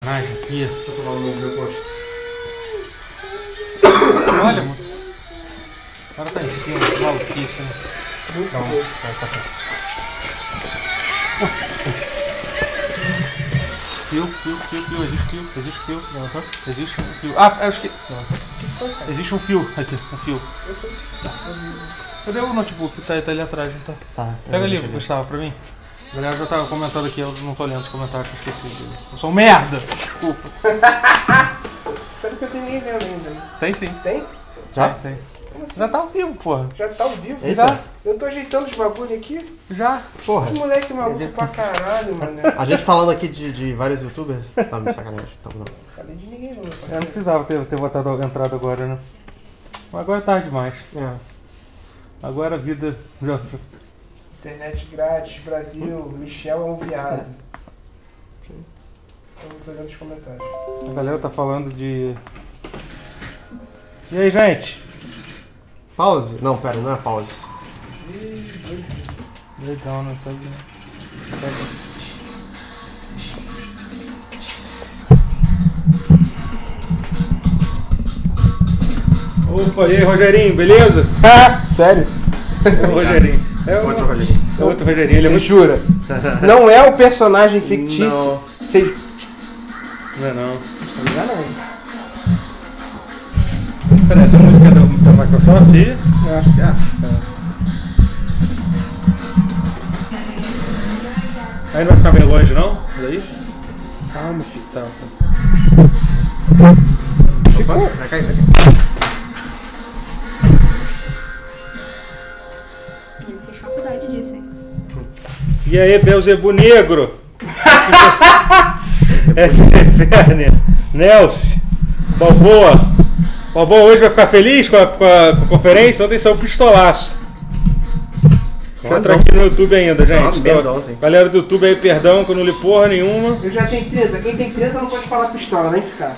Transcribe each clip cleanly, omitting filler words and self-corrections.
sacanagem aqui. Deixa eu tomar o meu depois. Olha, mano. O cara tá em cima, que maluquice, né? Então, vai passar. Fio. Existe fio. Não, existe um fio. Ah, acho que. Não. Existe um fio aqui, um fio. Cadê o notebook? Tá ali atrás, não tá? Tá. Pega ali, Gustavo, pra mim. A galera já tava comentando aqui, eu não tô lendo os comentários, que eu esqueci dele. Eu sou um merda! Desculpa. Espero que eu tenho ninguém vendo ainda, né? Tem sim. Tem? Já? Tem. Como assim? Já tá ao vivo, porra. Já tá ao vivo? Eita. Já? Eu tô ajeitando os bagulho aqui. Já. Porra. Que moleque maluco pra caralho, mano. A gente falando aqui de vários youtubers. Tá me sacanagem. Então não. Falei de ninguém não, meu Eu não parceiro. precisava ter botado a entrada agora, né? Mas agora é tarde demais. É. Agora a vida já... Internet grátis, Brasil, Michel é um viado. Eu não tô olhando os comentários. A galera tá falando de... E aí, gente? Pause? Não, pera, não é pause. Legal, não sabe... Opa, e aí, Rogerinho, beleza? Sério? É o Rogerinho. Outro Rogerinho. É outro Rogerinho, ele é Você muito... jura? Não é o personagem fictício? Não. Você... Não é não. Tá me enganando. Peraí, essa música é da Microsoft e... Eu acho que é. Aí não vai ficar meio longe, não? Daí? Calma, filho. Tá. Ficou. Vai cair. Ele fez faculdade disso, hein? E aí, Belzebu Negro? FG Ferner, Nelson, Balboa. Balboa hoje vai ficar feliz com a conferência? Ontem saiu um pistolaço. Entra aqui no YouTube ainda, gente. merda ontem. Galera do YouTube aí, perdão que eu não li porra nenhuma. Eu já tenho 30. Quem tem 30 não pode falar pistola, nem ficar.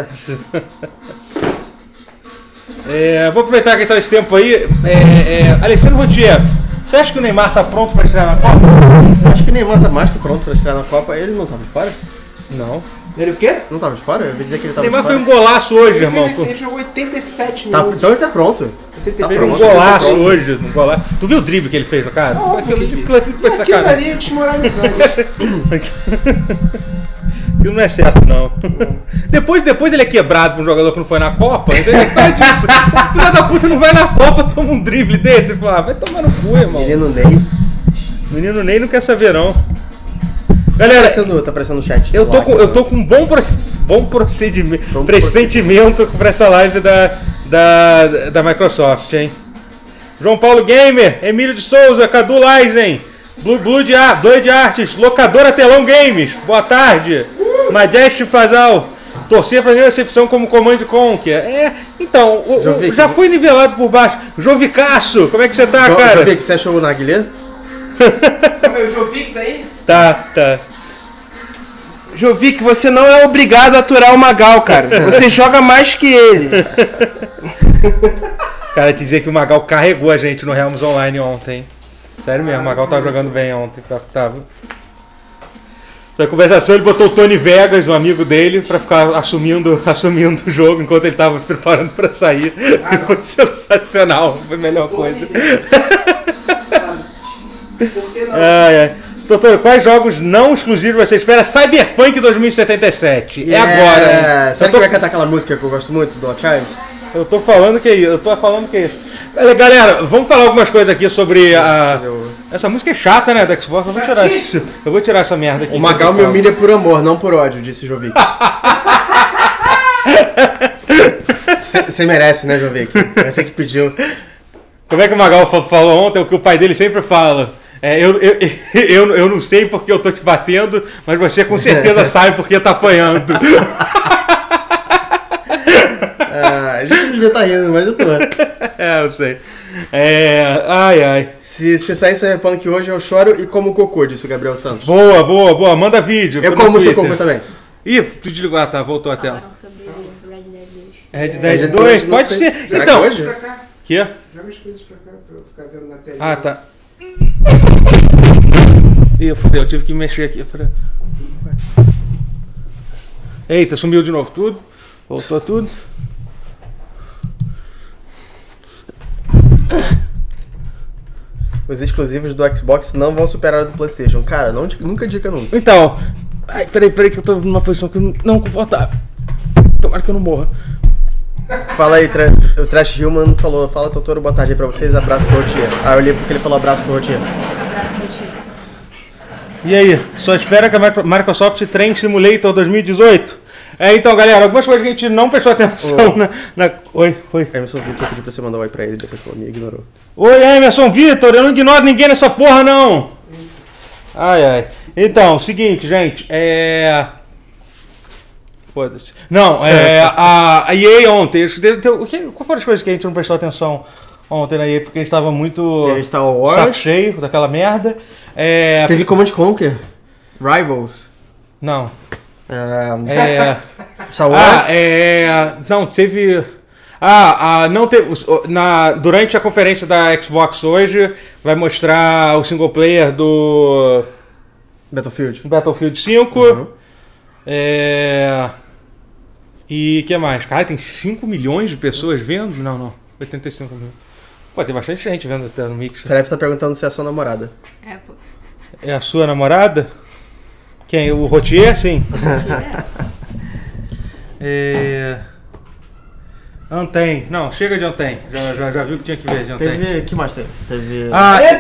Vou aproveitar que tá esse tempo aí. Alexandre Rotier, você acha que o Neymar tá pronto pra estrear na Copa? Acho que o Neymar tá mais que pronto pra estrear na Copa. Ele não tava de fora? Não. Ele o quê? Não tava de fora? Eu ouvi dizer que ele O tava Neymar de foi um fora. golaço hoje, Ele, irmão. ele jogou 87 Tá, minutos. então ele tá pronto. 83 Fez um pronto, golaço pronto. hoje, um golaço. Tu viu o drible que ele fez, cara? Óbvio Aquilo que de vi. foi Aquilo sacanagem. ali é desmoralizante. Aquilo não é certo, não. Depois ele é quebrado por um jogador que não foi na Copa. Então ele faz disso. O filho da puta não vai na Copa, toma um drible desse. Ele fala, vai tomar no cu, irmão. Menino Ney. Menino Ney não quer saber, não. Galera, Tá aparecendo no chat. eu tô com um bom procedimento, pressentimento pra essa live da Microsoft, hein? João Paulo Gamer, Emílio de Souza, Cadu Lizen, Blood Arts, Locadora Telão Games, boa tarde. Majeste Fazal, torcer pra minha recepção como Command Conquer. Então, Jovic, já foi nivelado por baixo. Jovicaço, como é que você tá, cara? Já vi que você achou o Naguilé? Meu Jovic tá aí? Tá. Jovic, você não é obrigado a aturar o Magal, cara. Você joga mais que ele. Cara, te dizer que o Magal carregou a gente no Realms Online ontem. Sério mesmo, o Magal tava jogando bem ontem. Tava. Na conversação ele botou o Tony Vegas, um amigo dele, pra ficar assumindo o jogo enquanto ele tava se preparando pra sair. E foi sensacional, foi a melhor coisa. Por que não? Doutor, quais jogos não exclusivos você espera? Cyberpunk 2077. É agora. Sabe que vai cantar aquela música que eu gosto muito, do Child? Eu tô falando que é isso. Galera, vamos falar algumas coisas aqui sobre a... Essa música é chata, né, da Xbox. Eu vou tirar essa merda aqui. O Magal me humilha por amor, não por ódio, disse Jovic. Você merece, né, Jovic? Você que pediu. Como é que o Magal falou ontem? O que o pai dele sempre fala. Eu não sei porque eu tô te batendo, mas você com certeza sabe porque tá apanhando. A gente não devia estar rindo, mas eu tô. Eu sei. Ai. Se sair Cyberpunk hoje, eu choro e como cocô, disse o Gabriel Santos. Boa. Manda vídeo. Eu como seu cocô também. Ih, tu desligou. Tá, voltou a tela. Falaram sobre Red Dead 2. Red Dead 2? não Pode sei. ser. Será Então. que hoje? Pra cá. Quê? Joga as coisas pra cá pra eu ficar vendo na tela. Ah, tá. Ih, fudeu, eu tive que mexer aqui. Eita, sumiu de novo tudo. Voltou tudo. Os exclusivos do Xbox não vão superar o do PlayStation. Cara, nunca diga nunca. Então, ai, peraí que eu tô numa posição que não confortável. Tomara que eu não morra. Fala aí, o Trash Human falou, fala Totoro, boa tarde aí pra vocês, abraço pro Rotier. Ah, eu li porque ele falou abraço pro Rotier. Abraço pra ti. E aí, só espera que a Microsoft Train Simulator 2018? Então, galera, algumas coisas que a gente não prestou atenção Oi. Emerson Vitor pediu pra você mandar um oi pra ele, depois falou, me ignorou. Oi, Emerson Vitor, eu não ignoro ninguém nessa porra, não! Ai. Então, seguinte, gente, Foda-se. Não, a EA ontem, qual foram as coisas que a gente não prestou atenção ontem na EA? Porque a gente tava muito Teve Star Wars. saco cheio daquela merda. Teve Command Conquer. Rivals. Não. Star Wars. Não, teve... não teve... Durante a conferência da Xbox hoje, vai mostrar o single player do Battlefield 5. Uhum. E o que mais? Cara, tem 5 milhões de pessoas vendo? Não. 85 mil. Pô, tem bastante gente vendo até no Mix. O Felipe tá perguntando se é a sua namorada. Pô. É a sua namorada? Quem? O Rotier? Sim. Anthem. Não, chega de Anthem. Já viu o que tinha que ver de Anthem. Que mais teve? Teve...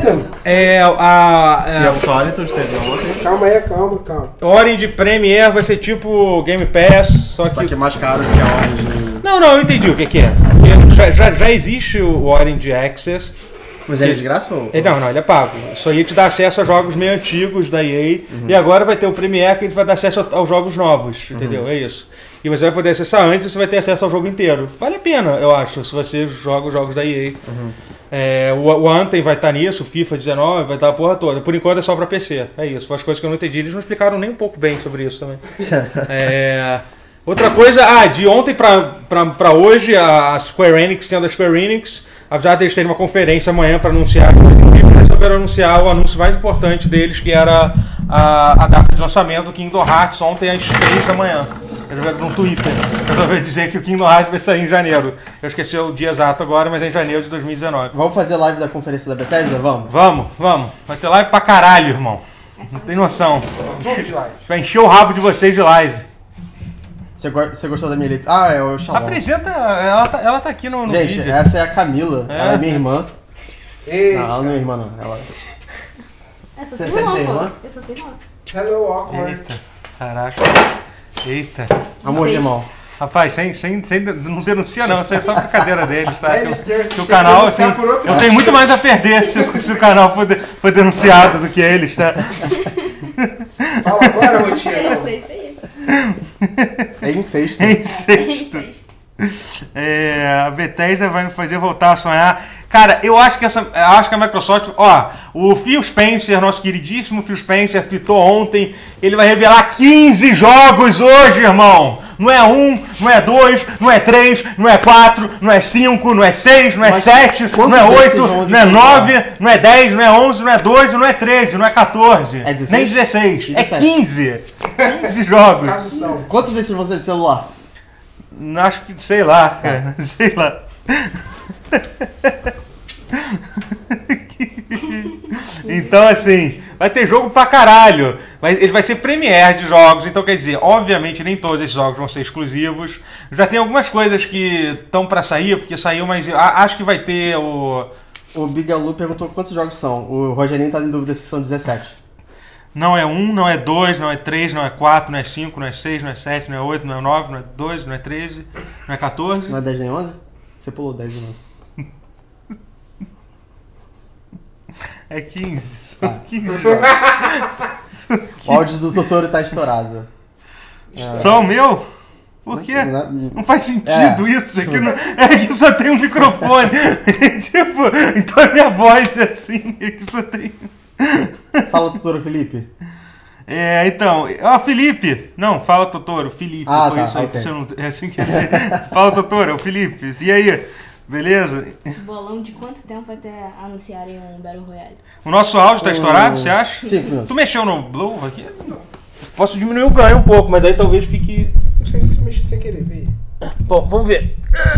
Eita! Sea of Solitude, teve ontem. Calma. Orange Premiere vai ser tipo Game Pass, só que mais caro que a Orange. Não, eu entendi o que é. Porque já existe o Orange Access. Mas ele é de graça ou? Não, ele é pago. Isso aí te dá acesso a jogos meio antigos da EA. E agora vai ter o Premiere que ele vai dar acesso aos jogos novos, entendeu? É isso. E você vai poder acessar antes e você vai ter acesso ao jogo inteiro. Vale a pena, eu acho, se você joga os jogos da EA. O Anthem vai estar nisso, o FIFA 19 vai estar a porra toda. Por enquanto é só pra PC. É isso. Foi as coisas que eu não entendi. Eles não explicaram nem um pouco bem sobre isso também. Outra coisa, de ontem pra hoje, a Square Enix, sendo a Square Enix, apesar de eles terem uma conferência amanhã para anunciar as coisas incríveis, eles resolveram anunciar o anúncio mais importante deles, que era a data de lançamento do Kingdom Hearts ontem às 3 da manhã. No Twitter. Resolveram dizer que o Kingdom Hearts vai sair em janeiro. Eu esqueci o dia exato agora, mas é em janeiro de 2019. Vamos fazer live da conferência da Bethesda? Vamos? Vamos. Vai ter live pra caralho, irmão. Não tem noção. Vai encher o rabo de vocês de live. Você gostou da minha letra? É o Shalom. Apresenta, ela tá aqui no Gente, vídeo. essa é a Camila. Ela é minha irmã. Eita. Não, ela não é irmã, não. Ela... Essa Você sim não, é pô. irmã? Essa sim não. Hello, awkward. Eita, caraca. Eita. Amor de irmão. Rapaz, não denuncia não, isso é só brincadeira deles, tá? Eles Que o canal, assim, denunciar por outro eu lado. tenho muito mais a perder se o canal for denunciado do que eles, tá? Fala agora, Rotinha. É isso aí. É incesto. Em sexto. A Bethesda vai me fazer voltar a sonhar. Cara, eu acho que a Microsoft, o Phil Spencer, nosso queridíssimo Phil Spencer, tweetou ontem, ele vai revelar 15 jogos hoje, irmão. Não é 1, não é 2, não é 3, não é 4, não é 5, não é 6, não é 7, não é 8, não é 9, não é 10, não é 11, não é 12, não é 13, não é 14, É 16? nem 16, é 17. 15. 15 jogos. Quantos desses vão ser de celular? Acho que, sei lá, cara, sei lá. Então, assim, vai ter jogo pra caralho. Ele vai ser Premiere de jogos, então quer dizer, obviamente nem todos esses jogos vão ser exclusivos. Já tem algumas coisas que estão pra sair, porque saiu, mas acho que vai ter o... O Bigalu perguntou quantos jogos são. O Rogerinho tá em dúvida se são 17. Não é 1, não é 2, não é 3, não é 4, não é 5, não é 6, não é 7, não é 8, não é 9, não é 12, não é 13, não é 14. Não é 10 nem 11? Você pulou 10 e 11. É 15, são 15 jogos. O áudio do Totoro tá estourado. Só o meu? Por quê? Não faz sentido isso. Aqui que só tem um microfone. Tipo, então a minha voz é assim. Que só tem... Fala, Totoro Felipe. Então, Felipe. Não, fala, Totoro, Felipe. Ah, foi tá, isso aí. ok. Você não, é assim que fala, Totoro, é o Felipe. E aí? Beleza? Bolão de quanto tempo até anunciarem um Battle Royale? O nosso áudio tá estourado, você acha? 5 minutos. Tu mexeu no Blow aqui? Posso diminuir o ganho um pouco, mas aí talvez fique querer ver. Bom, vamos ver.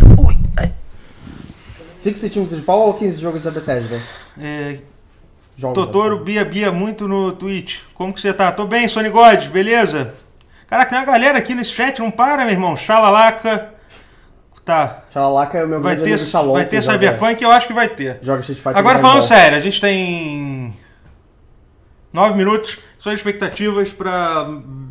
5 centímetros de pau ou 15 jogos da Bethesda? Jogos Totoro Bia muito no Twitch. Como que você tá? Tô bem, Sony God, beleza? Caraca, tem uma galera aqui nesse chat, não para, meu irmão. Xalalaca. Tá. Xalalaca é o meu grande amigo Shalom. Vai ter Cyberpunk, eu acho que vai ter. Joga Street Fighter. Agora falando sério, a gente tem 9 minutos. Só expectativas pra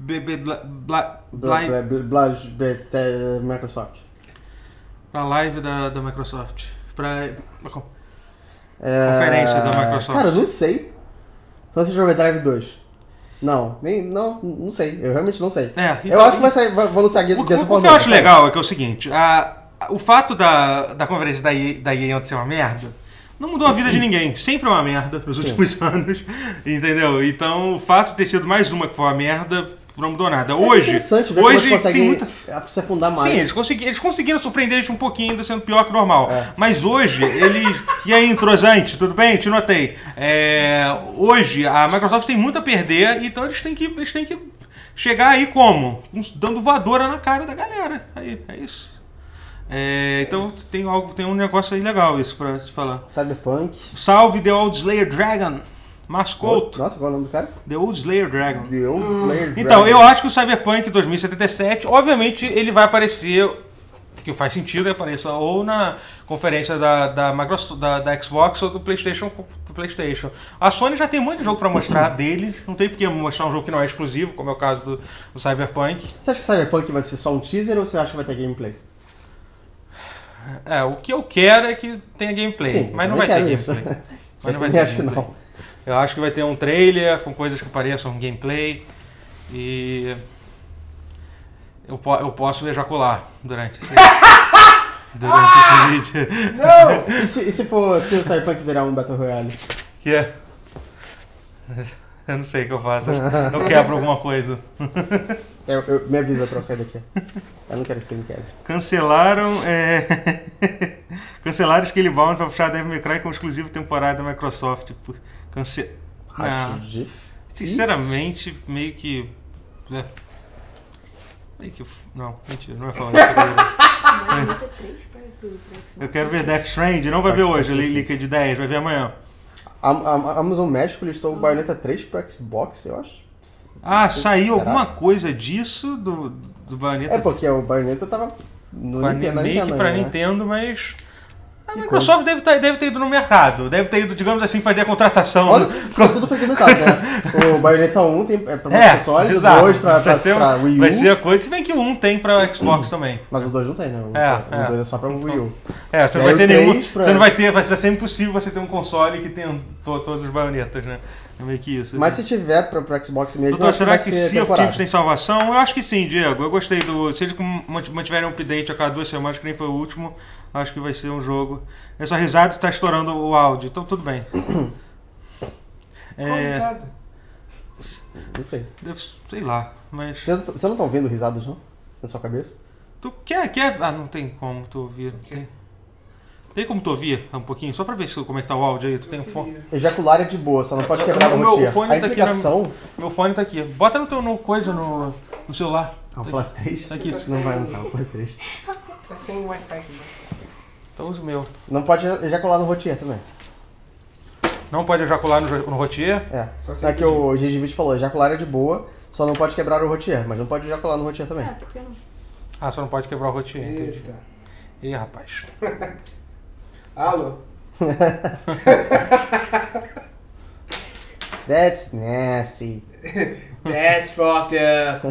Microsoft. Pra live da Microsoft. Pra conferência da Microsoft. Cara, eu não sei. Só se jogar Drive 2. Não sei. Eu realmente não sei. Então, eu acho que vai sair, vão anunciar dessa forma. O que eu acho legal é que é o seguinte, o fato da conferência da EA ontem ser uma merda, não mudou a vida de ninguém. Sempre é uma merda nos últimos anos, entendeu? Então, o fato de ter sido mais uma que foi uma merda, não mudou nada. Hoje, interessante ver como eles conseguem se afundar mais. Sim, eles conseguiram surpreender a gente um pouquinho, ainda sendo pior que normal. Mas hoje, eles... E aí, entrosante, tudo bem? Te notei. Hoje, a Microsoft tem muito a perder, então eles têm que chegar aí como? Dando voadora na cara da galera. Aí, é isso. Então tem um negócio aí legal isso pra te falar. Cyberpunk. Salve The Old Slayer Dragon. Mascoto. Nossa, qual é o nome do cara? The Old Slayer Dragon. The Old Slayer Dragon. Então, eu acho que o Cyberpunk 2077, obviamente, ele vai aparecer, que faz sentido ele apareça ou na conferência da Microsoft, da Xbox ou do PlayStation. A Sony já tem muito jogo pra mostrar deles, não tem porque mostrar um jogo que não é exclusivo, como é o caso do Cyberpunk. Você acha que o Cyberpunk vai ser só um teaser ou você acha que vai ter gameplay? O que eu quero é que tenha gameplay, Sim, mas não vai ter gameplay. Mas não vai ter gameplay. Não. Eu acho que vai ter um trailer com coisas que pareçam gameplay e eu posso ejacular durante esse vídeo. Não! E se o Cyberpunk virar um Battle Royale? Que é? Eu não sei o que eu faço. Eu quebro alguma coisa. Me avisa pra eu sair daqui. Eu não quero que você me quebre. Cancelaram Scalebound pra puxar Devil May Cry com exclusivo temporário da Microsoft. Sinceramente, meio que... Não, mentira, não vai falar isso. Eu quero ver Death Stranding, não vai ver hoje, Lica de 10, vai ver amanhã. A Amazon México listou o Bayonetta 3 pro Xbox, eu acho. Saiu alguma coisa disso do Bayonetta? Porque o Bayonetta tava no Nintendo, pra Nintendo, mas... A Microsoft deve ter ido no mercado, deve ter ido, digamos assim, fazer a contratação. Tudo foi implementado, né? O Bayonetta 1 tem pra consoles, o 2 pra Wii U. Vai ser a coisa, se bem que o 1 tem pra Xbox também. Mas o 2 não tem, né? O 2 é só pra Wii U. Você não vai ter nenhum. Você não vai ter, vai ser impossível você ter um console que tenha todos os baionetas, né? É meio que isso. Mas se tiver pro Xbox mesmo, Doutor, será que Sea of Thieves tem salvação? Eu acho que sim, Diego. Eu gostei Se eles mantiverem um update a cada 2 semanas, que nem foi o último, acho que vai ser um jogo. Essa risada está estourando o áudio, então tudo bem. Qual risada? Não sei. Sei lá, mas... Você não tá ouvindo risadas, não? Na sua cabeça? Tu quer... não tem como tu ouvir. Tem como tu ouvir um pouquinho? Só pra ver como é que tá o áudio aí. Tu tem um fone? Ejacular é de boa, só não pode quebrar o rotier. Meu fone tá aqui. Bota no celular. O Half-Life 3? Tá aqui. Não vai lançar o Half-Life 3. Tá sem Wi-Fi. Então usa o meu. Não pode ejacular no rotier também. Não pode ejacular no rotier? É que o Gigivich falou, ejacular é de boa, só não pode quebrar o rotier, mas não pode ejacular no rotier também. Por que não? Só não pode quebrar o rotier, entendi. Eita. Ih, rapaz. Alô? That's nasty. That's fucked up.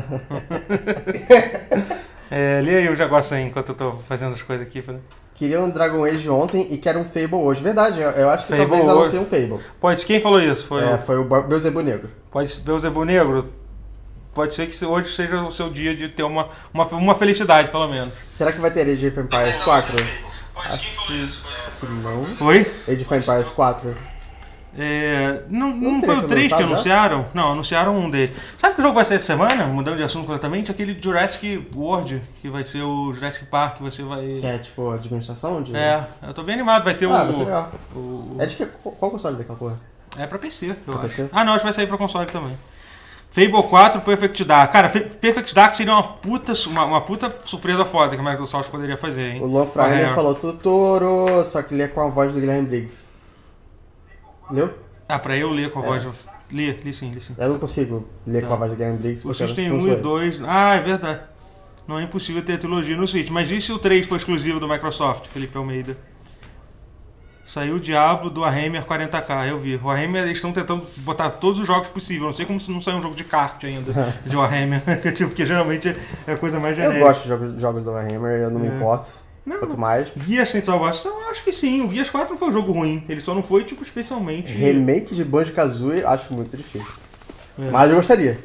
Lê aí o negócio aí enquanto eu tô fazendo as coisas aqui. Queria um Dragon Age ontem e quero um Fable hoje. Verdade, eu acho que Fable talvez anuncie um Fable. Quem falou isso? Foi o Beelzebub Negro. Pode ser Beelzebub Negro. Pode ser que hoje seja o seu dia de ter uma felicidade, pelo menos. Será que vai ter Age of Empires 4? Acho que não. Oi? Age of Empires 4? Não foi o 3 que anunciaram? Já? Não, anunciaram um deles. Sabe que jogo vai ser essa semana? Mudando de assunto completamente, aquele Jurassic World, que vai ser o Jurassic Park, você vai... Que é tipo administração? Eu tô bem animado, vai ter vai ser legal. É de que? Qual console daquela porra? É pra PC, eu acho. PC? Não, acho que vai sair pra console também. Fable 4, Perfect Dark. Cara, Perfect Dark seria uma puta surpresa foda que a Microsoft poderia fazer, hein? O Luan Freiner falou Totoro, só que ele é com a voz do Guilherme Briggs. Leu? Ah, pra eu ler com a voz... Li sim. Eu não consigo ler com a voz do Guilherme Briggs. O Switch tem 1 e 2... Ah, é verdade. Não é impossível ter a trilogia no Switch. Mas e se o 3 for exclusivo do Microsoft, Felipe Almeida? Saiu o Diablo do Warhammer 40k, eu vi. O Warhammer, eles estão tentando botar todos os jogos possíveis. Não sei como se não saiu um jogo de kart ainda, de Warhammer. Porque geralmente é a coisa mais genérica. Eu gosto de jogos do Warhammer, eu não me importo. Não, quanto mais. Guias sem salvação, acho que sim. O Guias 4 não foi um jogo ruim. Ele só não foi, tipo, especialmente... Remake de Banjo-Kazooie, acho muito difícil. Mas eu gostaria.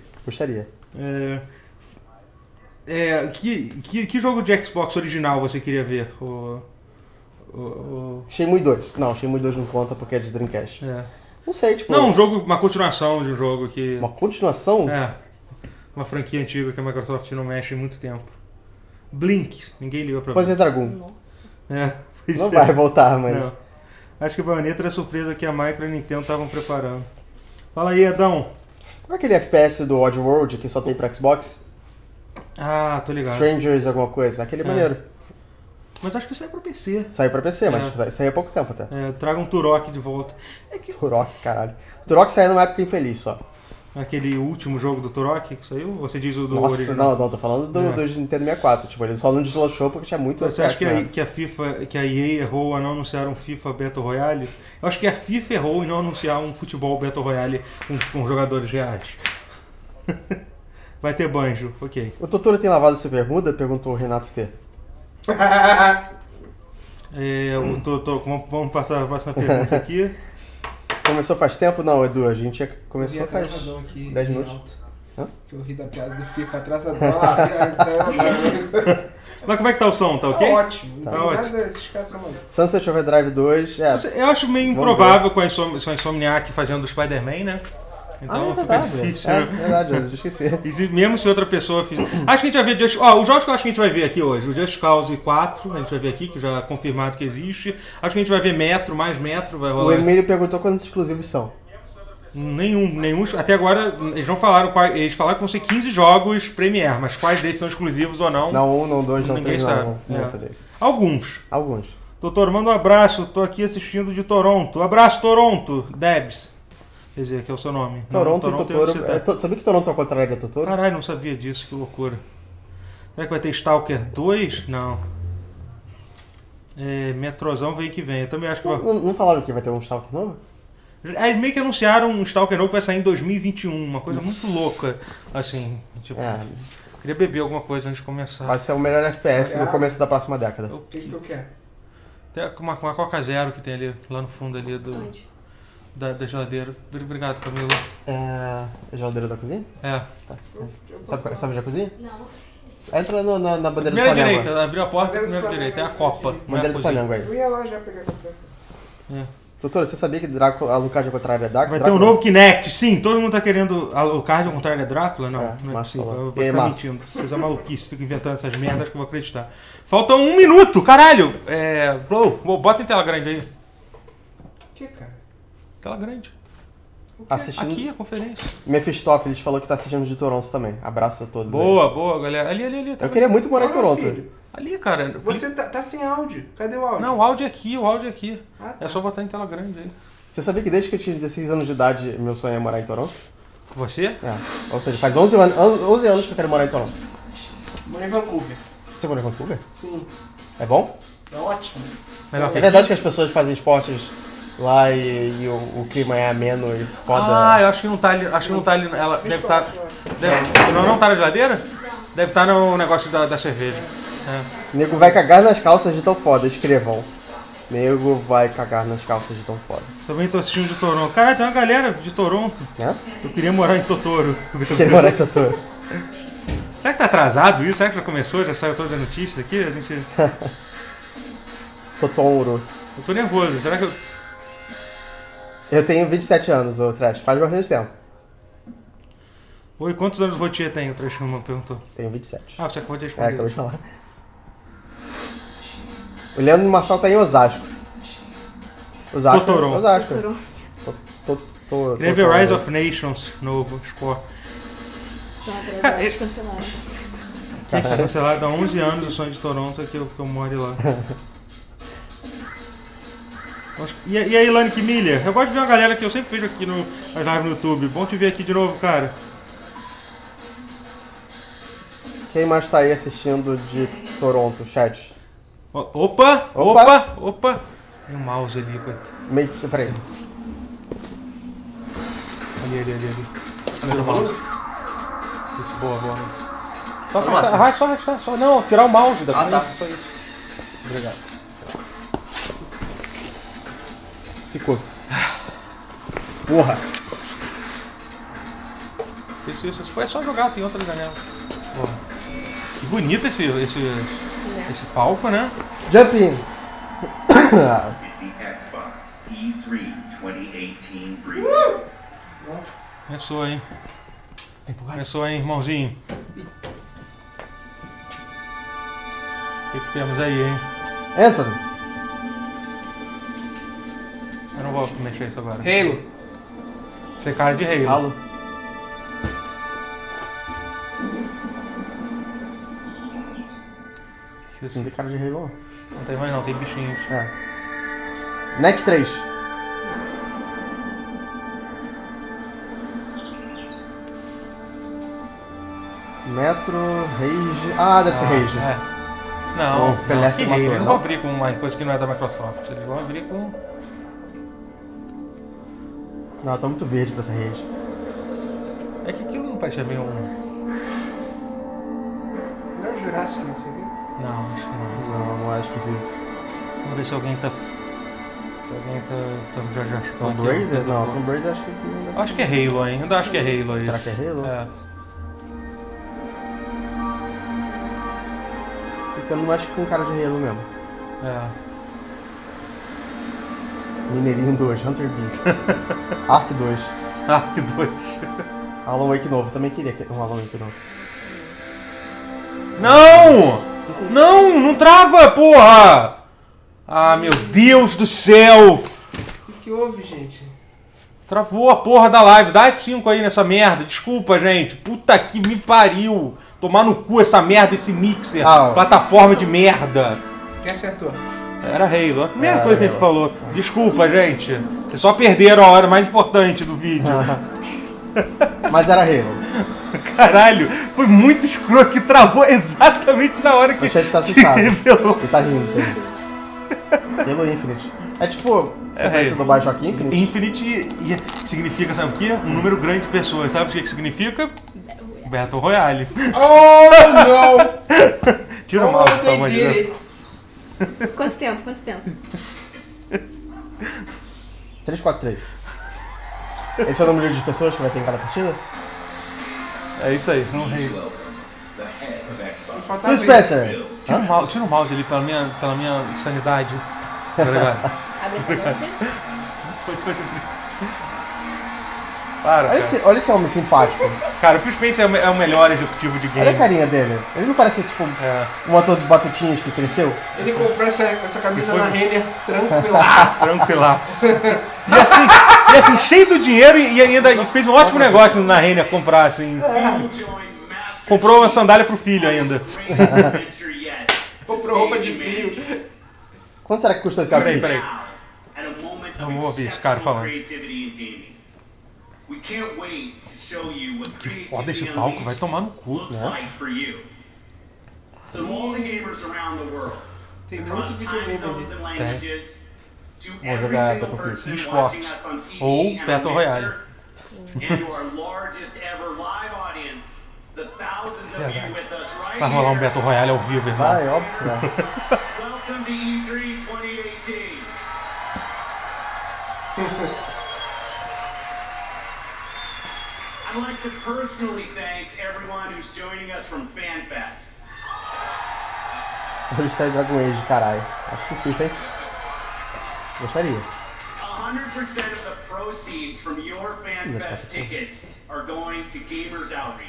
Que jogo de Xbox original você queria ver? Shenmue 2. Não, Shenmue 2 não conta porque é de Dreamcast. Não sei, tipo... Não, uma continuação de um jogo que... Uma continuação? Uma franquia antiga que a Microsoft não mexe em muito tempo. Blink, ninguém liga pra Panzer Dragoon. Não vai voltar, mas... Não. Acho que a Bayonetta era a surpresa que a Micro e a Nintendo estavam preparando. Fala aí, Edão. Qual é aquele FPS do Oddworld que só tem pra Xbox? Ah, tô ligado. Strangers, alguma coisa. Aquele maneiro. Mas acho que saiu pra PC. Saiu pra PC, mas saiu há pouco tempo até. Traga um Turok de volta. Turok, caralho. Turok saiu numa época infeliz só. Aquele último jogo do Turok que saiu? Você diz o do Nossa, original? não, tô falando do Nintendo 64. Tipo, ele só não deslanchou porque tinha muito... Você acha que a EA errou a não anunciar um FIFA Battle Royale? Eu acho que a FIFA errou em não anunciar um futebol Battle Royale com jogadores reais. Vai ter Banjo, ok. O Totoro tem lavado essa bermuda? Perguntou o Renato T. Vamos passar a próxima pergunta aqui. Começou faz tempo? Não, Edu, a gente começou faz 10 minutos. Que eu ri da piada do FIFA atrasador. Mas como é que tá o som? Tá ok? Tá ótimo. Tá ótimo. Sunset Overdrive 2, Eu acho meio improvável com a Insomniac fazendo o Spider-Man, né? Então fica difícil. É verdade, eu esqueci. E mesmo se outra pessoa fizer... Acho que a gente vai ver... os jogos que eu acho que a gente vai ver aqui hoje. O Just Cause 4, a gente vai ver aqui, que já é confirmado que existe. Acho que a gente vai ver mais Metro, vai rolar. O Emílio perguntou quantos exclusivos são. Nenhum. Até agora, eles não falaram quais. Eles falaram que vão ser 15 jogos Premiere, mas quais desses são exclusivos ou não? Não, não, 2, não, 3, ninguém sabe. Não vou fazer isso. Alguns. Doutor, manda um abraço. Tô aqui assistindo de Toronto. Abraço, Toronto. Debs. Quer dizer, que é o seu nome. Toronto e Totoro. Sabia que Toronto é ao contrário da Totoro? Caralho, não sabia disso, que loucura. Será que vai ter Stalker 2? Não. Metrozão vem que vem. Eu também acho que não falaram que vai ter um Stalker novo? Aí meio que anunciaram um Stalker novo que vai sair em 2021. Uma coisa muito louca. Assim, tipo... Queria beber alguma coisa antes de começar. Vai ser o melhor FPS no começo da próxima década. O que tu quer? Tem uma Coca Zero que tem ali, lá no fundo ali da geladeira. Obrigado, Camila. A geladeira da cozinha? Tá. Sabe onde é a cozinha? Não sei. Entra na bandeira do Flamengo. Flamengo. Direita, abriu a porta, primeira direita. É a Copa. Bandeira do Flamengo aí. Eu ia lá já pegar a coisa. Doutor, você sabia que a Alucard ao contrário é Drácula? Vai ter um novo Kinect, sim. Todo mundo tá querendo a Alucard ao contrário é Drácula? Não, não é possível. Você tá mentindo. Vocês são maluquice, fica inventando essas merdas que eu vou acreditar. Falta 1 minuto, caralho! Bota em tela grande aí. Que, cara? Tela grande. Assistindo... Aqui a conferência. Mephistófeles falou que tá assistindo de Toronto também. Abraço a todos. Boa, galera. Ali. Eu queria muito morar em Toronto. Filho. Ali, cara. Você tá sem áudio. Cadê o áudio? Não, o áudio é aqui. Tá. É só botar em tela grande aí. Você sabia que desde que eu tinha 16 anos de idade, meu sonho é morar em Toronto? Você? Ou seja, faz 11 anos que eu quero morar em Toronto. Moro em Vancouver. Você mora em Vancouver? Sim. É bom? É ótimo. É verdade que as pessoas fazem esportes lá e o clima é ameno e foda. Eu acho que não tá ali. Ela deve estar. Não tá na geladeira? Deve estar no negócio da cerveja. Nego vai cagar nas calças de tão foda, escrevam. Nego vai cagar nas calças de tão foda. Também tô assistindo de Toronto. Cara, tem uma galera de Toronto. Eu queria morar em Totoro. Queria morar em Totoro. Será que tá atrasado isso? Será que já começou? Já saiu todas as notícias aqui? A gente... Totoro. Eu tô nervoso. Será que eu... Eu tenho 27 anos, ô Trash. Faz bastante tempo. Oi, quantos anos o Rotier tem? O Trash Human perguntou. Tenho 27. Você acabou de responder. Acabou de falar. O Leandro Massal tá em Osasco. Totoro. Osasco. Teve Rise of Nations, novo esporte. Não, Cara, eles cancelaram. Quem tá cancelado há 11 anos o sonho de Toronto é que eu moro lá. E aí, Lanick Miller? Eu gosto de ver uma galera que eu sempre vejo aqui nas lives no YouTube. Bom te ver aqui de novo, cara. Quem mais tá aí assistindo de Toronto, chat? Opa! Tem um mouse ali, coitado. Peraí. Ali. Cadê o mouse? Isso, boa. Só arrastar. Não, tirar o mouse da frente. Tá. Só isso. Obrigado. Ficou. Porra. Isso. Foi só jogar, tem outra janela. Porra. Que bonito esse palco, né? Jump in. Is the Xbox E3 2018 preview. Começou, hein, irmãozinho? O que temos aí, hein? Anthony. Eu não vou mexer isso agora. Halo. Você é cara de Halo. Halo. Isso. Não tem cara de Halo. Não tem mais não, tem bichinhos. É. NEC 3. Metro, Rage. Ah, deve ser Rage. É. Não, O Felef que matou, Halo. Eles não não? vão abrir com uma coisa que não é da Microsoft. Eles vão abrir com... Não, tá muito verde pra essa Rage. É que aquilo não parecia bem um... Não é o Jurassic, não sei o quê. Não, acho que não. Não é exclusivo. Vamos ver se alguém tá... já chutou Tomb aqui. Raider? Não, Tomb Raider acho que não. Acho que é Halo ainda. Acho que é Halo isso. Será que é Halo? É. Ficando mais com cara de Halo mesmo. É. Mineirinho 2, Hunter Beast. Ark 2. Ark 2. Alan Wake novo, também queria um Alan Wake novo. Não! Não trava, porra! Ah, meu Deus do céu! O que houve, gente? Travou a porra da live. Dá F5 aí nessa merda. Desculpa, gente. Puta que me pariu. Tomar no cu essa merda, esse mixer. Plataforma de merda. Quem acertou? Era Halo. A primeira coisa que a gente falou. Desculpa, gente. Vocês só perderam a hora mais importante do vídeo. Mas era Halo. Caralho, foi muito escroto que travou exatamente na hora que O chat tá assustado. revelou. Ele tá rindo também. Halo Infinite. É tipo, sequência do Bioshock Infinite. Infinite significa, sabe o quê? Um número grande de pessoas. Sabe o que significa? Battle Royale. Oh, não! Tira o mouse, pelo amor de Deus. Quanto tempo? 343. Esse é o número de pessoas que vai ter em cada partida? É isso aí, não rei. Well, the head of Xbox. Phil Spencer. Tira o mouse ali pela minha sanidade. Obrigado. Abre essa porta. Para, Olha cara. olha esse homem simpático. Cara, o Phil Spencer é o melhor executivo de game. Olha a carinha dele. Ele não parece tipo É. um ator de batutinhas que cresceu? Ele comprou essa camisa Foi- na Renner tranquilaço. Tranquilaço. E assim, cheio do dinheiro e ainda fez um ótimo negócio na Renner comprar, assim. Comprou uma sandália pro filho ainda. Comprou roupa de frio. Quanto será que custou esse outfit? Peraí. Vamos ouvir esse cara falando. Que foda esse palco, vai tomar no cu, né? Tem muito videogame ali. Vamos jogar Battlefield. Xbox. Ou Battle Royale. Verdade. Vai rolar um Battle Royale ao vivo, irmão. Vai, óbvio que vai. Welcome to E3 2018. I'd like to personally thank everyone who's joining us from FanFest. Hoje sai Dragon Age, caralho. Acho difícil, hein? Gostaria. 100% of the proceeds from your FanFest tickets are going to Gamers Outreach.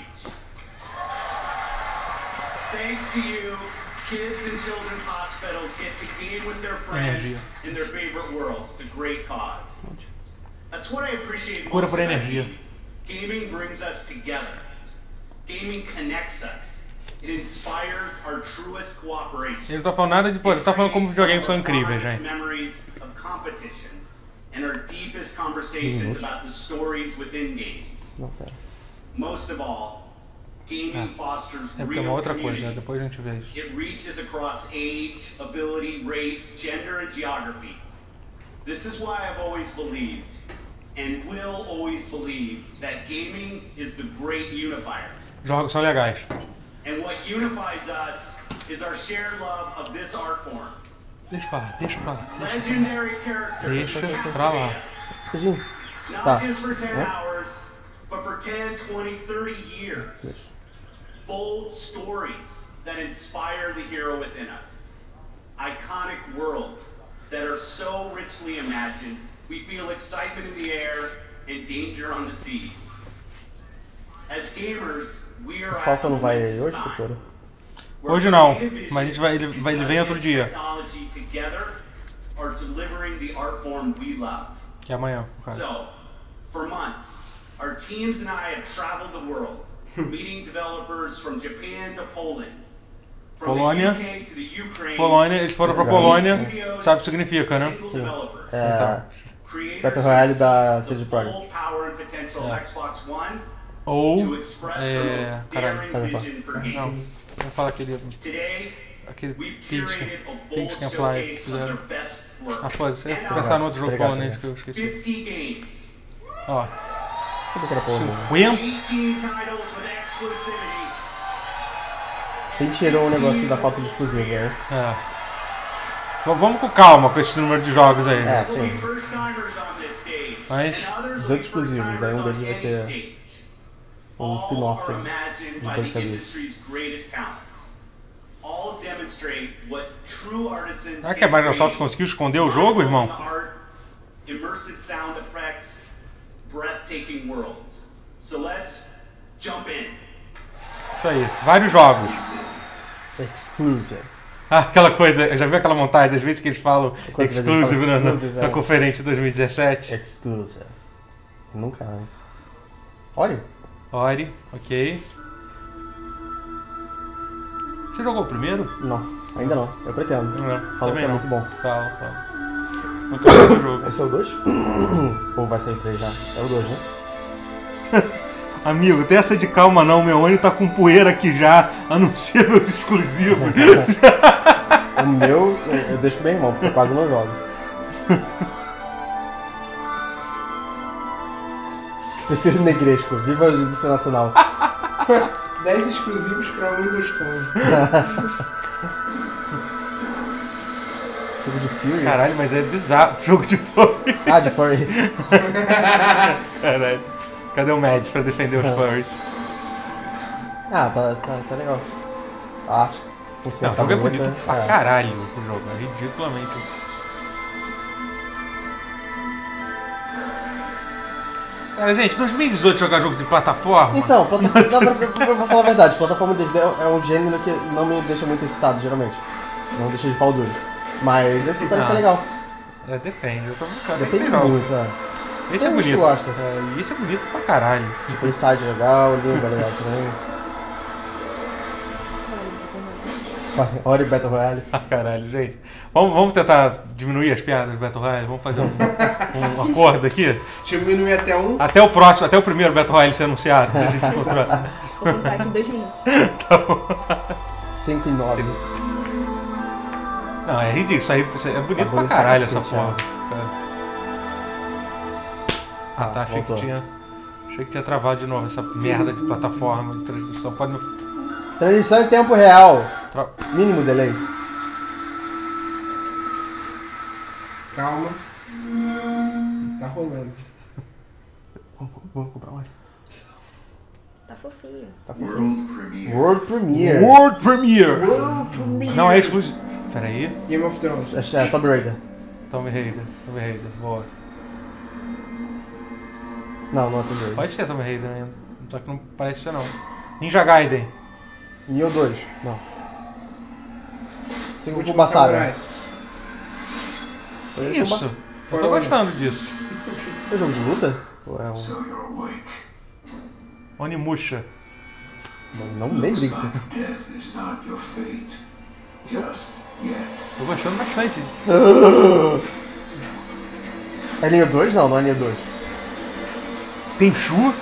Thanks to you, kids in children's hospitals get to game with their friends in their favorite worlds. It's a great cause. That's what I appreciate Cura most por about energia. gaming. Gaming brings us together. Gaming connects us. It inspires our truest cooperation. Ele não tá falando nada de... Pô, ele tá falando como videogames são incríveis, gente. Memories of competition and our deepest conversations about the stories within games. Não, pera. Most of all, gaming fosters É porque é uma real outra coisa, né? community. Depois a gente vê isso. It reaches across age, ability, race, gender, and geography. This is why I've always believed, and will always believe, that gaming is the great unifier. Jogos são legais. And what unifies us is our shared love of this art form. Deixa pra lá, deixa pra lá. Legendary characters. Deixa captivate pra lá. us. Rapidinho. Not Tá. just for 10 hours, but for 10, 20, 30 years. Bold stories that inspire the hero within us. Iconic worlds that are so richly imagined, we feel excitement in the air and danger on the seas. As gamers, we are O Salsa não vai at a hoje, time doutora? where Hoje não, creative mas a gente vai, ele vem outro dia. technology together are delivering the art form we love. Que é amanhã, cara. So, for months, our teams and I have traveled the world, meeting developers from Japan to Poland, from Polônia. the UK to the Ukraine. Polônia, eles foram pra Polônia. Sabe o que significa, né? Single developers, É. creators Battle Royale da the CD Projekt. full power and potential of Xbox One Ou... to express their Caralho. daring vision for Não, games. vou falar aquele Today, Aquele we've Peach curated a bold Can Fly showcase of fizeram. their best work. Ah, foda-se. Eu And ia pensar no outro jogo Obrigado, polonês que eu esqueci. 50 games. Ó, Sabia que era porra, né? 50. 18 titles with exclusivity. Sentiram o negócio da falta de exclusivo, né? É. Vamos com calma com esse número de jogos aí. É, There'll be sim. first timers on this stage. Mas- and others 18 will be exclusivos, first aí um timers deles on vai ser any stage. um All spin-off are aí, imagined de by dois the cabeças. industry's greatest talents. All demonstrate what true artisans Será que a Microsoft conseguiu esconder o jogo, irmão? Art, immersive sound effects, breathtaking worlds. So let's jump in. Isso aí, vários jogos. Exclusive. Ah, aquela coisa, já viu aquela montagem, às vezes que eles falam Quantas vezes exclusive eles falam na exclusive, é. conferência de 2017? Exclusive. Nunca. Olha. Ori, ok. Você jogou o primeiro? Não, ainda não. Eu pretendo. Não, Falou também que é não. muito bom. Fala. Nunca joguei o jogo. Esse é o 2? Ou vai sair 3 já? É o 2, né? Amigo, tem essa de calma não, meu Oni tá com poeira aqui já, anuncia meus exclusivos. O meu, eu deixo pro meu irmão, porque eu quase não jogo. Prefiro Negresco. Viva a Justiça Nacional. 10 exclusivos pra Windows Phone. Jogo de Fury? Caralho, mas é bizarro, jogo de furry. Ah, de Fury. Caralho, cadê o Mads pra defender os furries? Ah, tá legal. Ah, com Não, o certa jogo é bonita. bonito pra caralho, o jogo, é ridiculamente. Cara, gente, 2018 jogar jogo de plataforma? Então, eu vou falar a verdade, plataforma 2D é um gênero que não me deixa muito excitado, geralmente. Não deixa de pau duro. Mas esse parece ser legal. É, depende, eu tô brincando. Depende legal. muito, é. Esse é Tem uns que bonito. gostam. É, e esse é bonito pra caralho. Tipo, Inside é legal, Limbo é legal também. Ori Battle Royale. Ah, caralho, gente. Vamos tentar diminuir as piadas do Battle Royale? Vamos fazer um acordo aqui? Diminuir até 1. Até o próximo, até o primeiro Battle Royale ser anunciado, pra gente encontrar. Vou contar aqui 2 minutos. 5 e 9. Não, é ridículo, isso aí é bonito pra bonito caralho pra essa cacete, porra. Ah, tá, achei voltou. que tinha travado de novo essa merda de plataforma de transmissão. Pode me... Transmissão em tempo real. Tra... Mínimo delay. Calma. Tá rolando. Vamos comprar Ori. Tá fofinho. Tá fofinho. World Premiere. World Premiere! Não é exclusivo. Pera aí. Game of Thrones. Acho que é Tomb Raider. Tomb Raider, boa. Não é Tomb Raider. Pode ser Tomb Raider ainda, só que não parece ser não. Ninja Gaiden. Nioh 2. Não. 5 com Último Bassara. Samurai. Foi Isso, eu tô gostando disso. É jogo de luta? Ou é um... Onimusha. Não nem briga. Tô gostando bastante. É linha 2? Não é linha 2. Tenchu?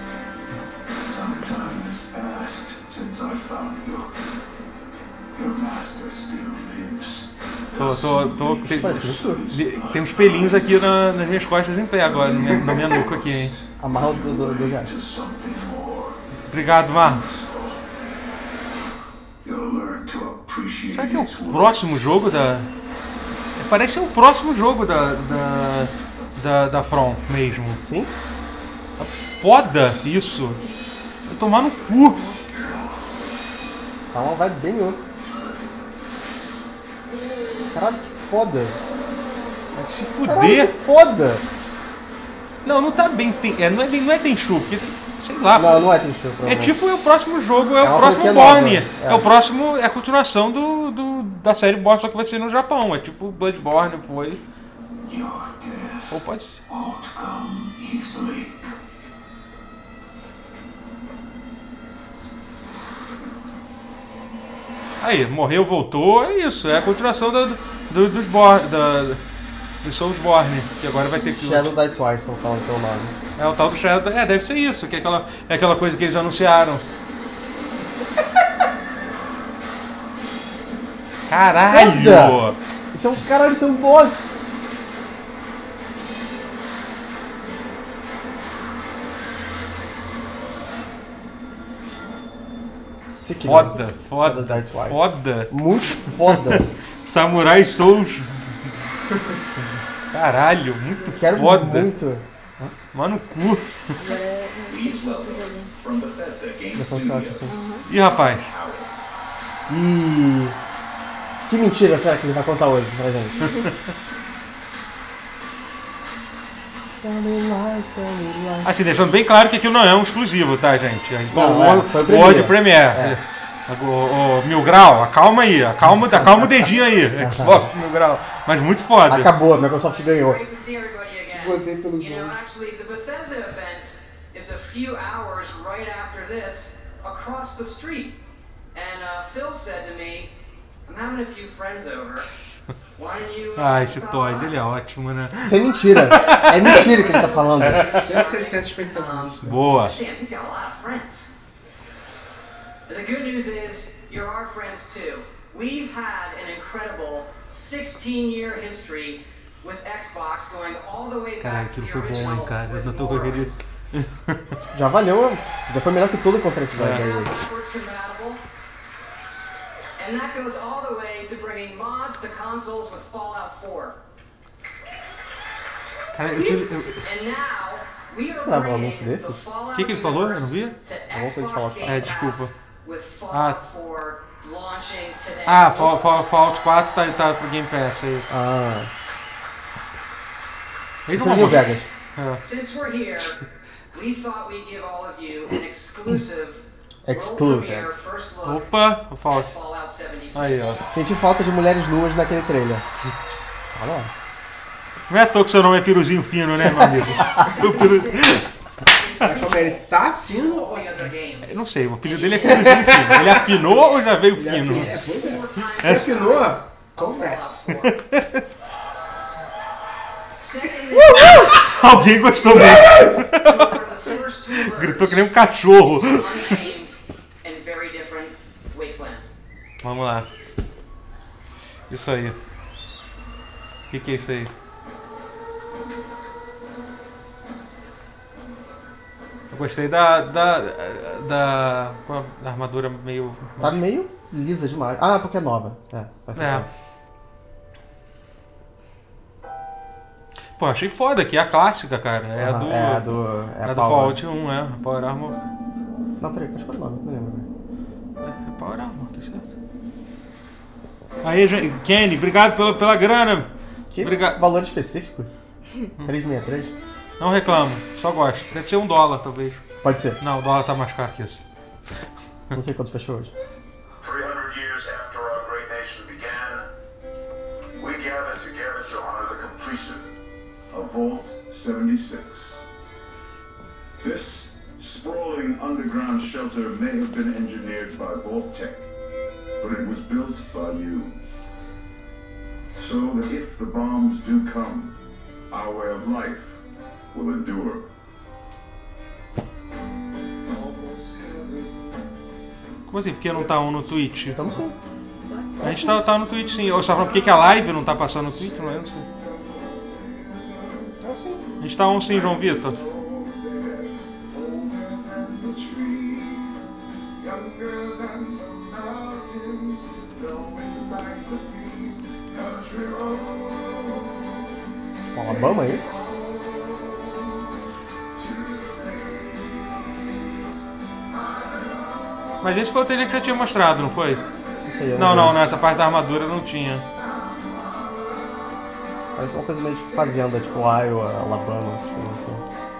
Tem uns pelinhos aqui nas minhas costas em pé agora, na minha nuca aqui, hein? Amarra do gato. Obrigado, Marcos. Será que é o próximo jogo da... Parece ser o próximo jogo da From mesmo. Sim? Foda isso. Vai tomar no cu. Tá uma vibe bem outra. Caralho, que foda. Vai se Caralho, fuder. que foda. Não tá bem... Não é Tenchu, porque... Sei lá. Não é Tenchu. É tipo o próximo jogo, É o uma próximo franquia Born. nova, É o próximo, é a continuação da série Born, só que vai ser no Japão. É tipo Bloodborne foi. Ou pode ser. Aí, morreu, voltou, é isso. É a continuação dos Soulsborne, que agora vai ter que... Shadow Die Twice, estão falando pelo nome. É o tal do Shadow. É, deve ser isso, que é aquela coisa que eles anunciaram. Caralho! Foda! Isso é um boss! Foda, Shadow Die Twice. foda. Muito foda. Samurai Souls. Caralho, muito Quero foda. muito. Mano, no cu. Ih, rapaz. E que mentira será que ele vai contar hoje pra gente? Assim, deixando bem claro que aquilo não é um exclusivo, tá, gente? A gente Não, foi o o World Premiere. Premiere. O Mil Grau, acalma aí, acalma o dedinho aí. Xbox Mil Grau. Mas muito foda. Acabou, a Microsoft ganhou. Great to see everybody again. Gozei pelo You know, Zoom. actually, the Bethesda event is a few hours right after this, across the street. And Phil said to me, I'm having a few friends over. Why don't you... Ah, esse stop Todd, by?" ele é ótimo, né? Isso é mentira. É mentira que ele tá falando. 160 espectadores. Boa. Damn, he's got a lot of friends. But the good news is, you're our friends too. We've had an incredible 16-year history with Xbox going all the way Caralho, back to aquilo the foi bom, hein, original cara. Eu with tô com aquele... Já valeu, já foi melhor que toda a conferência da Now EA. backwards compatible. And that goes all the way to bringing mods to consoles with Fallout 4. Cara, And now we are Tava um bringing anúncio desse? the Fallout Que ele falou? Eu não vi? universe to Alguma coisa de Fallout Xbox 4. Game Desculpa. Pass with Fallout 4 launching today. Ah, Fallout 4 tá pro Game Pass, é isso. Ah, Eles foi não New vão... Vegas. Since we're here, we thought we'd give all of you an exclusive Exclusive. world premiere first look Opa, o at Fallout. Fallout 76. Aí, ó. Senti falta de mulheres nuas naquele trailer. Olha lá. Não é à toa que seu nome é Piruzinho Fino, né, meu amigo? O Piru... Mas como ele tá fino ou All the other games. Eu não sei, o apelido dele é Piruzinho Fino. Ele afinou ou já veio fino? é, pois é. Você afinou? Congrats. Alguém gostou muito. Gritou que nem um cachorro. Vamos lá. Isso aí. O que é isso aí? Eu gostei da armadura meio... Tá meio lisa demais. Ah, porque é nova. É, vai ser É. nova. Pô, achei foda aqui, é a clássica, cara. É a Aham, do... É a do Power. Fallout 1, é. Power Armor. Não, peraí, acho que foi o nome, não lembro. É Power Armor, tá certo. Aí, gente, Kenny, obrigado pela grana. Que Obrigado. valor específico? 363? Não reclamo, só gosto. Deve ser $1, talvez. Pode ser. Não, o dólar tá mais caro que isso. Não sei quanto fechou hoje. 300 years after our great nation began, we gather together to honor the completion of Vault 76. This sprawling underground shelter may have been engineered by Vault-Tec, but it was built by you. So that if the bombs do come, our way of life will endure. Como assim? Por que não tá um no Twitch? Estamos sim. A gente tá no Twitch sim. Ou você tá falando por que a live não tá passando no Twitch? Não é? Não sei. Estamos sim. A gente tá on sim, João Vitor. Alabama, é isso? Mas esse foi o trailer que já tinha mostrado, não foi? Não sei, Não, essa parte da armadura não tinha. Parece uma coisa meio tipo fazenda, tipo Iowa, Alabama, assim.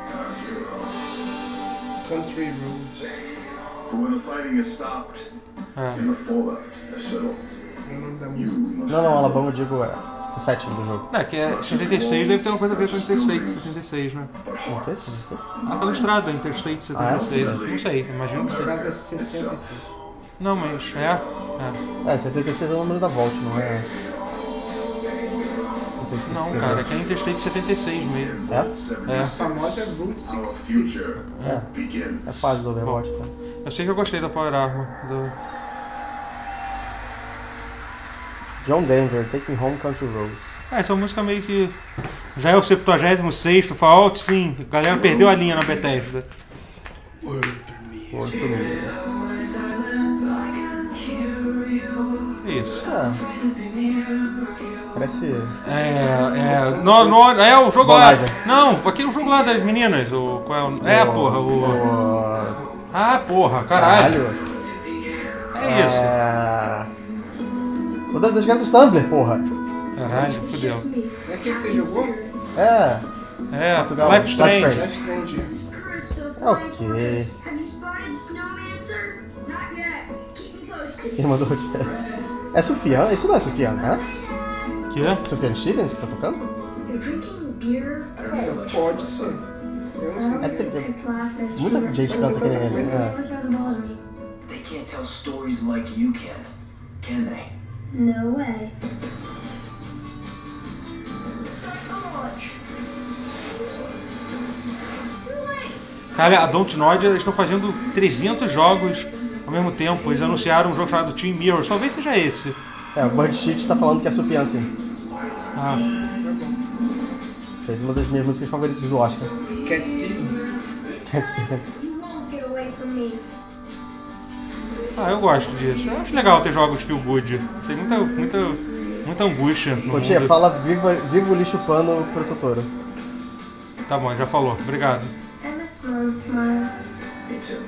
Country Roads. But when the fighting is stopped, in the fallout, a shuttle, you must. Não, Alabama eu digo o setting do jogo. É, que é 76, deve ter uma coisa a ver com Interstate 76, né? O que é isso? Aquela estrada, Interstate 76. Ah, Não sei, imagino que No seja. caso é 66. Não, mas é. É, 76 é o número da Vault, não é... Não sei se... Não, cara, aqui é Interstate 76 mesmo. É? A famosa Route Our 66. future begins. É fase do Overwatch, tá? Eu sei que eu gostei da Power Armor. John Denver, Take Me Home Country Roads. Essa música meio que. Já é o 76º Fallout, sim. A galera perdeu a linha na Bethesda. World Premiere. É isso. Parece... É o jogo Bom lá. Live. Não, aquele jogo lá das meninas. O, qual é o. É, porra, o. Ah, porra, caralho. É isso. O das garotas Tumblr, porra. Caralho, fudeu. É aquele que você jogou? É. É, Portugal. Life Strange. Life Strange. Ok. Have you spotted Snowman, sir? Not yet. Keep me posted. Quem mandou É Sufjan? Isso não é Sufjan, né? Que é? Sufjan Stevens que tá tocando? You're drinking beer? Cara, pode ser. Eu não sei. É, muita gente canta que nem ele. É. Never throw the ball to me. They can't tell stories like you can they? No way. Cara, a Dontnod, eles estão fazendo 300 jogos ao mesmo tempo. Eles anunciaram um jogo chamado Team Mirror. Talvez seja esse. É, o Bird Shit tá falando que é Sufjan, sim. Ah, Fez uma das minhas músicas favoritas do Oscar. Cat Stevens. You won't get away from me. eu gosto disso. Eu acho legal ter jogos feel good. Tem muita angústia no Ô tia, mundo. fala viva o lixo pano pro Totoro. Tá bom, já falou. Obrigado. I'm a small smile. Me too.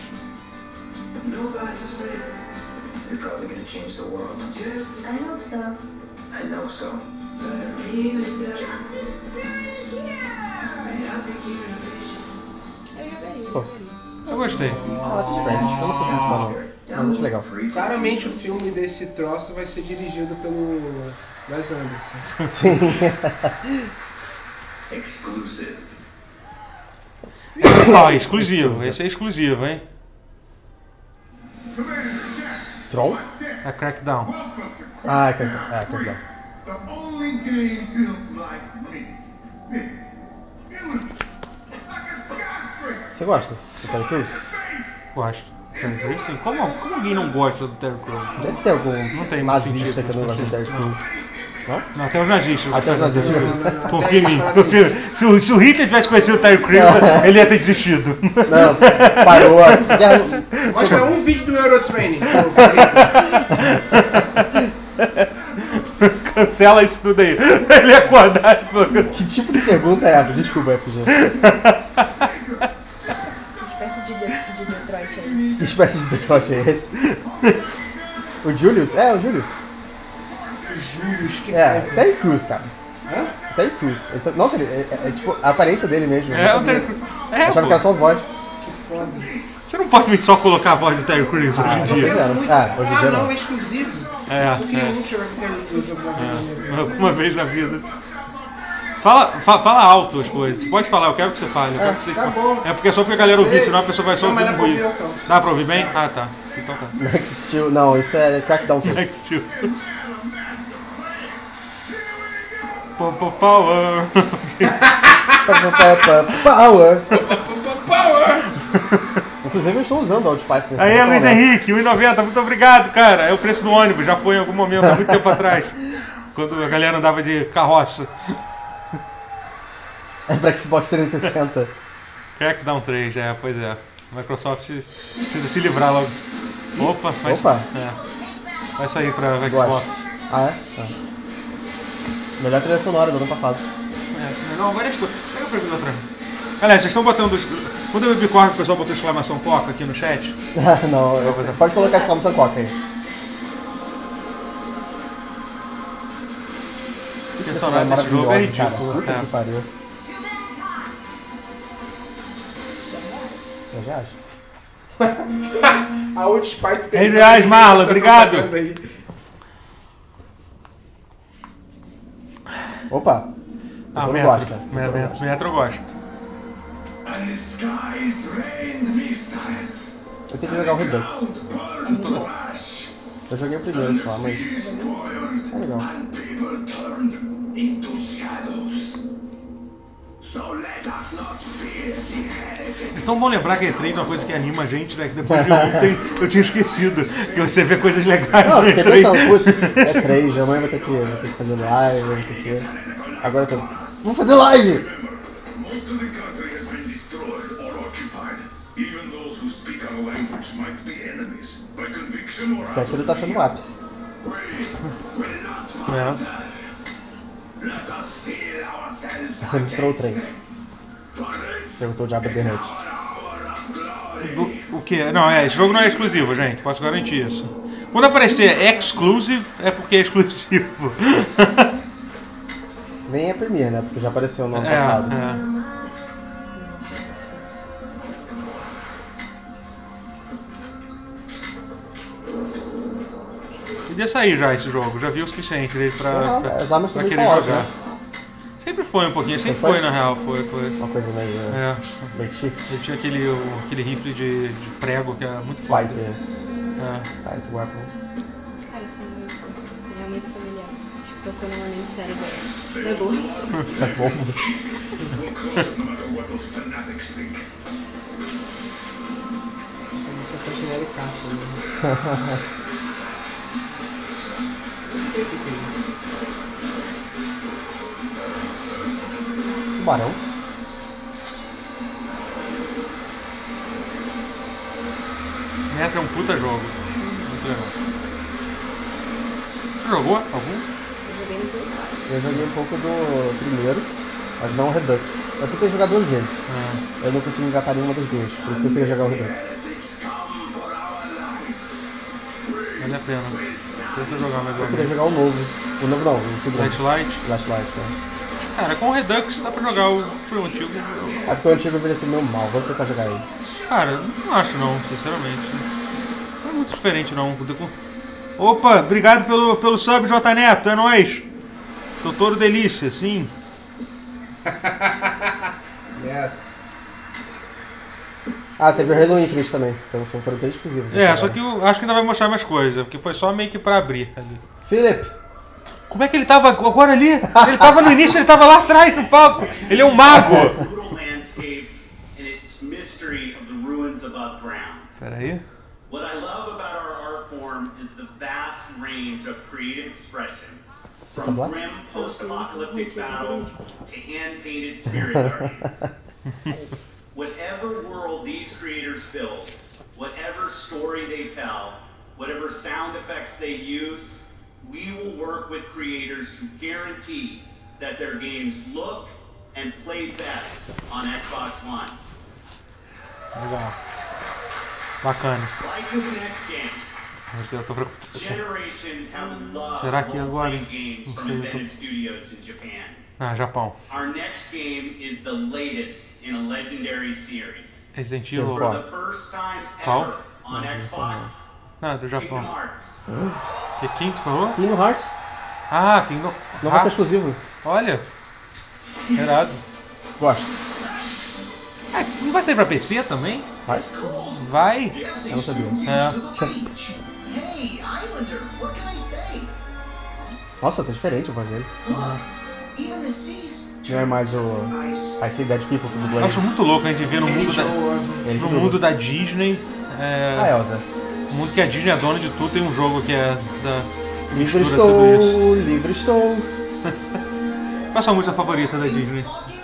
You're probably gonna change the world. I hope so. I know so. Captain Spirit is here! Pô, Eu gostei. Life Strange. Eu não sou muito fã, não. Mas acho legal. Claramente o filme desse troço vai ser dirigido pelo Wes Anderson. Sim. Exclusive. Ah, exclusivo. Esse é exclusivo, hein? Tron? É Crackdown. Ah, é Crackdown. The only game built like me. It was like a skyscraper. Você gosta do Terry Crews? Gosto. Sim. Como alguém não gosta do Terry Crews? Deve ter algum Não tem muito nazista sentido, que não gosta do Terry Crews. Não? Não, até os nazistas. Até os nazistas. Confia em mim. Confia. Se o Hitler tivesse conhecido o Terry Crews, ele ia ter desistido. Não, parou a guerra. Mostra um vídeo do Eurotraining. Cancela isso tudo aí. Ele ia acordar e falou... Que tipo de pergunta é essa? Desculpa, FG. Espécie de Detroit aí. Que espécie de Detroit é esse? O Julius? É, o Julius. Juros, que É, raiva. Terry Crews, cara. Hã? Terry Crews. Então, nossa, ele é tipo a aparência dele mesmo. eu não É, o sabia. Terry Crews. Eu achava que era só voz. Que foda. Você não pode só colocar a voz do Terry Crews hoje em não dia. fizeram. Muito... Hoje em dia não, não. é exclusivo. É, Eu queria muito jogar com Terry Crews alguma vez na minha vida. Uma vez na vida. Fala alto as coisas. Você pode falar, eu quero que você fale. Eu quero que você tá fale. bom. É porque é só pra galera ouvir, senão a pessoa vai só Não, ouvir mas um dá pra ruído. ouvir, então. Dá pra ouvir bem? Ah, tá. Então tá. Max Steel. Não, isso é Crackdown 2. Max Steel. Power. Power! Inclusive eu estou usando o Old Spice nesse Aí, botão, Luiz né? Henrique, 1,90, muito obrigado, cara. É o preço do ônibus, já foi em algum momento, há muito tempo atrás. Quando a galera andava de carroça. É pra Xbox 360. Crackdown 3, pois é. Microsoft precisa se livrar logo. Opa, vai sair pra Xbox. Gosto. Ah, é? Tá. Melhor trilha sonora do ano passado. Não, várias coisas. Pega pra mim outra. Galera, vocês estão botando. Quando eu bicorre, o pessoal botou exclamação Coca aqui no chat. Não, pode colocar exclamação Coca aí. Que Essa saudade desse jogo é cara. ridículo. Puta que pariu. Eu já acho. A Old Spice... R$10, Marla, obrigado. Opa! Todo mundo gosta. Metro eu gosto. Eu tenho que jogar o Redux. Eu joguei o primeiro só, mas... é legal. É tão bom lembrar que E3 é uma coisa que anima a gente, né? Que depois de ontem eu tinha esquecido que você vê coisas legais Não, no fiquei E3. pensando, putz, é 3, amanhã vai ter que fazer live, não sei o quê. Agora eu tô... vamos fazer live! Most of the country has been destroyed or occupied. Even those who speak our language might be enemies. By conviction or Isso aqui ele tá sendo o ápice. Você me entrou o trem. Perguntou o Diabo The Hutt. O que? Não, esse jogo não é exclusivo, gente. Posso garantir isso. Quando aparecer exclusive, é porque é exclusivo. Nem a Premiere, né? Porque já apareceu no ano passado. Podia sair já esse jogo, já vi o suficiente dele pra as armas também querer são jogar. ótimas. Sempre foi um pouquinho, sempre Foi? foi na real, foi. Uma coisa meio... makeshift. Ele tinha aquele rifle de prego que é muito foda. Pipe. Pipe weapon. Cara, essa música é muito familiar. Acho que tocou numa minissérie dela. É boa. É bom. Essa música tá genericaça, né? Não sei o que é isso. Tubarão? Metro é um puta jogo. Muito legal. Você jogou algum? Eu joguei um pouco do primeiro, mas não o Redux. Eu tentei jogar duas vezes. Eu não consegui engatar nenhuma das duas, por isso que eu queria jogar o Redux. Vale a pena. Tenta jogar mais Eu uma queria vez. jogar o novo. O novo não, o segundo. Flashlight. Flashlight, né? Cara, com o Redux dá pra jogar o antigo. É porque o antigo envelheceu meio mal, vamos tentar jogar ele. Cara, não acho não, sinceramente. Não é muito diferente não. Opa, obrigado pelo sub, J Neto, é nóis. Doutor Delícia, sim. Yes. Ah, teve o Halo Infinite também, então são foram três exclusivos. Só que eu acho que ainda vai mostrar mais coisa, porque foi só meio que pra abrir ali. Philip! Como é que ele tava agora ali? Ele tava no início, ele tava lá atrás no palco. Ele é um mago. Brutal landscapes and its mystery of the ruins above ground. Pera aí. What I love about our art form is the vast range of creative expression. From grim post-apocalyptic battles to hand-painted spirit guardians. Whatever world these creators build, whatever story they tell, whatever sound effects they use, we will work with creators to guarantee that their games look and play best on Xbox One. Legal. Bacana. Like this next game, Meu Deus, eu tô preocupado. generations have loved Será que agora? role-playing games Não from sei, eu Invented Studios in Japan. Ah, Japão. Our next game is the latest in a legendary series. Resident Evil. For the first time Qual? ever on Xbox, Não, do Kingdom Japão. Hearts. Que quem que falou? Kingdom Hearts? Ah, Kingdom Não vai ser Hearts. exclusivo. Olha. Irado. Gosto. É, não vai sair pra PC também? Vai? Vai. Eu não sabia. É. Hey, Islander, what can I say? Nossa, tá diferente a voz dele. Even the seas Não é mais o I Say Dead People do Eu Blade. acho muito louco a gente ver no mundo da, Ele no que mundo dubla. da Disney. Ah, Elza. O mundo que a Disney é dona de tudo, tem um jogo que é da. Livre mistura tudo isso. estou, livre estou. Qual a sua música favorita da Disney?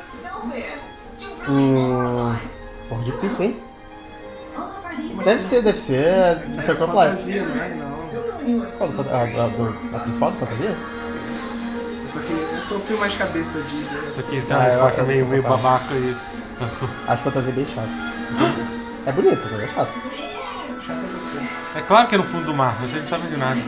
Porra, difícil, hein? Deve ser Circle of Life. Fantasia, não é? Não. Qual a principal da fantasia? Só que eu tô um filme mais cabeça da Disney. Isso aqui tem Ah, uma eu resposta acho meio que babaca e. Acho fantasia bem chato. É bonito, mas é chato. Chato é você. É claro que é no fundo do mar, você não sabe de nada.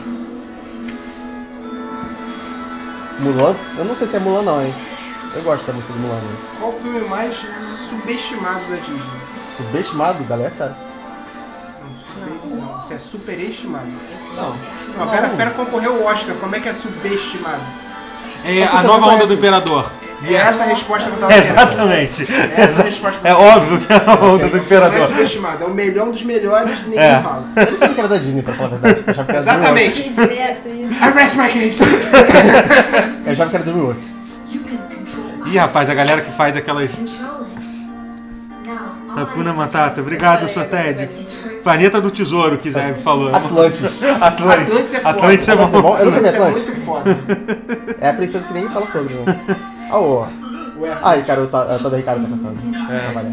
Mulan? Eu não sei se é Mulan não, hein? Eu gosto da música de Mulan. Né? Qual o filme mais subestimado da Disney? Subestimado? Bela é Fera. Não, isso é superestimado. Não. A Bela Fera concorreu ao Oscar, como é que é subestimado? É É que a você nova não onda conhece. do Imperador. E é essa a resposta que eu tava querendo. Exatamente. Essa é a resposta que É eu tava óbvio que é a onda do Não é Imperador. subestimado, é o melhor dos melhores e ninguém É. fala. Eu não sabia que era da Disney, pra falar a verdade. Eu achava que era Exatamente. Que direto isso. Arrest my case! DreamWorks. Eu achava que era DreamWorks. Ih, rapaz, a galera que faz aquelas. Control it. Now, Hakuna Matata. Obrigado, Sorted. Planeta do Tesouro, que Zé falou. Atlantis. Atlantis é foda. Atlantis é Nossa, é bom. Eu não sabia Isso é Atlantis. muito foda. É a princesa que ninguém fala sobre, né? Ah, ô. Ué, Ah, Ricardo, a Toda Ricardo tá cantando. É. Trabalhar.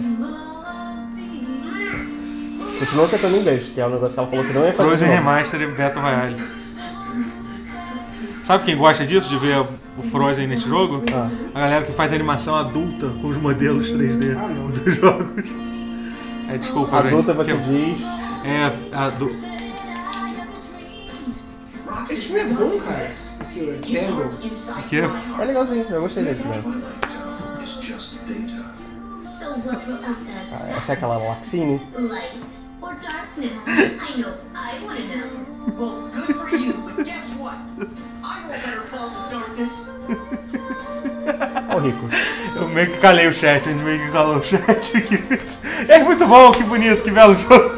Continuou cantando em inglês, que é um negócio que ela falou que não ia fazer. Frozen de novo. Remaster e Battle Royale. Sabe quem gosta disso, de ver o Frozen nesse jogo? Ah. A galera que faz animação adulta com os modelos 3D dos jogos. É, desculpa, Adulta gente. você diz. É, adulta. esse filme é bom, cara. Esse Tangle. Que? É legalzinho, eu gostei dele também. It's just data. So what will us accept? Essa é aquela Laxine. Light or darkness? I know. I want to know. Well, good for you, but guess what? I won't better fall to darkness. Ó o Rico. Eu meio que calei o chat, a gente meio que calou o chat. É muito bom, que bonito, que belo jogo.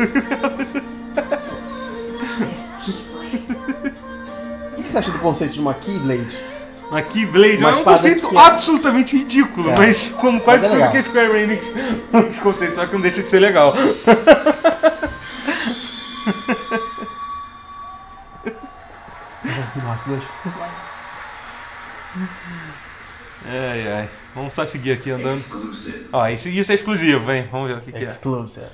O que você acha do conceito de uma Keyblade? Uma Keyblade Uma é um espada conceito que- absolutamente ridículo, É. mas como quase Mas é tudo legal. que a Square Enix os conceitos, só que não deixa de ser legal. Nossa, Deus. Ai, ai. Vamos só seguir aqui andando. Exclusive. Ó, isso é exclusivo, hein? Vamos ver o que é. Exclusive.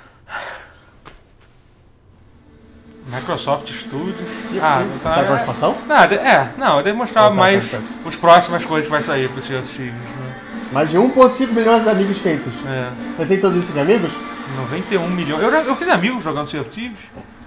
Microsoft Studios. Você sabe qual é a expansão? Nada, não, deve mostrar Não sabe, mais sabe. os próximas coisas que vai sair pro Sea of Thieves, né? Mais de 1,5 milhões de amigos feitos. É, Você tem todos isso de amigos? 91 milhões. Eu fiz amigos jogando Sea of Thieves.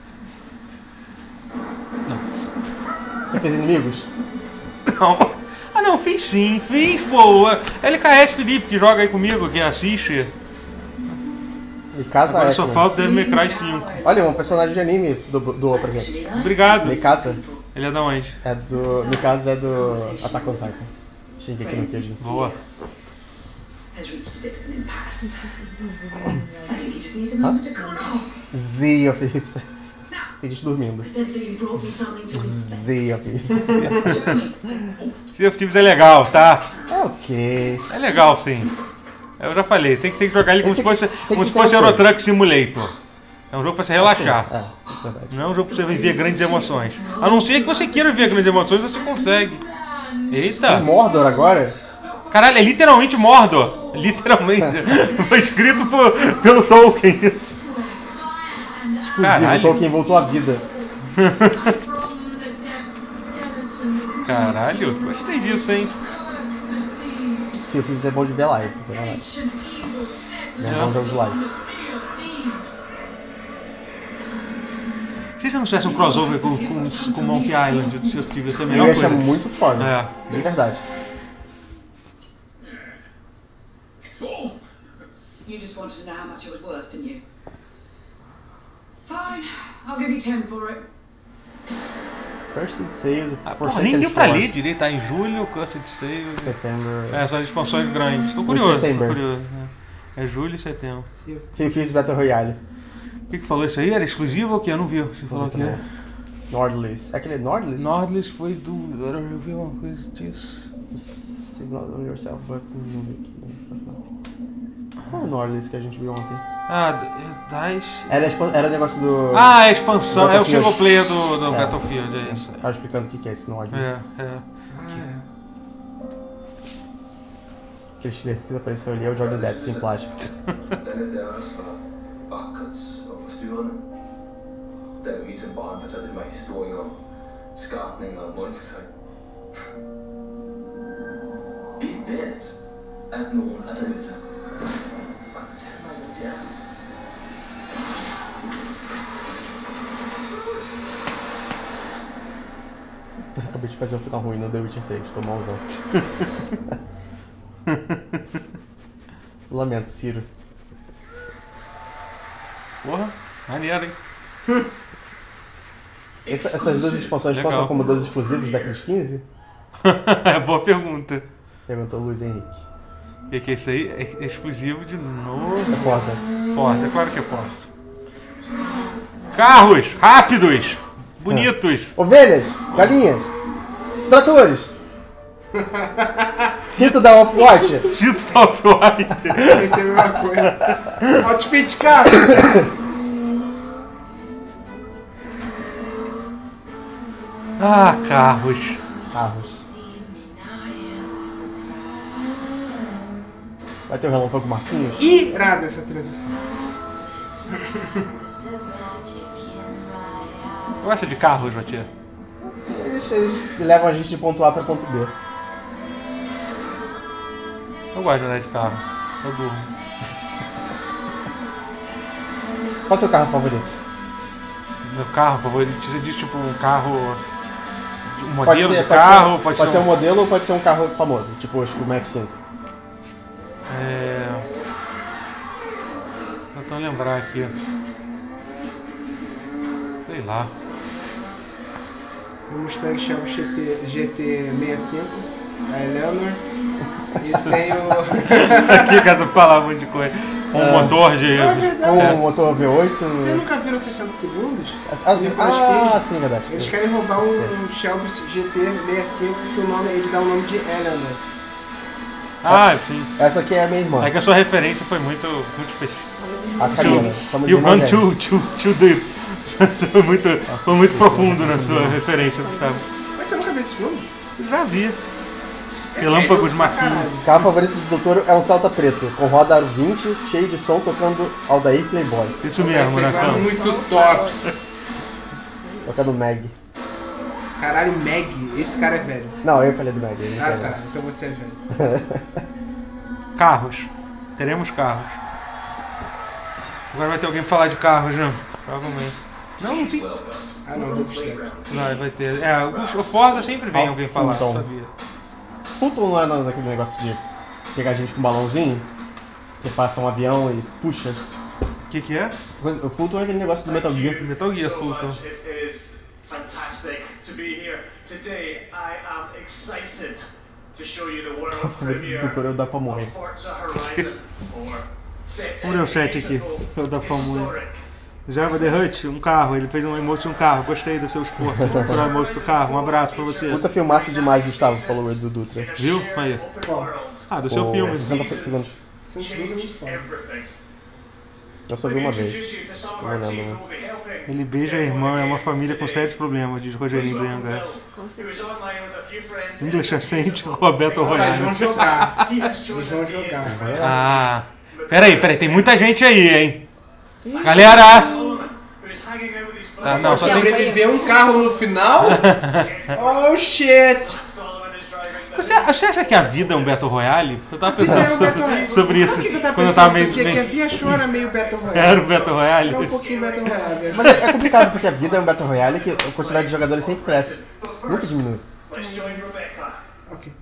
Você fez inimigos? Não. Ah não, fiz sim, fiz, pô. LKS Felipe, que joga aí comigo, que assiste. E casa Agora é. só falta Devil May Cry 5. Olha, um personagem de anime doou pra gente. Obrigado. Mikasa Ele é da onde? é do. Mikasa é do Attack on Titan. Shingeki no Kyojin. Boa. Has reached a bit of an impasse. I think he just needs a moment to cool off. Z of Thieves. Tem gente dormindo. I said so you brought me something to inspect. Z of Thieves. Sea of Thieves é legal, tá? É ok. É legal, sim. Eu já falei, tem que jogar ele como se fosse, como se ter fosse uma Euro Truck Simulator. É um jogo pra você relaxar. É, verdade. Não é um jogo pra você viver grandes emoções. A não ser que você queira viver grandes emoções, você consegue. Eita! Mordor agora? Caralho, é literalmente Mordor. Literalmente. Foi escrito pelo Tolkien isso. Exclusivo, Caralho. Tolkien voltou à vida. Caralho, gostei disso, hein? Se o Thieves é bom de ver live, isso é verdade. Não é um jogo de live. Se você não fizesse um crossover com Monkey Island do Sea of Thieves, ia ser a Eu melhor ia achar coisa. muito foda. É. De verdade. You just wanted to know how much it was worth, didn't you? Fine, I'll give you 10 for it. Cursed Sales, Porra, nem deu pra ler direito, tá? Em julho, Cursed Sales. Setembro. São as expansões grandes. Tô curioso. Setembro. É julho e setembro. Sem Fios Battle Royale. O que falou isso aí? Era exclusivo ou o que? Eu não vi. Você falou que é. Nordless. É aquele Nordless? Nordless foi do. Eu vi uma coisa disso. Signal on yourself, but não vi aqui. Qual é o Nordless que a gente viu ontem? Das. Era o negócio do. A expansão. É o single player do Battlefield, é isso. Tava explicando o que é esse Nordless. Aquele chinês que apareceu ali é o Johnny Depp sem plástico. Acabei de fazer um final ruim no The Witcher 3, tô malzão. Lamento, Ciro. Porra, maneiro, hein? Essas duas expansões contam como dois exclusivos da Cris 15? Boa pergunta. Perguntou o Luiz Henrique. E que isso aí é exclusivo de novo. É Forza. Forza, é claro que é Forza. Carros rápidos, bonitos. Ovelhas, galinhas, tratores. Cinto da Off-White. Cinto da Off-White. Pensei a mesma coisa. Outfit, cara. Carros. Vai ter o Relâmpago Marquinhos? Irada essa transição. Gosta de carros, Matia? Eles levam a gente de ponto A pra ponto B. Eu gosto de andar de carro. Eu durmo. Qual é o seu carro favorito? Meu carro favorito? Você diz tipo um carro... Um modelo de carro? Pode ser um modelo ou pode ser um carro famoso? Tipo, acho que o Max 5. Tô tentando lembrar aqui. Sei lá. Tem o Mustang Shelby GT65, a Eleanor. E tem o... Aqui, caso falar um monte de coisa. Motor de... Um motor V8. Vocês nunca viram 60 segundos? Sim, verdade. Eles querem roubar um Shelby GT65 que o nome, ele dá o nome de Eleanor. Sim. Essa aqui é a minha irmã. É que a sua referência foi muito específica. A Karina. You've gone too deep. Foi muito profundo na sua referência, Gustavo. Mas você nunca viu esse filme? Já vi. Relâmpagos Marquinhos. O carro favorito do doutor é um Celta preto, com roda aro 20, cheio de som, tocando Aldair Playboy. Isso mesmo, Nacão. Muito tops. Tocando Meg. Caralho, Meg, esse cara é velho. Não, eu falei do Meg. Tá, então você é velho. Carros. Teremos carros. Agora vai ter alguém pra falar de carros, né? Provavelmente. Não tem. Não, vou puxar. Não, vai ter. O Forza sempre vem alguém falar, sabia? Fulton não é naquele negócio de pegar a gente com um balãozinho? Que passa um avião e puxa? O que é? O Fulton é aquele negócio do Metal Gear. Metal Gear, Fulton. Fantastic to be here today. I am excited to show you the world premiere Doutor, dá pra morrer. of Forza Horizon 4. Vamos ver o chat aqui. Eu dá pra morrer. Java The Hut, um carro. Ele fez um emote de um carro. Gostei do seu esforço para o emote do carro. Um abraço pra você. Puta filmaça demais, Gustavo, falou o Edu Dutra. Viu? Aí. Do seu filme. 60 segundos. 60 segundos é muito foda. Eu só vi uma vez. Não lembro. Ele beija a irmã, é uma família com sérios problemas, diz Rogerinho do Angar. English Ascent com a Battle Royale. Eles vão jogar. Peraí, tem muita gente aí, hein? Galera! Não, só tem... Sobreviver um carro no final? Oh, shit! Você acha que a vida é um Battle Royale? Eu tava pensando sobre isso quando eu tava meio... Que a Via Show era meio Battle Royale. Era o Battle Royale? Era um pouquinho Battle Royale. Mas é complicado, porque a vida é um Battle Royale que a quantidade de jogadores sempre cresce. Nunca diminui. Ok.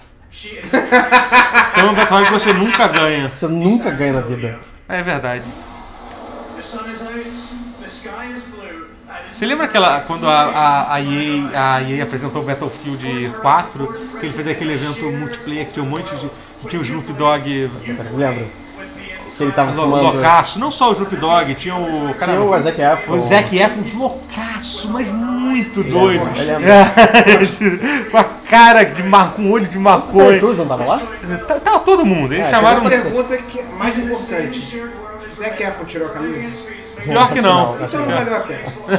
É um Battle Royale que você nunca ganha. Você nunca ganha na vida. É verdade. Você lembra quando a EA apresentou o Battlefield 4, que ele fez aquele evento multiplayer que tinha um monte de... que tinha o Snoop Dogg... Lembro. Que ele tava loucaço, não só o Snoop Dogg, tinha o... Tinha o Zac Efron. O Zac Efron loucaço, mas muito doido. Com a cara com o olho de maconha. O Cruz não tava lá? Tava todo mundo, eles chamaram... Uma pergunta que é mais importante. O Zac Efron tirou a camisa? Pior que não. Então não valeu a pena.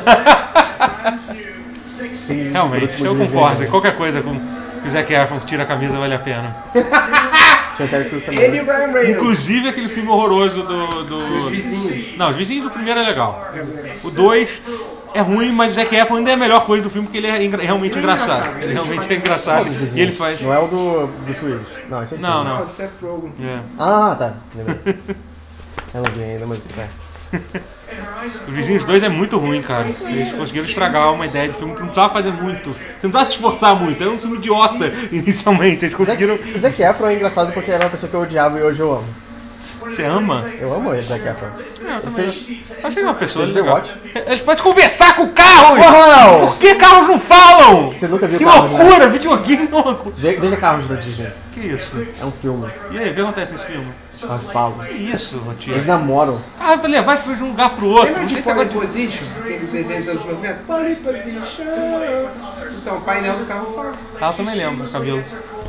Realmente, eu concordo. Qualquer coisa com que o Zac Efron tira a camisa vale a pena. Ele e Ryan Reynolds. Inclusive aquele filme horroroso Os Vizinhos. Não, Os Vizinhos, o primeiro é legal. O 2 é ruim, mas o Zac Efron ainda é a melhor coisa do filme porque ele é realmente engraçado. Ele realmente é engraçado. E ele faz... Não é o do Switch. Não, esse aqui. Não. Não, do Seth Rogen. Ah, tá. Lembrei. Eu não vi ainda, mas vai. Os Vizinhos 2 é muito ruim, cara. Eles conseguiram estragar uma ideia de filme que não precisava fazer muito. Você não precisava se esforçar muito. Era um filme idiota, inicialmente. Eles conseguiram... O Zac Efron é engraçado porque era uma pessoa que eu odiava e hoje eu amo. Você ama? Eu amo ele, Zac Efron. Achei que é uma pessoa fez legal. The Eles podem conversar com carros! Uau! Por que carros não falam? Você nunca viu que Carros, loucura! Né? Videogame não... Veja Carros da Disney. Que isso? É um filme. E aí, o que acontece nesse filme? Elas falam. Que isso, Rotinha? Eles namoram. Ah, pra levar de um lugar pro outro. Lembra de Pole Position? Aquele desenho dos anos 90? Pole Position. Então, o painel do carro fala. Ah, eu também lembro, cabelo.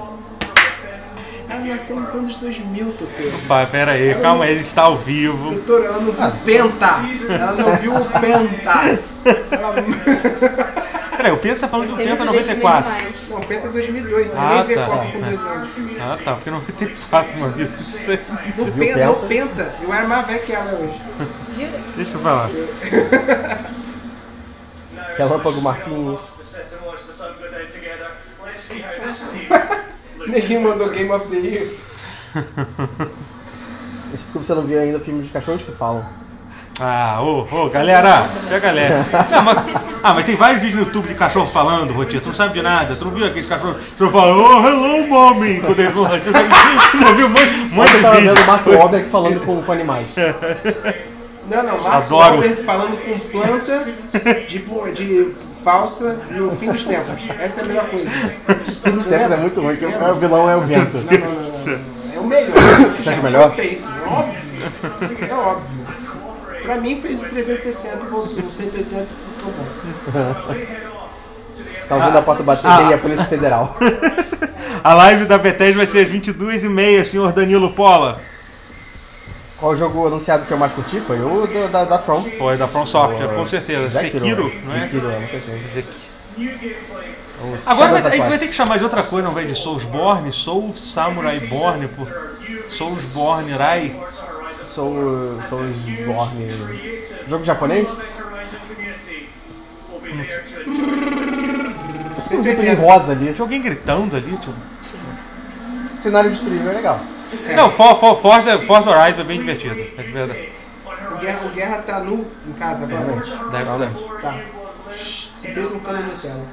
Ela nasceu nos anos 2000, Totoro. Pai, pera aí, calma aí, a gente tá ao vivo. Totoro, ela não viu o Penta. Ela não viu o Penta. Peraí, o Pedro tá falando do Penta 94. Não, o Penta é 2002, você Ah, nem vê tá. Copa com 2 anos. Ah, tá, porque 94, meu amigo. No Penta, eu era mais velho que ela hoje. Deixa eu falar. Relâmpago Marquinhos. Ninguém mandou Game of the Year. Isso porque você não viu ainda filme de cachorros que falam. Ah, galera, a galera. Não, mas tem vários vídeos no YouTube de cachorro falando, Rotinha, tu não sabe de nada, tu não viu aqueles cachorros falando, oh, hello, mommy, quando eles vão, você já viu um monte de Eu tava vídeo. vendo o Marco Wahlberg falando com animais. Não, Marco Adoro. Wahlberg falando com planta de falsa no fim dos tempos. Essa é a melhor coisa. Fim dos tempos é muito ruim, porque o vilão é o vento. Não. É o melhor. Você acha melhor? Feito. É óbvio. Pra mim fez o 360 e voltou. O 180 ficou bom. Tá ouvindo a porta bater e a Polícia Federal. A live da Bethesda vai ser às 22h30, senhor Danilo Pola. Qual o jogo anunciado que eu mais curti? Foi o da From. Foi da From Software, com certeza. Sekiro, não é? Sekiro, não pensei. Agora a gente vai ter que chamar de outra coisa, não vai de Soulsborne, Soul Samurai Born por Soulsborne Rai. Soulsborne. Jogo japonês? Tem um zíper rosa ali. Tinha alguém gritando ali, tipo. Cenário destruído é legal. Não, Forza Horizon é bem divertido, é de verdade. O Guerra tá nu em casa agora. Deve estar. Tá. Se pesa um cano no tela.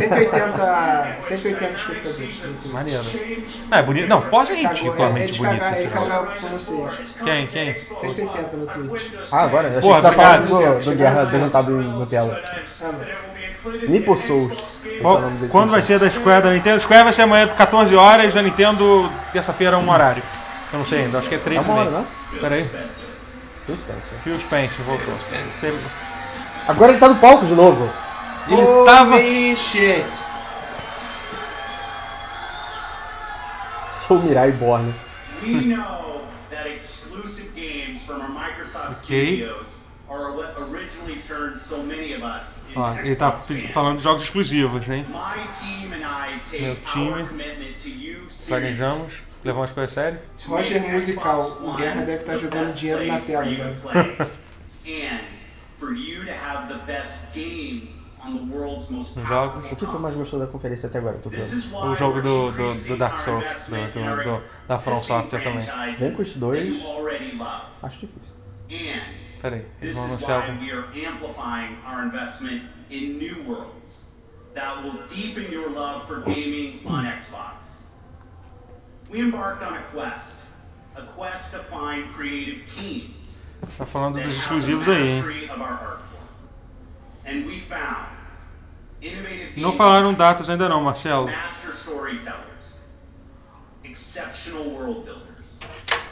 180 espectadores. Maneiro. É bonito. Não, Forza é ridiculamente bonito. Ele cagou com vocês. Quem? 180 no Twitch. Ah, agora? Eu achei Porra, que você tava obrigado. falando do Guerra apresentado no tela. Nippo Souls. Quando vai ser da Square da Nintendo? Square vai ser amanhã 14 horas, da Nintendo terça-feira um horário. Eu não sei ainda, acho que é 3 É uma hora, e meio. né? Pera aí. Phil Spencer. Phil Spencer voltou. Agora ele tá no palco de novo. Ele tava... Holy shit. Sou Mirai Borne. We know that exclusive games from our Microsoft Studios are what originally turned so many of us into Ó, ele tá falando de jogos exclusivos, né? My team and I Meu take time. our commitment to you seriously. Planejamos, levar umas coisas sérias. Roger Musical. O Guerra deve estar jogando dinheiro na tela, velho. And for you to have the best games on the world's most Jogos. O que tu mais gostou da conferência até agora, Tutu? O jogo do Dark Souls, da From Software também. Vanquish 2, acho difícil. Pera aí, eles This vão is anunciar why algum... we are amplifying our investment in new worlds that will deepen your love for gaming on Xbox. We embarked on a quest to find creative teams Tá falando that dos have the exclusivos aí, hein? mastery of our art form. And we found innovative Não falaram datas ainda não, Marcelo. master storytellers, exceptional world builders.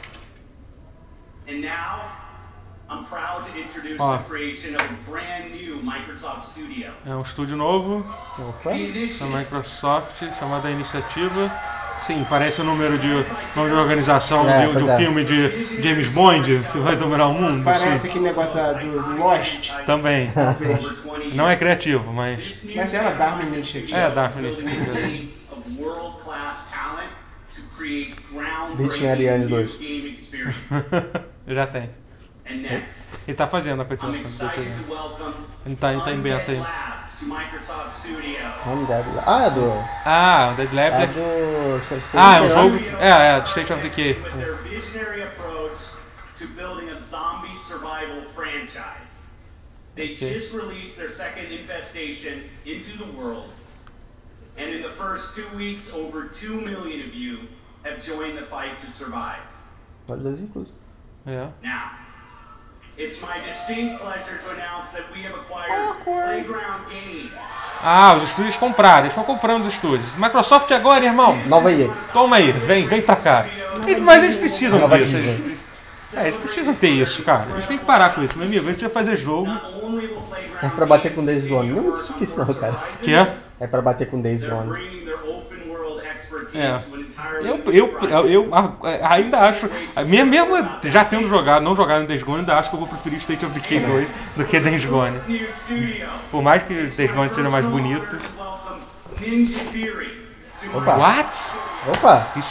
And now, I'm proud to introduce Ó. the creation of a brand new Microsoft Studio. É um estúdio novo Opa. The da initiative Microsoft, chamada Iniciativa. Sim, parece o nome de organização de pois um é. filme de James Bond que vai dominar o mundo. Parece Sim, aquele negócio do Lost. também. over 20 Não é years. criativo, mas Mas era Dharma Initiative. é Dark Building a Initiative. team of world-class talent to create Dating Ariane groundbreaking 2. new game experience. Já tem. And next, Ele tá fazendo a I'm continuação do excited DT. to welcome Ele tá em beta Undead aí. Labs to Microsoft Studio. Ah, é do. Ah, o Dead Labs É é... do. Ah, é um jogo... É, do State of Decay. With their visionary approach to building a zombie survival franchise. They just released their second infestation into the world. And in the first 2 weeks, over 2 million of you have joined the fight to survive. Nós dois incluso. É. Now, it's my distinct pleasure to announce that we have acquired Playground Games. Ah, os estúdios compraram. Eles estão comprando os estúdios. Microsoft agora, irmão. Nova EA. Toma aí, vem pra cá. Mas eles precisam Nova disso. Disney. Eles precisam ter isso, cara. Eles têm que parar com isso, meu amigo. A gente precisa fazer jogo. Not only will Playground É pra bater com Games Days Gone. Não é muito work on difícil não, cara. Horizon, Que é? É pra bater com Days they're Gone. bringing their open world expertise É. to an entirely Eu, new eu, project. eu ainda acho, mesmo já tendo jogado, não jogado em Days Gone, ainda acho que eu vou preferir State of Decay 2 do que Days Gone. New studio. Por mais que Days Gone seja mais bonito. Welcome Ninja Theory to Opa. What? Opa! Isso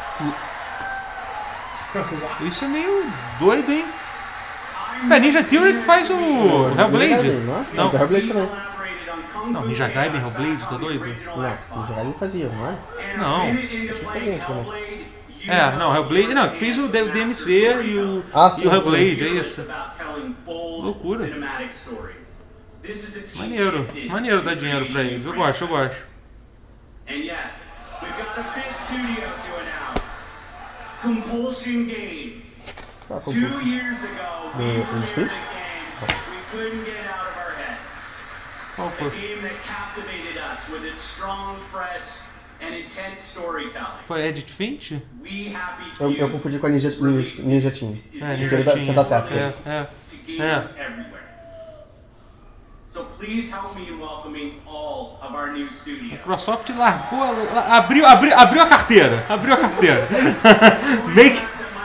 é meio doido, hein? Tá, Ninja Theory que faz o Hellblade. Não é? Não, Do Hellblade também. não, Ninja Gaiden, Hellblade, tá doido? Não, o jogador fazia, não é? Não. né? É, não, Hellblade, não, que fez o DMC e o, Ah, sim, e o Hellblade, sim. é isso. Loucura. Maneiro, maneiro dar dinheiro pra eles, eu gosto. And yes, we've got a fifth studio to announce. Compulsion Games. Ah, 2 years ago, we Ninja prepared a Switch? game we couldn't get out of our heads. Qual A foi? game that captivated us with its strong, fresh, and intense storytelling. Foi Edit Finch? We Happy Eu Few confundi com a Ninja Team. is É, the Ninja Você tá- Team. você tá certo, É, sim. é. to gamers everywhere. So please help me in welcoming all of our new studios. Microsoft largou, abriu a carteira. Make...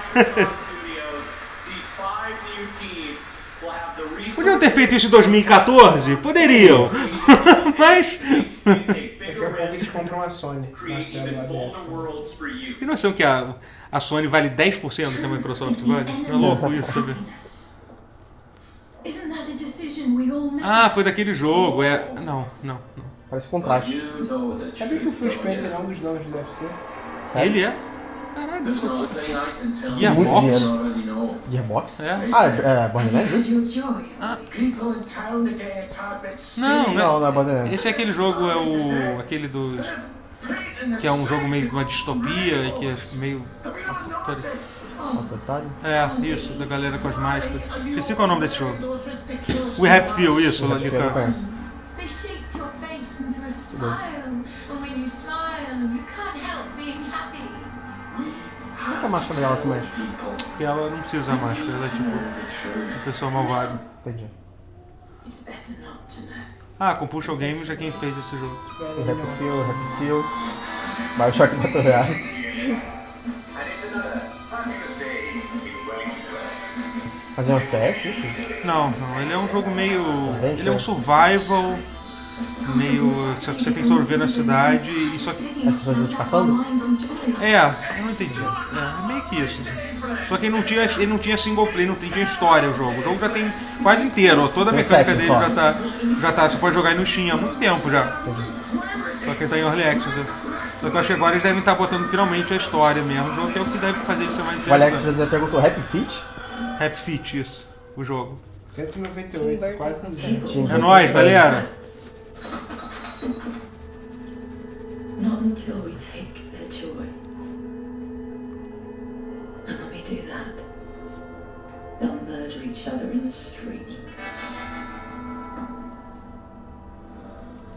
Podiam ter feito isso em 2014? Poderiam. Mas... Daqui a pouco eles compram a Sony. Marcelo ADF. Tem noção que a Sony vale 10% do que a Microsoft vale? É louco isso, sabe? Isn't that the decision we all made? Ah, foi daquele jogo, é... Não. Parece contraste. You know that Sabia que o Phil Spencer é um dos donos do UFC? Sério? Ele é? Caralho. there's one thing I can tell you. Gearbox? Muito You dinheiro. already know. Gearbox? É? Ah, é Borderlands? Where's Isso? your joy? People in town today type it Não, Não, não é né? Borderlands. Esse é aquele jogo, é o... aquele dos... Que é um jogo meio uma distopia e que é meio... Autoritário? É, isso, da galera com as máscaras. Esqueci qual é o nome desse jogo. We Happy Few, isso, lá de Eu não cá. conheço. They shape your face into a smile. And when you smile, you can't help being happy. Como é que a máscara dela se mexe? Porque ela não precisa usar máscara, ela é tipo uma pessoa malvada. Entendi. It's better not to know. Ah, Compulsion Games é quem fez esse jogo. O Happy Few. Bioshock Battle Royale. Fazer um FPS, isso? Não, ele é um jogo meio... Ele é um survival, meio... Só que você tem que sobreviver na cidade e só que... As pessoas vão te caçando? É, eu não entendi. É meio que isso. Assim. Só que ele não tinha single play, não tinha história o jogo. O jogo já tem quase inteiro, ó, toda a Tem mecânica sete dele só. já tá. Você pode jogar aí no Steam há muito tempo já. Só que ele tá em Early Access. Né? Só que eu acho que agora eles devem estar botando finalmente a história mesmo. O jogo que é o que deve fazer ele ser mais O Alex interessante. já perguntou, Happy Feet? Happy Feet, isso. O jogo. 198, quase 200. É nóis, galera. Not until we take their joy. And when we do that, they'll murder each other in the street.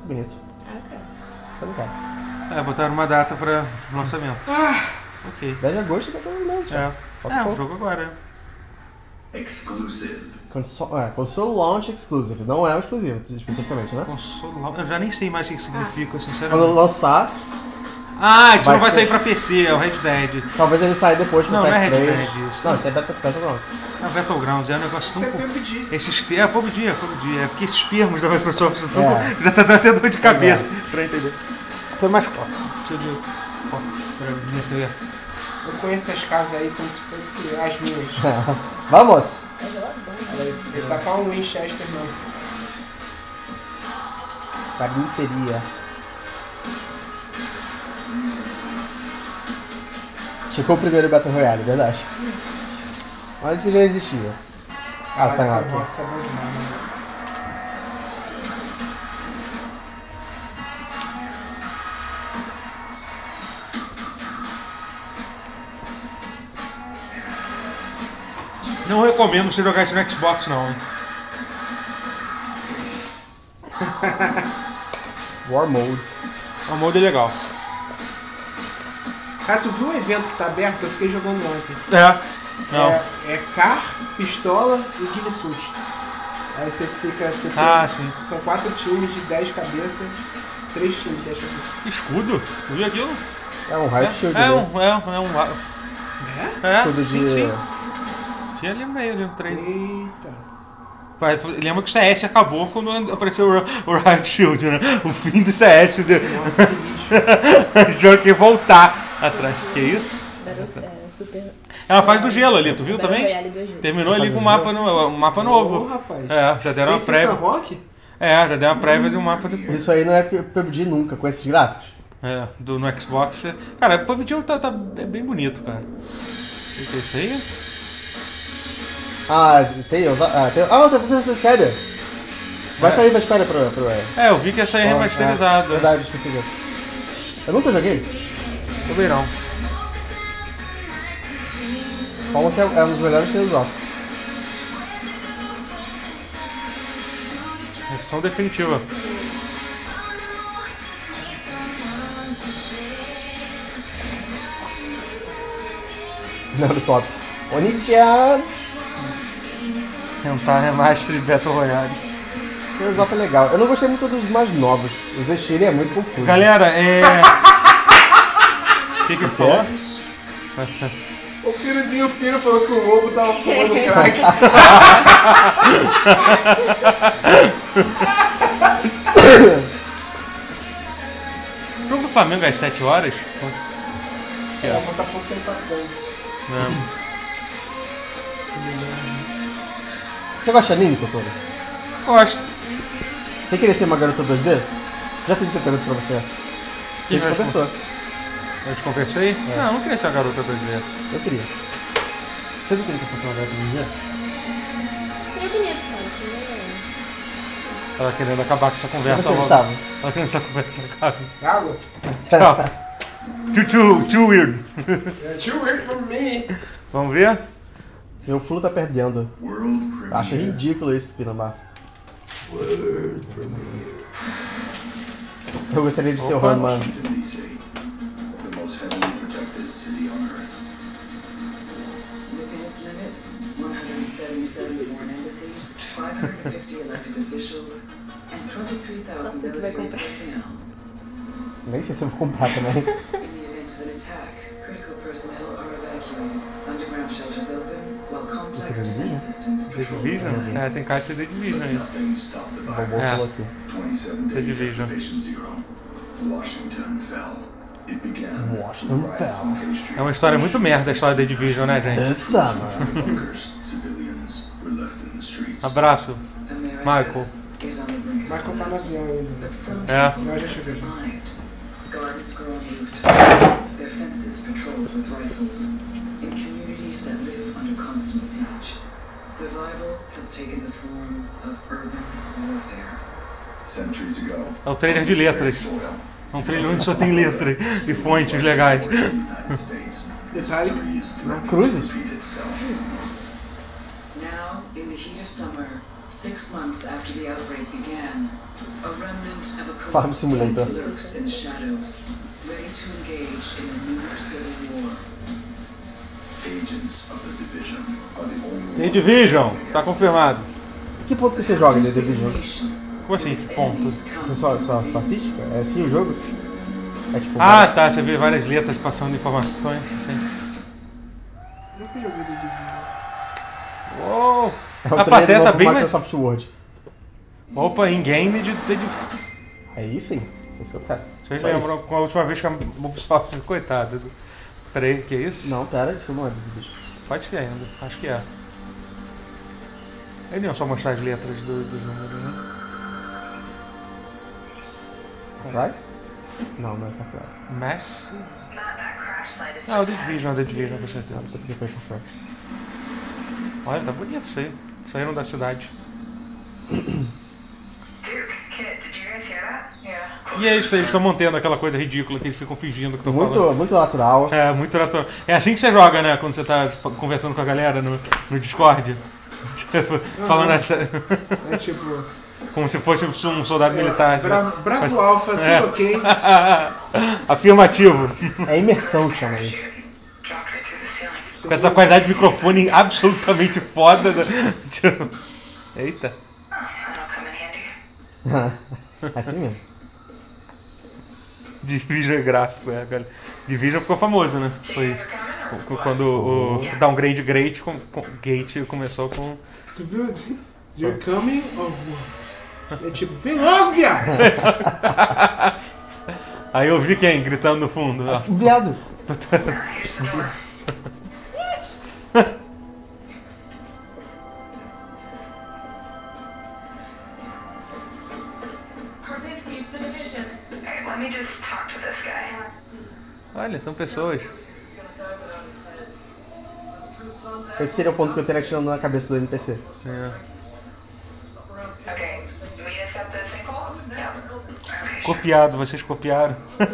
bonito. Ah, cara. Tá legal. Botaram uma data pra lançamento. Ok. 10 de agosto daqui a um mês. É, Falta o pouco. jogo agora. Exclusive. Console Launch Exclusive. Não é o exclusivo, especificamente, né? Console, eu já nem sei mais o que significa, Quando sinceramente. lançar, Tipo, não vai ser- sair pra PC, é o Red Dead. talvez ele saia depois pro Não, não é PS3. Red Dead isso. Não, isso é Battlegrounds. É o Battlegrounds, é um negócio Isso tão... é PUBG. Esses termos, PUBG. É porque esses termos da Microsoft estão já É. tá dando até dor de cabeça pra entender. Foi mais forte. Deixa eu ver. Ó, pra mim entender. Eu conheço as casas aí como se fossem as minhas. Vamos! Ele tá com um Winchester, não. Carniceria. Chegou o primeiro Battle Royale, verdade. Mas esse já existia. Ah, sai lá. Isso é bom demais, né? Não recomendo você jogar isso no Xbox, não, hein? War Mode. O mode é legal. Cara, tu viu o evento que tá aberto? Eu fiquei jogando ontem. Não. É car, pistola e Guinness. Aí você fica... Você Sim. São 4 times de 10 cabeças. 3 times de 10 cabeças. Escudo? Tu viu aquilo? É um Riot Shield. É né? Escudo de... sim. Tinha ali no meio, ali no treino. Eita. Lembra que o CS acabou quando apareceu o Riot Shield, né? O fim do CS. Nossa, que lixo. O jogo que ia voltar atrás. Que isso? Super... É uma fase do gelo ali, tu viu Battle também? Royale do Egito. Terminou ali com um mapa novo. Ô, rapaz. Já deram uma Sem prévia. Season Rock? Já deram uma prévia de um mapa depois. Isso aí não é PUBG nunca, com esses gráficos. No Xbox. Cara, o PUBG é bem bonito, cara. O que é isso aí? Tails. Tá fazendo Vespéria. Vai sair Vespéria pro... Eu vi que ia sair remasterizado. Verdade, esqueci disso. Eu nunca joguei. Também não. Falam que é um dos melhores Tails of. Edição definitiva. Não, no top. Oni-chan! Tentar remaster de Battle Royale. Tails of é legal. Eu não gostei muito dos mais novos. O Zeshiri é muito confuso. Galera, O que falou? O Pirozinho Fino falou que o lobo tava fumando crack. O jogo do Flamengo às 7 horas? O Botafogo tá empatando. Você gosta de anime, Totoro? Gosto. Você queria ser uma garota 2D? Já fiz essa pergunta pra você. A gente vai conversou. Eu te conversei? Não, eu não queria ser uma garota 2D. Eu queria. Você não queria que eu fosse uma garota 2D? Seria bonito, cara. Seria legal. Ela querendo acabar com essa conversa Você, logo. Gustavo? Ela querendo essa conversa acabe. Água? Tchau. Too weird. Too weird for me. Vamos ver? Meu Flu tá perdendo. Acho ridículo isso, Pinamar. Eu gostaria de ser o Hanman. Washington, D.C., the most heavily protected city on Earth. Within its limits, 177 foreign embassies, 550 elected officials, and 23,000 military personnel. Nem sei se eu vou comprar também. In the event of an attack, critical personnel are evacuated, underground shelters open, while complex defense systems The patrol. Division? Tem cara de The Division aí. Nothing stopped the O virus. robô falou aqui. 27 The days Division. after Patient Zero, Washington fell. It began Washington with riots fell. on K Street. É uma história muito merda a história da The Division, né, gente? The summer. Bunkers, civilians were left in the streets. Abraço, America Michael. is on the brink of Michael tá no avião ainda. but some É. people Eu já have cheguei. survived. Gardens grow on rooftops, their fences patrolled with rifles. In communities that live under constant siege, survival has taken the form of urban warfare. Centuries ago, É o trailer de letras. É um trailer onde só tem letra e fontes legais. Detalhe. Cruzes? Now, in the heat of summer, 6 months after the outbreak began, a remnant of a Farm corrupt Simulator. state lurks in the shadows, ready to engage in a new civil war. Agents of the Division are the only The Division, tá confirmado. Que ponto que você joga The Division? Como assim, que ponto? Você só assiste? É assim o jogo? É tipo... Ah, tá, você vê várias letras passando informações, assim. Nunca joguei The Division. Uou! É o A trailer pateta novo do bem mais... Microsoft Word. Opa, in-game de The Division. Aí sim, esse é o cara. Vocês Só lembram com a última vez que a Ubisoft... Coitado. Peraí, que isso? Não, pera, isso não é The Division. Pode ser ainda, acho que é. Eles iam só mostrar as letras dos números, né? Right? Não, não é Far Cry. Messi... Ah, o The Division, com certeza. Não sei porque foi Far Cry. Olha, tá bonito isso aí. Saíram da cidade. E é isso, eles estão mantendo aquela coisa ridícula que eles ficam fingindo que estão falando. Muito natural. É, muito natural. É assim que você joga, né? Quando você tá conversando com a galera no Discord. Tipo, falando essa... É tipo... Como se fosse um soldado militar. Bravo Alpha, tudo ok. Afirmativo. É imersão que chama isso. Com essa qualidade de microfone absolutamente foda. Né? Tipo, eita. Assim mesmo. Division gráfico, é, cara. Division ficou famoso, né? Foi quando o Downgrade Gate começou com... Tu viu? You're coming or what? É tipo, vem logo, viado! Aí eu vi quem gritando no fundo. Ó. Viado. Olha, são pessoas. Esse seria o ponto que eu teria tirando na cabeça do NPC. É. Copiado, vocês copiaram.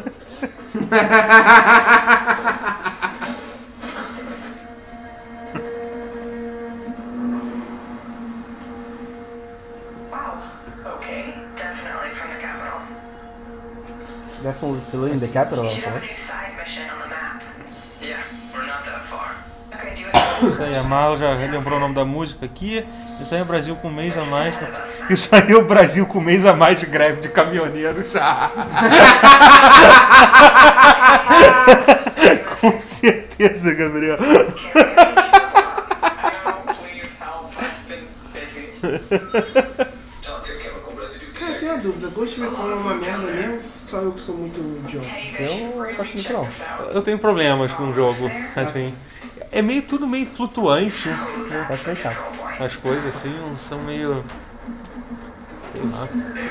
Definitely fill in the capital, né? Isso aí, a Mal já relembrou o nome da música aqui. Isso aí é o Brasil com um mês a mais. Isso aí é o Brasil com um mês a mais de greve de caminhoneiros já. Com certeza, Gabriel. Cara, eu tenho uma dúvida. Ghost Recon é uma merda mesmo? Só eu que sou muito idiota? Eu não acho muito não. Eu tenho problemas com o jogo, assim. É meio tudo meio flutuante. Eu acho meio chato. As coisas assim são meio... sei lá.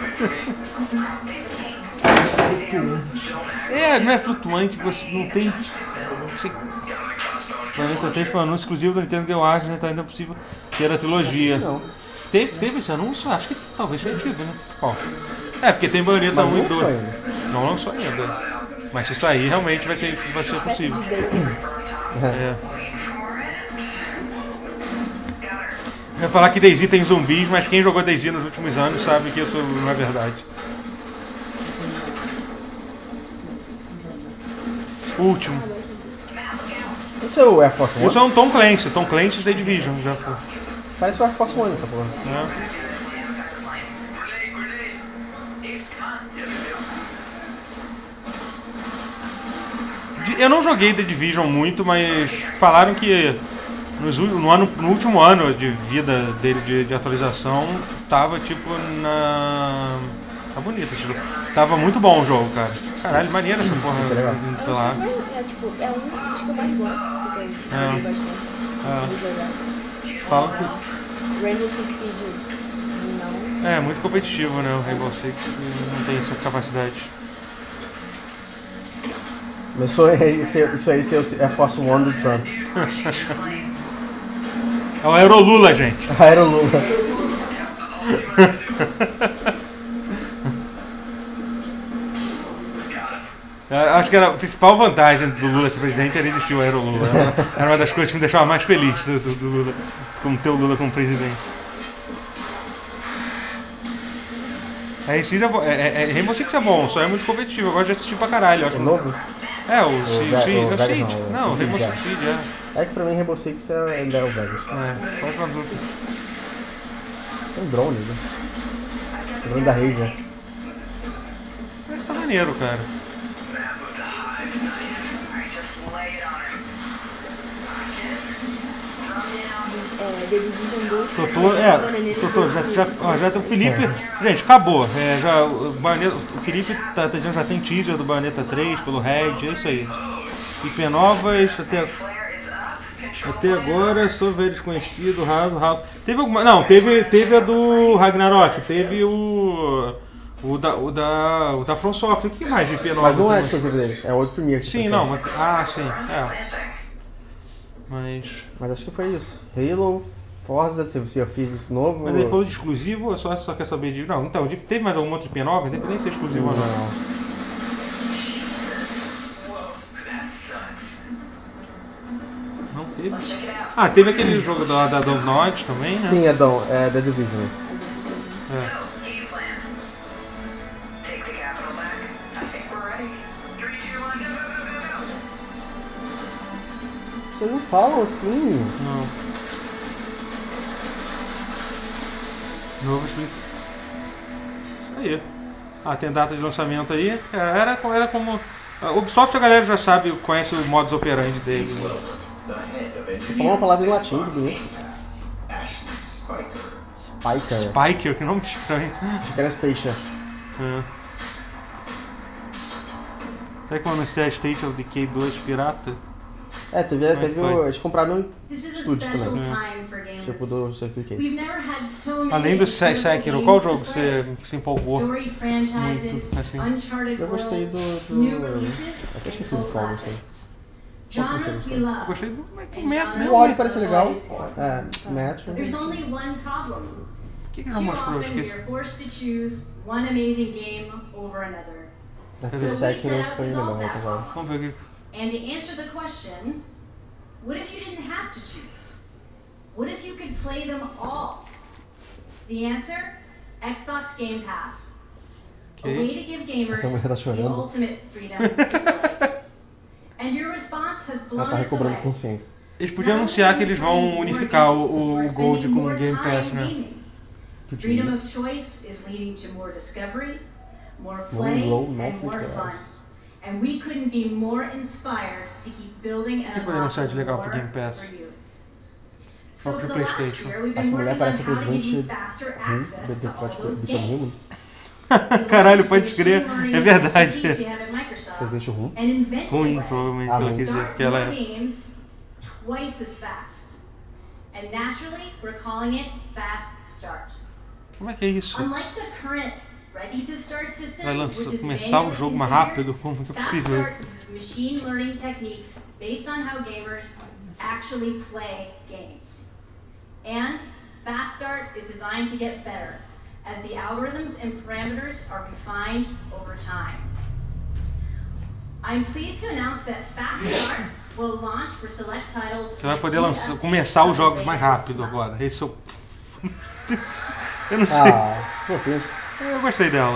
É, não é flutuante, você não tem... Você... Planeta 3 foi um anúncio exclusivo do Nintendo Game Awards, né? Tá ainda possível ter a trilogia. Não. Teve esse anúncio? Acho que talvez tenha tido, né? Qual? É, porque tem Bayonetta 1 e 2. Não lançou ainda. Mas se sair, realmente vai ser possível. É. Eu ia falar que DayZ tem zumbis, mas quem jogou DayZ nos últimos anos sabe que isso não é verdade. Último. Esse é o Air Force One? Isso é um Tom Clancy. Tom Clancy The Division já foi. Parece o Air Force One essa porra. É. Eu não joguei The Division muito, mas falaram que no último ano de vida dele de atualização tava tipo na... Tá bonito esse jogo. Tava muito bom o jogo, cara. Caralho, maneiro essa porra. Isso é legal. Pela... tipo, é um dos que eu mais gosto, porque eu joguei bastante. Falam que... Rainbow Six Siege não. É, muito competitivo, né? O Rainbow Six não tem essa capacidade. Meu sonho é isso aí ser o Air Force One do Trump. É o Aerolula, gente. Aerolula. Acho que a principal vantagem do Lula ser presidente era existir o Aerolula. Era uma das coisas que me deixava mais feliz do Lula, como ter o Lula como presidente. Seed é bom. Rainbow Six é bom, só é muito competitivo. Eu gosto de assistir pra caralho. Eu acho. É novo? É, o Seed. Não, o Seed, Rainbow Six Siege, É que pra mim Rainbow Six ainda é o Vegas. Qual pra dúvida? Tem um drone, né? O drone da Razer. Mas tá maneiro, cara. The Division 2. Já tem o Felipe. Gente, acabou. O Felipe tá dizendo já tem teaser do Bayonetta 3 pelo Red, é isso aí. IP novas, até agora, sou velho desconhecido, raro. Teve alguma. Não, teve a do Ragnarok, teve o da From Software. O que mais de IP nova? Mas não é exclusivo deles, é outro Premiere. Sim, não, mas. Sim, Mas acho que foi isso. Halo, Forza, se eu fiz isso novo. Mas ele falou de exclusivo ou só quer saber de. Não, então, teve mais algum outro IP nova? Independente se é exclusivo ou não. Não teve? Teve aquele jogo da Dontnod também, né? Sim, é The Division. Vocês não falam assim? Não. Novo Split. Isso aí. Tem data de lançamento aí. Era como. O Ubisoft a galera já sabe, conhece o modus operandi dele. Você falou uma palavra em latim, que bonito. Spiker, que nome estranho. Acho que era Spacia. Será que vão anunciar State of Decay 2 pirata? Teve eles compraram estúdios também. Tipo do Certificate. Além do Sekiro, qual jogo você se empolgou muito? Assim? Eu gostei do. Até esqueci do qual gostei. Eu gostei do Metro. O Ori parece legal. Metro. O que já mostrou? Esqueci. Mas o Sekiro foi legal, Vamos ver aqui. And to answer the question, what if you didn't have to choose? What if you could play them all? The answer? Xbox Game Pass. A way to give gamers the ultimate freedom to play. And your response has blown us away. Consciência. Eles podiam anunciar que eles vão unificar o Gold com o Game Pass, né? Freedom of choice is leading to more discovery, more play, and more fun. And we couldn't be more inspired to keep building and unlocking more for you. So for the last year, we've been working on how to give you faster access to all those games. Caralho, pode escrever. É verdade. Ruim, provavelmente, ela quer dizer, porque ela é. Twice as fast. And naturally, we're calling it Fast Start. Como é que é isso? Unlike the current Vai começar o jogo mais rápido, como que é possível? Machine learning techniques based on how gamers actually play games. And Fast Start is designed to get better as the algorithms and parameters are refined over time. I'm pleased to announce that Fast Start will launch for select titles. Você vai poder começar os jogos mais rápido agora. Esse é o... Eu não sei. Eu gostei dela.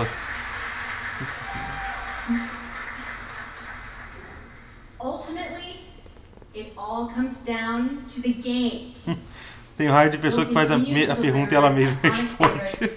Ultimately, it all comes down to the games. Tem raio de pessoa que faz a pergunta e ela mesma responde.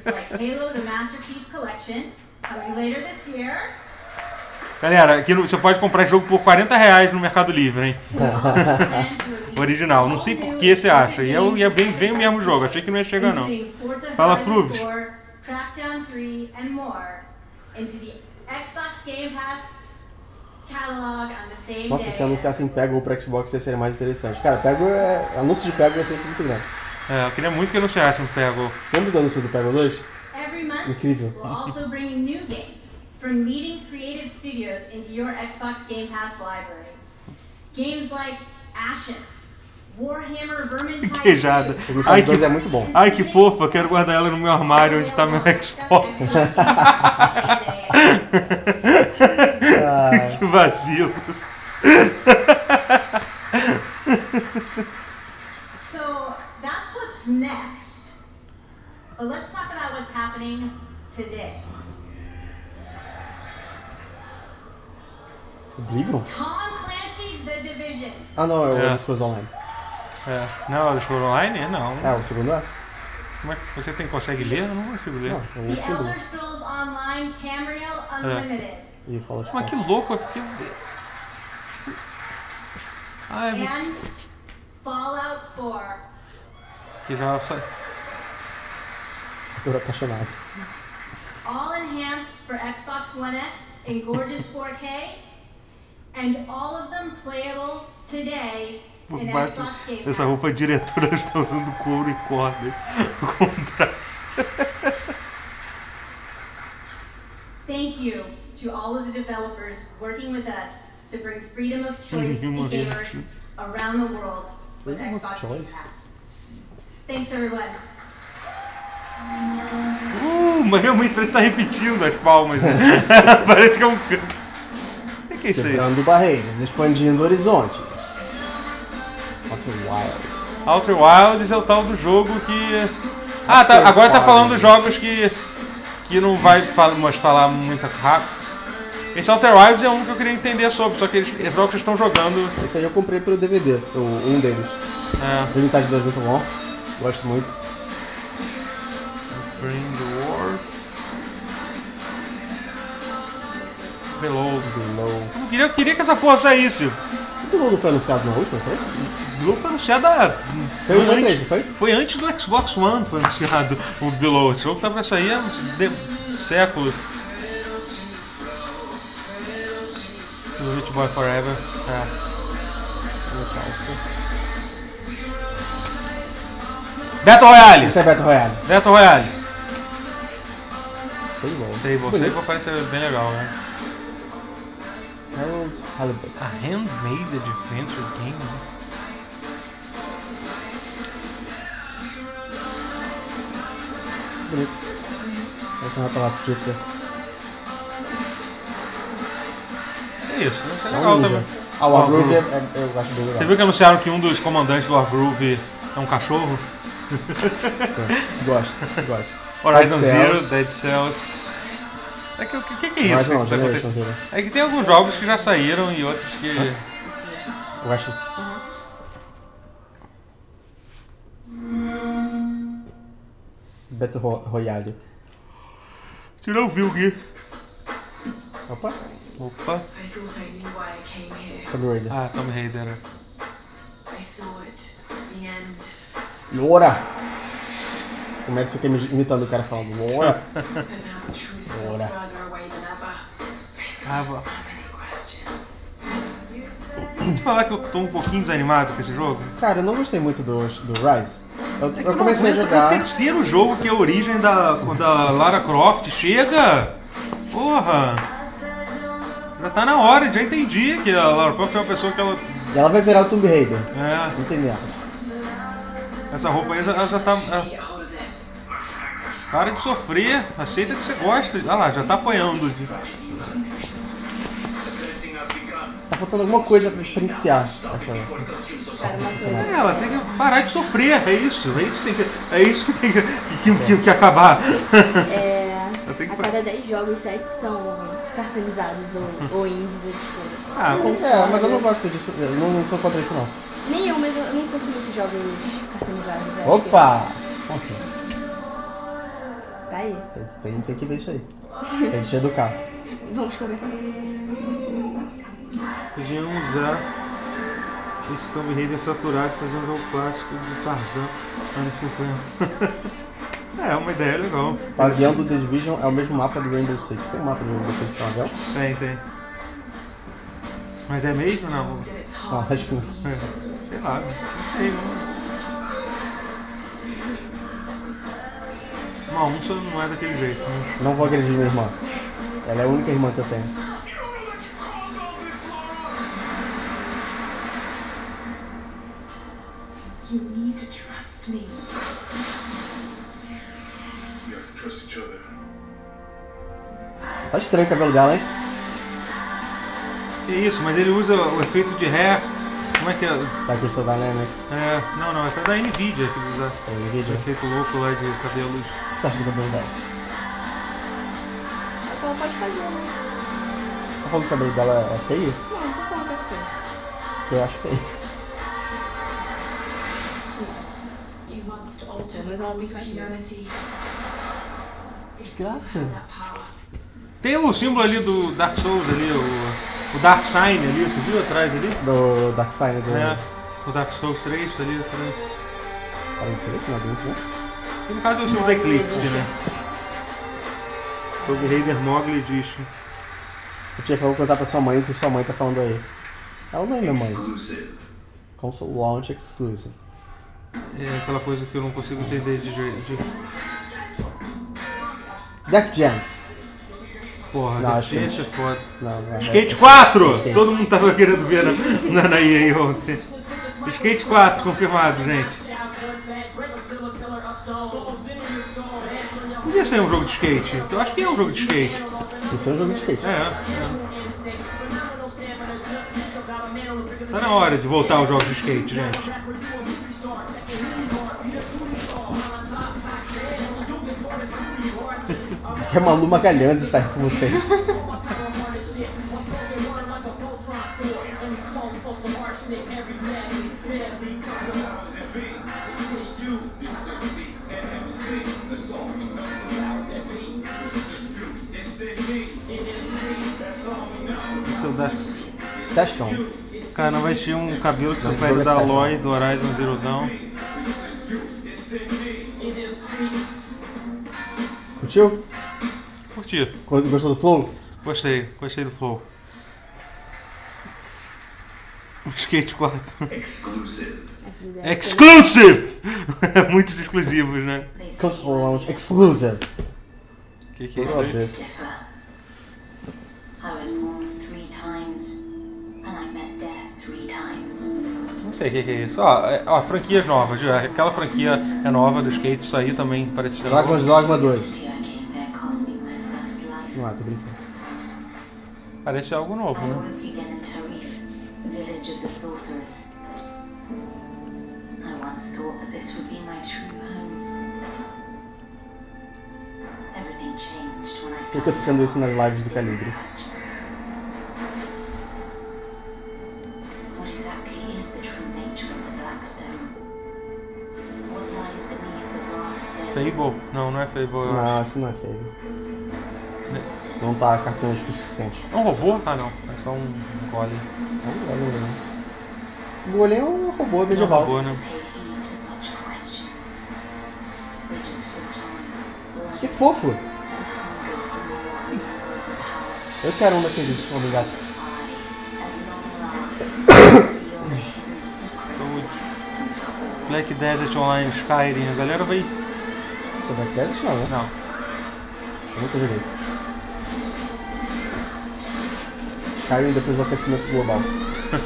Galera, aqui você pode comprar esse jogo por R$40 no Mercado Livre, hein? Original. Não sei por que você acha. E vem o mesmo jogo. Achei que não ia chegar, não. Fala, Fruves. Crackdown 3 and more into the Xbox Game Pass catalog on the same Nossa, day. se anunciassem Peggle pro Xbox ia ser mais interessante. Cara, Peggle anúncio de Peggle é sempre muito grande. Eu queria muito que anunciassem Peggle. Lembra do anúncio do Peggle 2? Every month, incrível. we'll also bring new games from leading creative studios into your Xbox Game Pass library. Games like Ashen, Warhammer Vermintide. Queijada. Ai, que é muito bom. Ai, que fofa, quero guardar ela no meu armário onde está meu Xbox. Que vacilo. So that's what's next. But let's talk about what's happening today. Oblivion? Tom Clancy's The Division. Ah, não, é o É. Elder Scrolls Online. É. Não, do Scroll Online? Não. É, o segundo é? Como é que você consegue ler? Eu não consigo ler. Não, é o The símbolo. Elder Scrolls Online Tamriel Unlimited. E o Fallout Mas que 4. louco, é porque... Ah, é muito... And Fallout 4. Que já... Tô apaixonado. All enhanced for Xbox One X in gorgeous 4K. And all of them playable today in Mas Xbox Game essa Pass. roupa diretora está usando couro e corda. Thank you to all of the developers working with us to bring freedom of choice to gamers around the world with Freedom of Xbox Game choice. Pass. Thanks, everyone. Mas realmente parece que tá repetindo as palmas. Né? Parece que é um... O que é isso aí? Quebrando barreiras, expandindo horizontes. Outer Wilds. Outer Wilds é o tal do jogo que... Ah, tá, agora tá falando dos jogos que não vai falar muito rápido. Esse Outer Wilds é um que eu queria entender sobre, só que esses jogos estão jogando... Esse aí eu comprei pelo DVD, um deles. É. O Vintage 2 muito bom, gosto muito. Bring the Wars... Below. Eu queria que essa porra saísse. O Below não foi anunciado na última, foi? Below foi anunciado há... Foi o 3, não foi? Foi antes do Xbox One, foi anunciado o Below. Esse jogo tá pra sair há séculos. O Rich Boy Forever. É. Battle Royale! Esse é Battle Royale. Battle Royale. Sable. Sable parece bem legal, né? Harold Halibut. A handmade adventure game. Bonito. Parece uma palavra de Júpiter. É isso, isso é legal também. Ah, o Wargroove eu acho bem legal. Você viu que anunciaram que um dos comandantes do Wargroove é um cachorro? Gosto. Horizon Dead Zero, Cells. Dead Cells. O que é Mas isso não, que tá Generation acontecendo? Zero. É que tem alguns jogos que já saíram e outros que... Eu acho. Battle Royale. Você não viu, Gui? Opa. I thought I knew why I came here. Tomb Raider. Ah, Tomb Raider. I saw it. The end. Lora! O Mads fica imitando o cara falando Lora. But now the truth feels Ora. further away than ever. I still Ah, have vó. so many questions. Vou te falar que eu tô um pouquinho desanimado com esse jogo. Cara, eu não gostei muito do Rise. É que Eu comecei a não aguento, jogar. É o terceiro jogo que é a origem da Lara Croft. Chega! Porra! Já tá na hora, já entendi que a Lara Croft é uma pessoa que ela... E ela vai virar o Tomb Raider. É, Não tem nada. essa roupa aí ela já tá... Get hold of this. Para de sofrer, aceita que você gosta. Ah lá, já tá apanhando. Tá faltando alguma coisa pra diferenciar essa. Cara, uma coisa. É, ela tem que parar de sofrer, é isso que tem que acabar. Eu tenho A que... cada 10 jogos, 7 são cartonizados ou indies, ou tipo... Ah, É, mas eu não gosto disso. Eu não sou contra isso não. Nem eu, mas eu não curto muito jogos cartonizados. eu acho Opa! Como assim? que- Tá aí. Tem que ver isso aí. Tem que te educar. Vamos comer. podiam usar esse Tomb Raider saturado e fazer um jogo clássico de Tarzan anos 50. É uma ideia legal. O avião do The Division é o mesmo mapa do Rainbow Six. Tem um mapa do Rainbow Six com avião? Tem. Mas é mesmo ou não? Não, acho que não. É, sei lá, não sei. Uma onça não é daquele jeito, né? Não vou agredir minha irmã. Ela é a única irmã que eu tenho. You need to trust me. We have to trust each other. Tá estranho o cabelo dela, hein? Que isso, mas ele usa o efeito de ré. Como é que é? Da Crystal Dynamics. É, não, é da Nvidia que ele usa. É O Nvidia. efeito louco lá de cabelos. O que você acha do cabelo dela? Ela pode fazer, né? falando que o cabelo dela é feio? Não, tô falando que é feio. Eu acho feio. Mas ela tem cabelo. Que graça. Tem o símbolo ali do Dark Souls ali, o Dark Sign ali, tu viu atrás ali? Do Dark Sign do... É, o Dark Souls 3 tá ali atrás. Para não é dentro, né? E no caso é o símbolo da Eclipse, né? O Raider Mogli diz. Eu tinha que contar pra sua mãe o que sua mãe tá falando aí. Ela não é minha mãe. Console Launch Exclusive. É aquela coisa que eu não consigo entender de jeito. Def Jam. Porra, Não, acho que Def Jam é foda. Não. Skate 4! Skate. Todo mundo tava querendo ver na EA ontem. Skate 4, confirmado, gente. Podia ser um jogo de skate. Eu acho que é um jogo de skate. Isso é um jogo de skate. Tá na hora de voltar aos jogos de skate, gente. Que a Malu Magalhães está aí com vocês. Seu Dark Session. Cara, não vai ter um cabelo que supera o da Aloy do Horizon Zero Dawn. Curtiu? Curti. Gostou do flow? Gostei do flow. Skate 4. Exclusive! Muitos exclusivos, né? Console Launch Exclusive. Que é isso aí? I was born 3 times, and I've met death 3 times. Não sei o que é isso. Ó, franquias novas. Aquela franquia é nova do skate, isso aí também parece ser nova. Dragon's Dogma 2. Não é, tô brincando. Parece algo novo, I né? awoke again in Tarif, the village of the sorcerers. I once thought that this would be my true home. Everything changed when I Por que eu tô ficando isso nas lives do Calibre? questions. What exactly is the true nature of the Blackstone? What lies beneath the vast desert? Fable? Não é Fable. Eu acho. Não, isso não é feio. Não tá cartunesco o suficiente. É um robô? Ah, não. É só um golem. Não, não, não. O Golem é um robô medieval. É um robô, né? Paid heed to such questions. We just fought on, Que blind fofo! and hunger for more and more of the power. Eu quero um daqueles, obrigado. I, at long last, feel the hidden secrets and for all. Black Desert Online, Skyrim. A galera vai... Você vai querer? Não, né? Não. Eu nunca joguei. Skyrim depois do aquecimento global. Come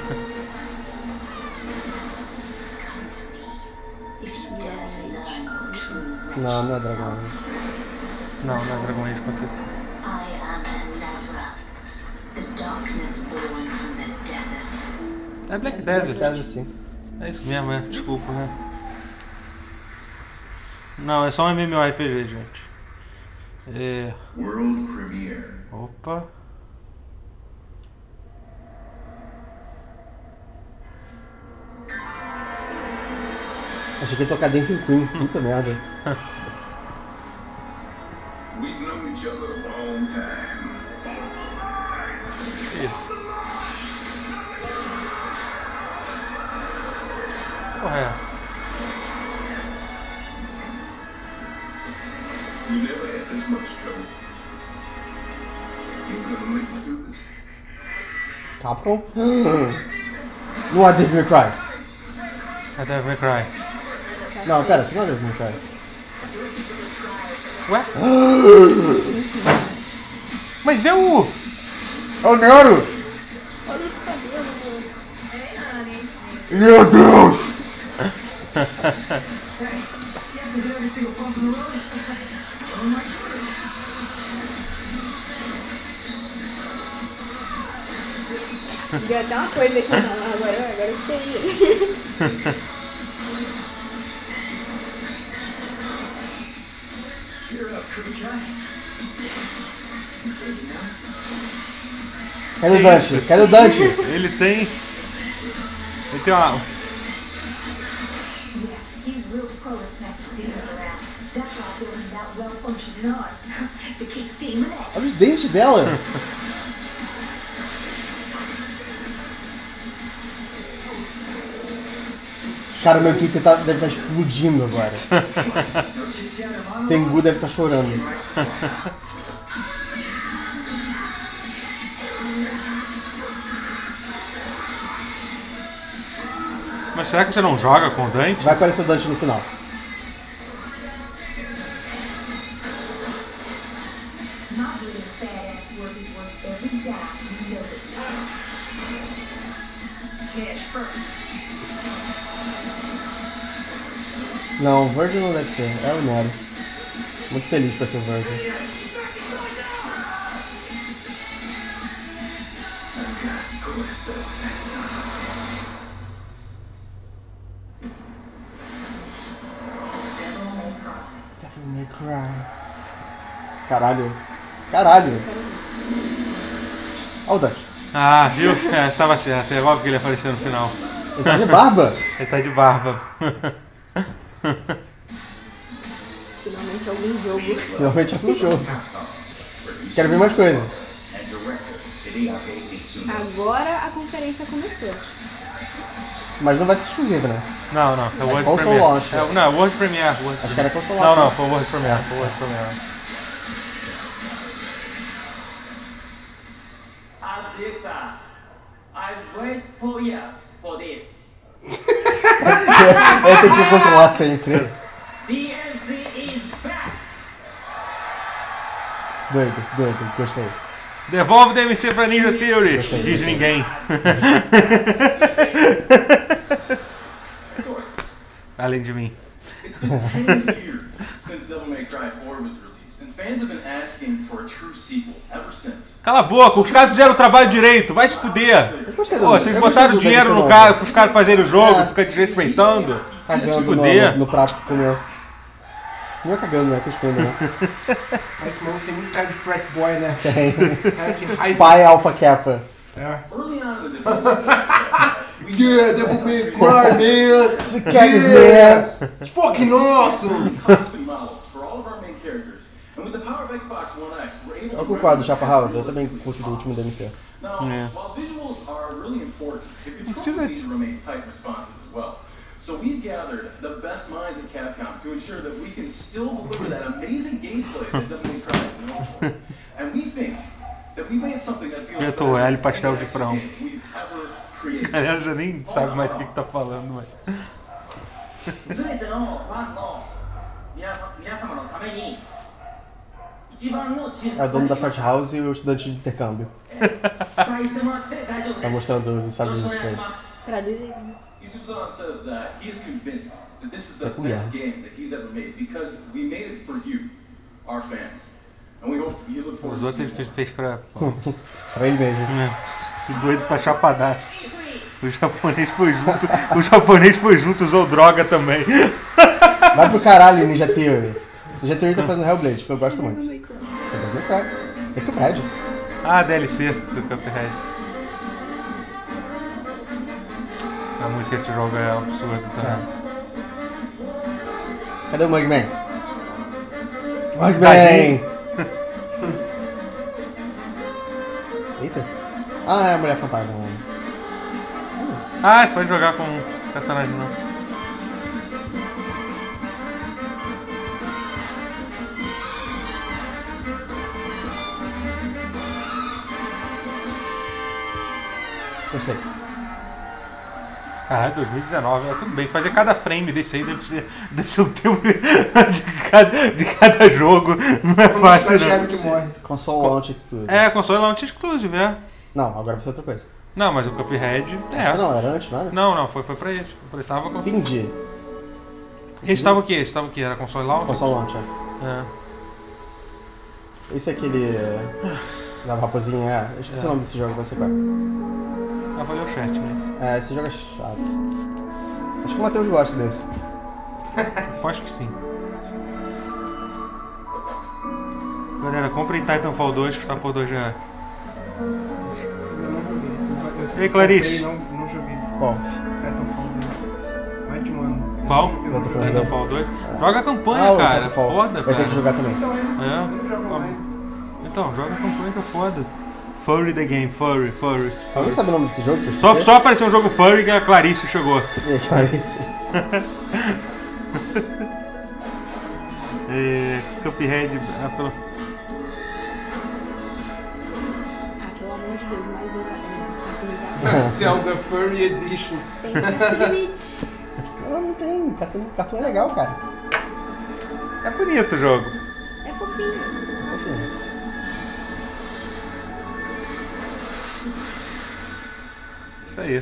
to me if you dare to learn your true Não, não é riches. dragão. Não é Dragon Age 4. I am Elezra, the darkness born from the desert. É Black Black Desert. Desert, sim. É isso mesmo, é. Desculpa, né? Não, é só um MMORPG, gente. É... World premiere. Opa. Achei que ia tocar Dancing Queen. Puta merda. We've known each other a long time. Isso. Porra, é essa? You never had this much trouble. You gonna make it through this? Capcom? Não é Devil May Cry. É Devil May Cry. Não, pera, você não é Devil May Cry. Ué? Mas é o... É o Nero! Olha esse cabelo, meu. Meu Deus! Já tá uma coisa aqui, não. Agora eu fiquei. Cheer up, creature. Cadê o Dante? Cadê o Dante? Ele tem uma... He's real pro at smacking demons around. That's why building that well-functioning arm to kick demon ass. Olha os dentes dela. Cara, meu Twitter deve estar explodindo agora. Tengu deve estar chorando. Mas será que você não joga com o Dante? Vai aparecer o Dante no final. Not doing badass work is worth every dime, you know it. Cash first. Não, o Virgil não deve ser. É o Nero. Muito feliz pra ser o Virgil. Devil May Cry. Caralho. Caralho. Olha o Dante. Ah, viu? É, estava certo. É óbvio que ele ia aparecer no final. Ele tá de barba? Ele tá de barba. Finalmente algum jogo. Finalmente é um jogo. Quero ver mais coisa. Agora a conferência começou. Mas não vai ser exclusivo, né? Não, é o World console Premiere. launch. Não, World Premiere. Acho que era console Não, launch. foi o World Premiere. Foi o World Premiere. As director, I wait for you for this. Eu tenho que controlar sempre. DMC is back. Doido, gostei. Devolve o DMC pra Ninja Theory. Gostei. Diz ninguém. Além de mim. It's been 10 years since Devil May Cry 4 was released, and fans have been asking for a true sequel ever since. Cala a boca, os caras fizeram o trabalho direito, vai se fuder. Eu gostei Pô, vocês eu botaram gostei do dinheiro no DLC cara, novo. pros caras fazerem o jogo, É. fica desrespeitando. Vai se Cagando fuder. no prato que comeu. Não é cagando, né? Cuspindo, né? Mas esse maluco tem muito cara de frat boy, né? Tem. Cara, que raiva. Pai Alpha Kappa. É. Early on in the Devil May Cry, we Yeah, Devil May Cry, man! Esse Cagas, Yeah! man! It's fucking awesome! custom models for all of our main characters, and with the power of Xbox One X, we're able Eu to concordo, Chapa House. Eu também curto do último DMC. Now, Yeah. while visuals are really important, the controls Precisa- need to remain tight and responsive as well. So we've gathered the best minds at Capcom to ensure that we can still deliver that amazing gameplay that Devil May Cry is known for. And we think that we made something that feels Beto better L, than pastel any de action frango. game we've ever created. A galera já nem sabe mais o que tá falando, mas... 全てのファンの皆様のために一番のチーズ É o dono da Frat House e o estudante de intercâmbio. 期待してもらって大丈夫 Tá です。 mostrando os よ Estados ろしくお Unidos 願い pra し ele. ます。 Traduz aí. Yusuzan says that he is convinced that this is the Tá com guerra. best game that he's ever made because we made it for you, our fans. And we hope you look forward Os to outros seeing ele more. fez pra... Pra ele mesmo. Esse doido tá chapadaço. O japonês foi junto, usou droga também. Vai pro caralho, Ninja Theory. Ninja Theory tá fazendo Hellblade, que eu gosto muito. Você deve lembrar. É Cuphead. Ah, DLC do Cuphead. A música desse jogo é absurda também. Cadê o Mugman? Mugman! Tadinho. Eita. Ah, é a Mulher Fantasma. Ah, você pode jogar com um personagem não. Gostei. Caralho, 2019, tudo bem. Fazer cada frame desse aí deve ser o tempo de cada jogo. Não é O fácil, estagiário não. que morre. Console Launch Exclusive. É, console launch exclusive, é. Não, agora vai ser outra coisa. Não, mas o Cuphead, Ah, é. não, era antes, não era? Não, foi pra esse. Ele tava com... Findy. Esse tava o quê? Era console launch? Console Launch, é. É. Esse é aquele... da raposinha, é. Eu esqueci o nome desse jogo, vai ser qual? Ah, vou ler o chat mesmo. É, esse jogo é chato. Acho que o Matheus gosta desse. Acho que sim. Galera, comprem Titanfall 2, que o Titanfall 2 já E aí, Clarice? Comprei, não joguei. Qual? Titanfall 2. Mais de um ano. Qual? Titanfall Titanfall 2? Joga a campanha, o cara. Titanfall. Foda, Vai ter cara. que jogar também. Então é isso. É. Eu não jogo online. Então, joga a campanha que é foda. Furry the game, Furry. Alguém sabe o nome desse jogo? Que eu Só esqueci? apareceu um jogo Furry que a Clarice chegou. E aí, Clarice? Cuphead. Pelo amor de Deus, mais um caderno. Zelda Furry Edition. Tem certo limite. Não tem. Cartoon é legal, cara. É bonito o jogo. É fofinho. Enfim. Isso aí.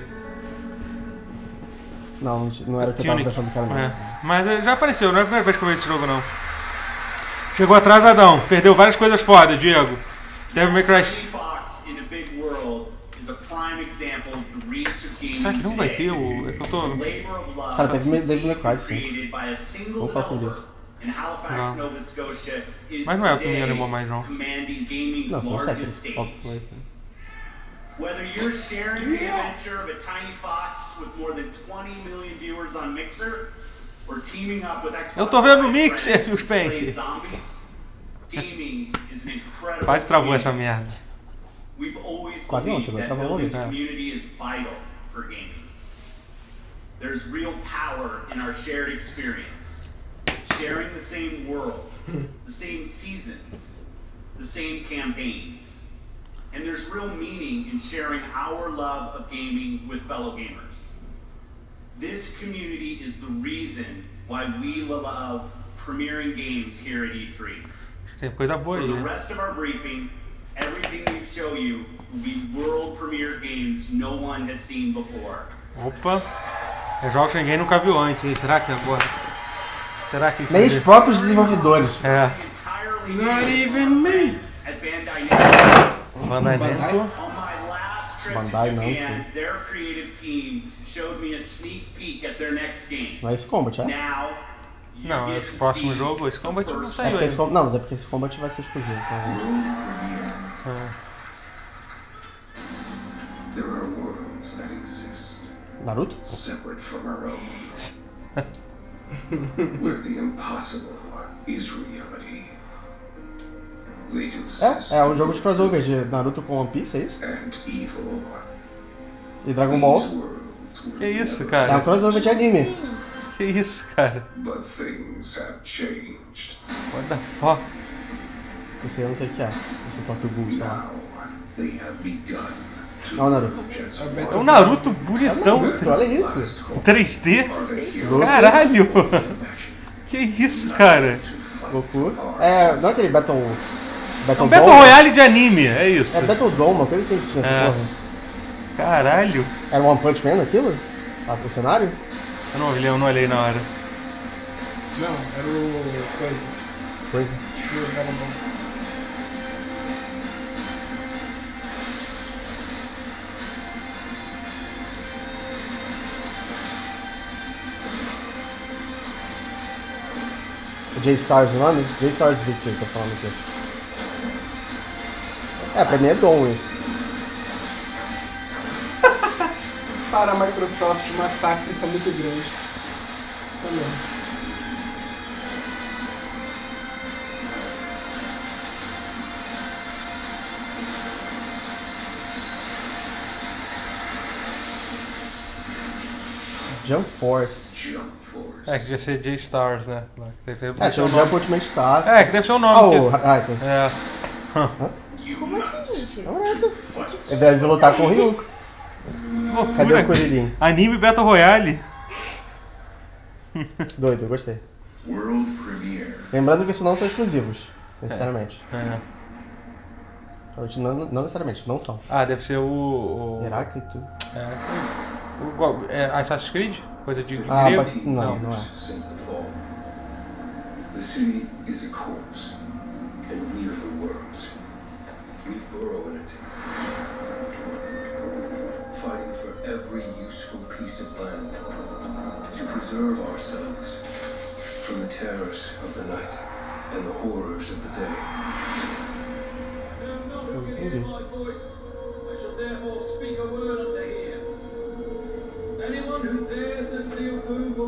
Não era o que eu tava Tunic. pensando que era não. Mas já apareceu, não é a primeira vez que eu vejo esse jogo, não. Chegou atrasadão, perdeu várias coisas fodas, Diego. Devil May Cry. Fox in a big world is a prime example of the reach of gaming Será que não vai today. ter o. É que eu tô. Labor of love Cara, teve Devil May Cry, sim. created by a single Vamos falar sobre developer isso. in Halifax, Não. Nova Scotia is Mas não é o que me today animou mais, não. commanding gaming's Não, foi o largest sétimo. stage. Óbvio. Whether you're sharing the adventure of a tiny fox with more than 20 million viewers on Mixer, or teaming up with Xbox Eu tô vendo no Live Mixer, friends Phil to slay Spencer. zombies, gaming is an incredible Quase travou essa community. merda. We've always Quase não, believed chegou a that travar uma building vez. community is vital for gaming. There's real power in our shared experience, sharing the same world, the same seasons, the same campaigns. And there's real meaning in sharing our love of gaming with fellow gamers. This community is the reason why we love premiering games here at E3. Tem coisa boa For aí, the né? rest of our briefing, everything we show you will be world premiere games no one has seen before. Opa! É jogos que ninguém nunca viu antes, hein? Será que agora? Será que. Nem os próprios desenvolvedores. É. Entirely Not even me. at Bandai Namco. Bandai Bandai? Namco. On my last trip Bandai to Namco. Japan, their creative team showed me a sneak peek at their next game. Não é esse Combat, é? Now, you Não, get os to próximos see jogos, esse Combat não É saiu porque esse ainda. Não, mas é porque esse Combat vai ser exclusivo. There are worlds that exist Naruto? separate from our own, where the impossible is reality. They consist É um jogo de crossover de Naruto com One Piece, é isso? and evil. E Dragon Ball. These worlds will Que isso, never- É um cara? crossover de anime. Que isso, cara? But things have changed. What the fuck? Esse aí eu não sei o que é. Esse Tokyo Ghoul, sei lá. Now they have begun to Não, Naruto. merge as É um Naruto bonitão. Naruto, olha isso. 3D? Are the heroes Caralho! Que isso, cara? Goku. É, não é aquele Battle É um Dome? Battle Royale de anime, é isso. É Battle Dome, uma coisa assim que tinha essa É. porra. Caralho! Era One Punch Man aquilo? O cenário? Eu não olhei na hora. Não, era o coisa. Coisa. O Dragon Ball. O J-Stars o nome? J-Stars Victory, tô falando aqui. É, pra mim é Dom esse. Para a Microsoft, o massacre tá muito grande. Tá mesmo. Jump Force. Jump Force. É, que devia ser J-Stars, né? Deve ser, É, tinha o Jump Ultimate Stars. É, que deve ser o Ah, nome. o... que- então. É. Como assim, gente? Ele deve lutar com o Ryuko. Loucura. Cadê o Kuririn? Anime Battle Royale. Doido, eu gostei. World premiere. Lembrando que esses não são exclusivos, necessariamente. É. Não necessariamente, não são. Ah, deve ser o. Heráclito. É Assassin's Creed? Coisa de Ah, grego? mas não é. Since the fall, the city is a corpse, and we are the worms. We burrow in it, fighting for every useful piece of land to preserve ourselves from the terrors of the night and the horrors of the day. Eu não entendi. I shall therefore speak a word unto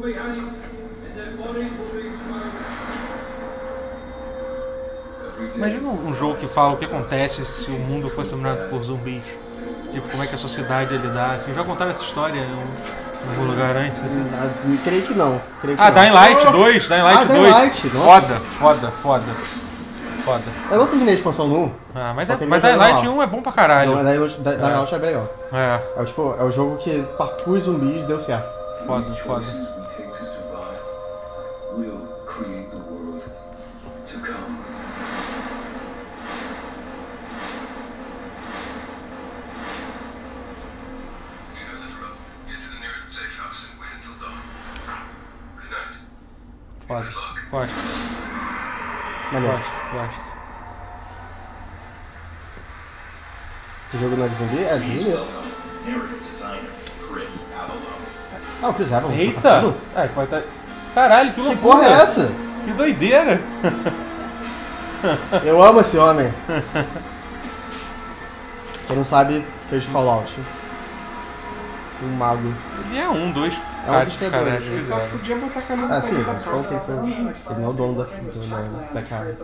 Imagina um jogo que fala o que acontece se o mundo fosse dominado por zumbis. Tipo, como é que a sociedade ia lidar, assim. Já contaram essa história em algum lugar antes? Assim? Creio que não. Dying Light 2, Dying Light 2. Dying Light, nossa. Foda. Eu não terminei a expansão no 1. Mas Dying Light 1 é bom pra caralho. Dying Light é bem legal. É o jogo que parkour zumbis deu certo. Foda. Foda. Gosto. Esse jogo não é de zumbi? É de zumbi. O Chris Avalon. Eita! Pode estar... Caralho, que loucura! Que porra é essa? Que doideira! Eu amo esse homem. Quem não sabe, fez Fallout. Um mago. Ele é um dos criadores. Ele só podia botar a camisa sim, da calça. ele não é o dono da cara.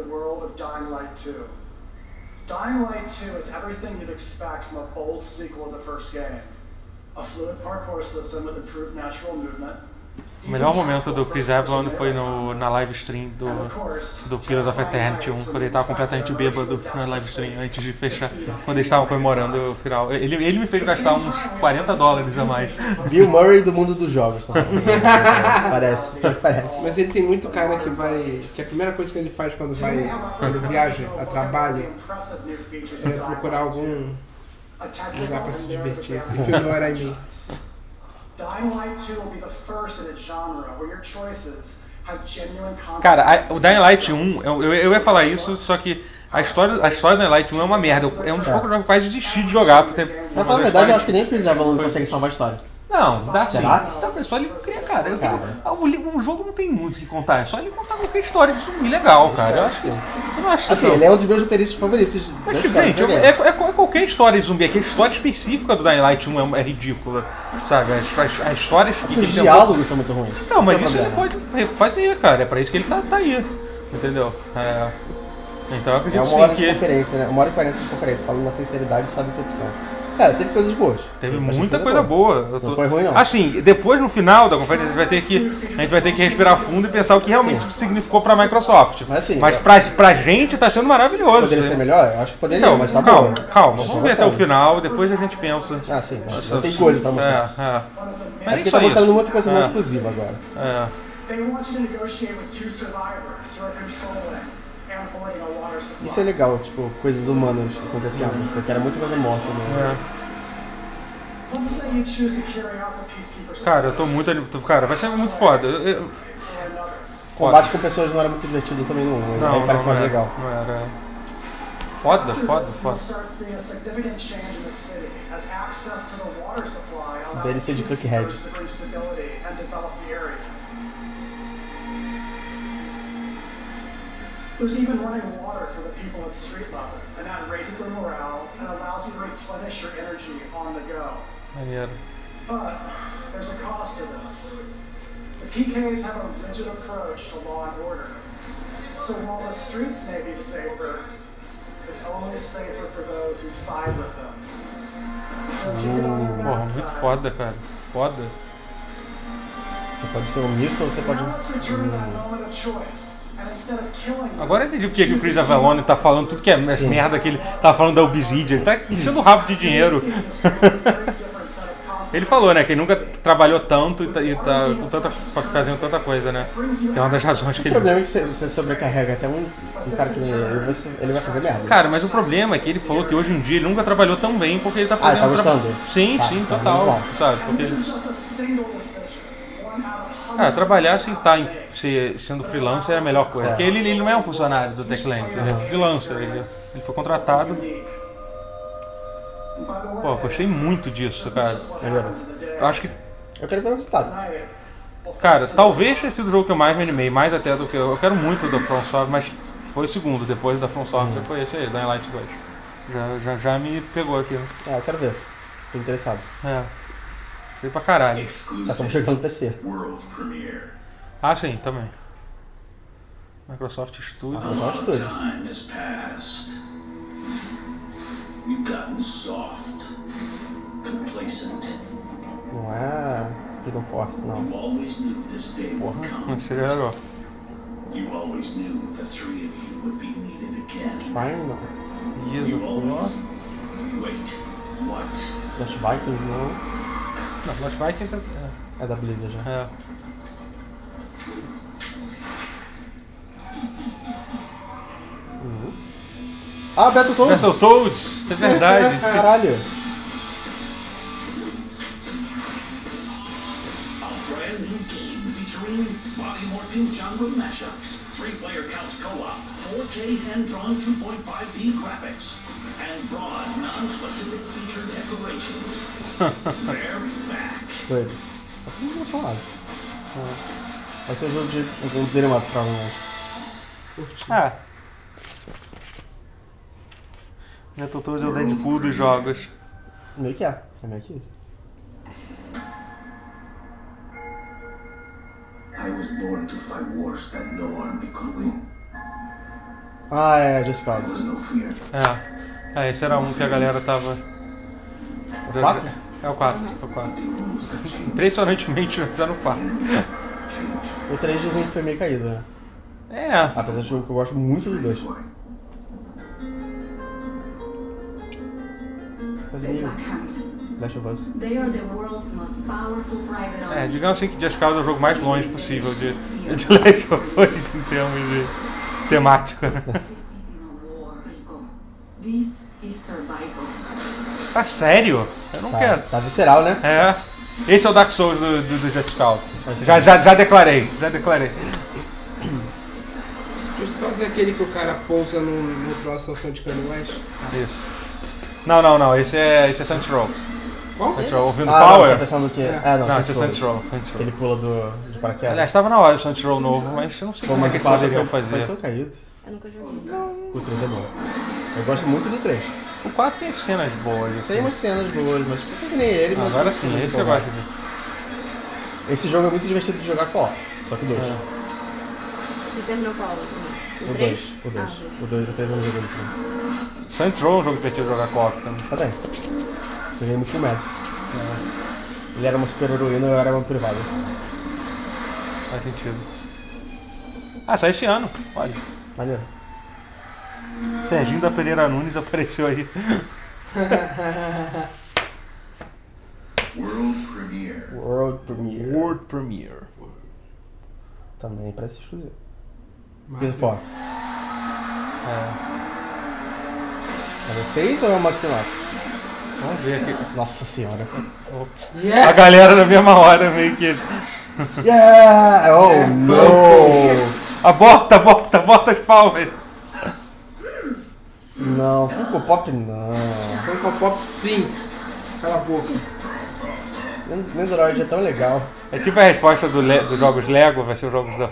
Dying Light 2 is everything you'd expect from a bold sequel to the first game. A fluid parkour system with improved natural movement. O melhor momento do Chris Avalon foi na live stream do Pillars of Eternity 1, quando ele estava completamente bêbado na live stream antes de fechar, quando eles estavam comemorando o final. Ele me fez gastar uns $40 a mais. Bill Murray do mundo dos jogos. Parece. Mas ele tem muito cara que a primeira coisa que ele faz quando viaja a trabalho é procurar algum lugar para se divertir. If you know what I mean. Dying Light 2 will be the first in its genre where your choices have genuine consequences. Cara, o Dying Light 1, eu ia falar isso, só que a história do Dying Light 1 é uma merda. É um dos poucos jogos que quase desisti de jogar. Pra falar a verdade, eu acho que nem o Chris Avalon consegue salvar a história. Não, dá sim. Será? Tá, mas só ele cria, cara. O jogo não tem muito o que contar, é só ele contar qualquer história de zumbi legal, cara. Eu acho que isso. Eu não acho assim, ele é um dos meus roteiristas favoritos. Mas, gente, é qualquer história de zumbi aqui. A história específica do Dying Light 1 é ridícula, sabe? As histórias que. Os diálogos são muito ruins. Não, mas isso ele pode fazer, cara. É pra isso que ele tá aí. Entendeu? Então eu acredito sim que. É uma hora de conferência, né? 1h40 de conferência, falando na sinceridade e só decepção. Cara, teve coisas boas. Teve muita coisa boa. Não foi ruim, não. Assim, depois no final da conferência a gente vai ter que respirar fundo e pensar o que realmente significou pra Microsoft. Mas, assim, pra gente tá sendo maravilhoso. Poderia ser melhor? Eu acho que poderia, então, mas tá calma, bom. Calma, vamos ver até o final, depois a gente pensa. Sim, não tem coisa pra mostrar. Mas porque tá mostrando muita coisa não exclusiva agora. Isso é legal, tipo, coisas humanas acontecendo, porque era muita coisa morta, né? Cara, eu tô muito... Cara, vai ser muito foda. Combate com pessoas não era muito divertido também, não. Aí parece mais legal. Não era... Foda. DLC de Cookhead. There's even running water for the people at street level, and that raises their morale and allows you to replenish your energy on the go. Maneiro. But there's a cost to this. The PKs have a rigid approach to law and order. So while the streets may be safer, it's only safer for those who side with them. Porra, muito foda, cara. Foda. Você pode ser omisso ou você pode... Agora eu entendi porque que o Chris Avalon tá falando tudo que é merda que ele tá falando da Obsidian. Ele tá enchendo o rabo de dinheiro. Ele falou, né, que ele nunca trabalhou tanto e tá fazendo tanta coisa, né? Que é uma das razões que ele... O problema é que você sobrecarrega até um cara que ele vai fazer merda. Cara, mas o problema é que ele falou que hoje em dia ele nunca trabalhou tão bem porque ele tá podendo... tá gostando? Sim, total. Sabe? Porque... trabalhar sem estar sendo freelancer é a melhor coisa. Porque ele não é um funcionário do Techland, ele é um freelancer, ele foi contratado. Pô, gostei muito disso, cara. Eu acho que... Eu quero ver o resultado. Cara, talvez tenha sido o jogo que eu mais me animei, mais até do que... Eu quero muito da From Software, mas foi o segundo, depois da From Software foi esse aí, Dying Light 2. Já me pegou aqui. Eu quero ver. Tô interessado. Gostei pra caralho. Já estamos chegando no PC. World premiere. Ah, sim, também. Microsoft Studios. Microsoft Studios. Time has passed. You've gotten soft, complacent. Não é Freedom Force, não. You always knew this day would come. Seria legal. You always knew the three of you would be needed again. Spine, não. Gears You of War. always... Wait, what? Lost Vikings, não. Não, Lost Vikings É da Blizzard já. é. Ah, Battletoads! Battletoads, é verdade. Caralho. A brand new game featuring body morphing genre mashups, 3-player couch co-op, 4K hand-drawn 2.5D graphics, and broad, non-specific feature decorations. They're back. Doido. Só que não vou falar. Vai ser um jogo de algum derivado, provavelmente. Ah. Battletoads é o Deadpool dos jogos. Meio que é. É meio que isso. I was born to fight wars that no army could win. Ah, é, Just There Cause. was no fear. Esse era um que a galera tava... O 4? É o 4, é o 4. Impressionantemente, tá no 4. O 3 dizem que foi meio caído, né? É. Apesar de que eu gosto muito dos dois. Mas meio... Last of Us. Digamos assim que Just Cause é o jogo mais longe possível de Last of Us em termos de temática, né? Tá sério? Eu não quero. Tá visceral, né? É. Esse é o Dark Souls do Just Cause. Já declarei. Just Cause é aquele que o cara pousa no troço de Kanye West? Isso. Não. Esse é Saints Row. Qual? Saints Row, ouvindo Não, Power? você tá pensando que... Não, esse é Saints Row. Ele pula de paraquedas. Aliás, tava na hora do Saints Row novo, mas eu não sei como é que eles poderiam Foi fazer. tão caído. Eu nunca joguei. O 3 é bom. Eu gosto muito do 3. O 4 tem cenas boas. Assim. Tem umas cenas boas, mas não que nem ele. Mas Agora sim, esse eu gosto de ver. Esse jogo é muito divertido de jogar co-op, só que 2. Você terminou qual? O 2. O 3 eu não joguei muito. Saints Row é um jogo divertido de jogar co-op também. Tá bem. Joguei muito com o Mads. Ele era uma super heroína e eu era uma privada. Faz sentido. Sai esse ano, olha. Maneiro. Serginho da Pereira Nunes apareceu aí. World Premiere. Também parece exclusivo. Gears of War. É 6 ou é uma spin-off? Vamos ver aqui. Nossa senhora. Ops. Yes. A galera na mesma hora meio que... Yeah! Oh no! Bota as palmas. Não, Funko Pop não. Funko Pop sim. Cala a boca. Nendoroid é tão legal. É tipo a resposta dos jogos Lego, vai ser os jogos da...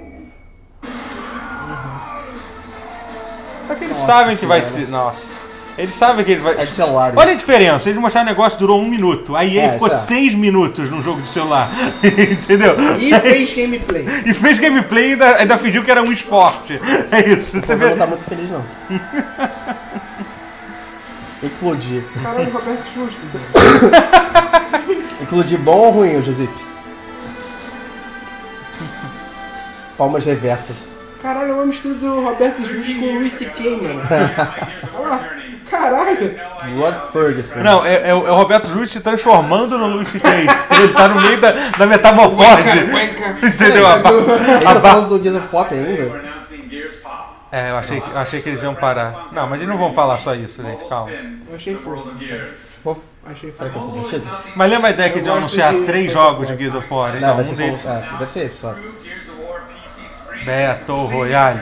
Só que eles sabem que vai ser... Nossa. Eles sabem que ele vai... Olha a diferença, eles mostraram o negócio, durou 1 minuto. Aí ele ficou 6 minutos num jogo de celular. Entendeu? E fez gameplay. E fez gameplay e ainda fingiu que era um esporte. É isso. Você não tá muito feliz, não. Includir. Caralho, Roberto Justo. Includir bom ou ruim, Josipe? Palmas reversas. Caralho, é uma mistura do Roberto Justo com o Luis C.K., mano. Olha lá. Caralho! Rod Ferguson. Não, é o Roberto Justo se transformando no Luis C.K. Ele tá no meio da metamorfose. Entendeu? Ele tá falando do Gears of Pop ainda? Eu achei que eles iam parar. Não, mas eles não vão falar só isso, gente, calma. Eu achei fofo. Achei fofo. Mas lembra a ideia que eles iam anunciar 3 jogos de Gears of War? Não, Um deles. deve ser esse só. Battle Royale.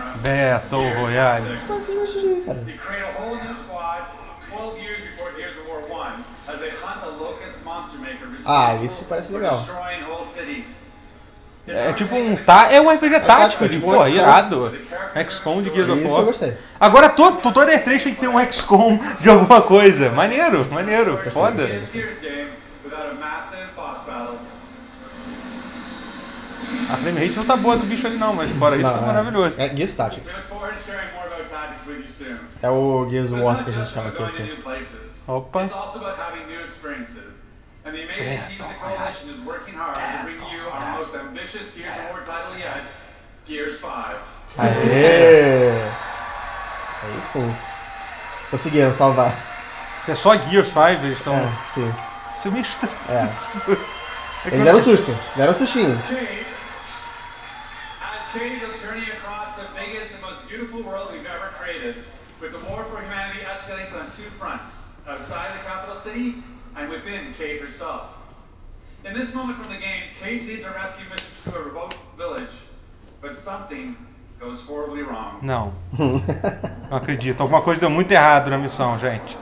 Cara. Isso parece legal. É tipo um RPG tático, tipo, pô, irado. XCOM de Gears of War. Isso eu gostei. Agora toda E3 tem que ter um XCOM de alguma coisa. Maneiro, foda. massive boss battles. A frame rate não tá boa do bicho ali não, mas fora isso tá maravilhoso. É Gears Tactics. We look forward to sharing more about tactics with you soon. É o Gears But Wars it's que a not gente just chama about aqui going to assim. new places. Opa. It's also about having new experiences. And the amazing team of the Coalition is working hard to bring you our most ambitious Gears Award title yet, Gears 5. Aê! Aí sim. Conseguiram salvar. Se é só Gears 5, eles estão... Sim. Isso é meio estranho. Eles deram susto. Deram um sustinho. Cade, as Cade goes journeying across the biggest and most beautiful world we've ever created, with the war for humanity escalates on two fronts, outside the capital city and within Cade herself. In this moment from the game, Cade leads a rescue mission to a remote village, but something goes horribly wrong. Não. Não acredito. Alguma coisa deu muito errado na missão, gente.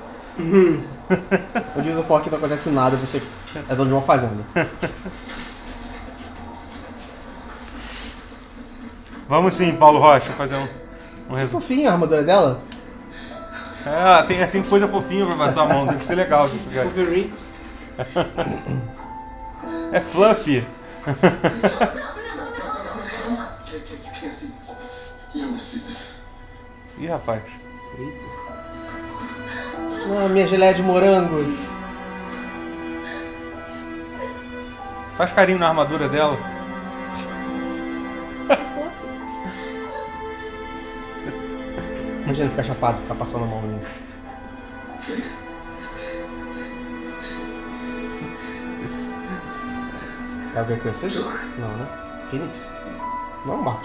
O Gears of War que não acontece nada, você é dono de uma fazenda. Vamos sim, Paulo Rocha, fazer um Que resumo. fofinha a armadura dela. Tem coisa fofinha pra passar a mão, deve ser legal. Wolverine. É fluffy. Ih, rapaz. Ah, minha geleia de morango. Faz carinho na armadura dela. Que fofo. Imagina ficar chapado, ficar passando a mão nisso. É alguém conhecer isso? Não, né? Phoenix? Não, Marcos.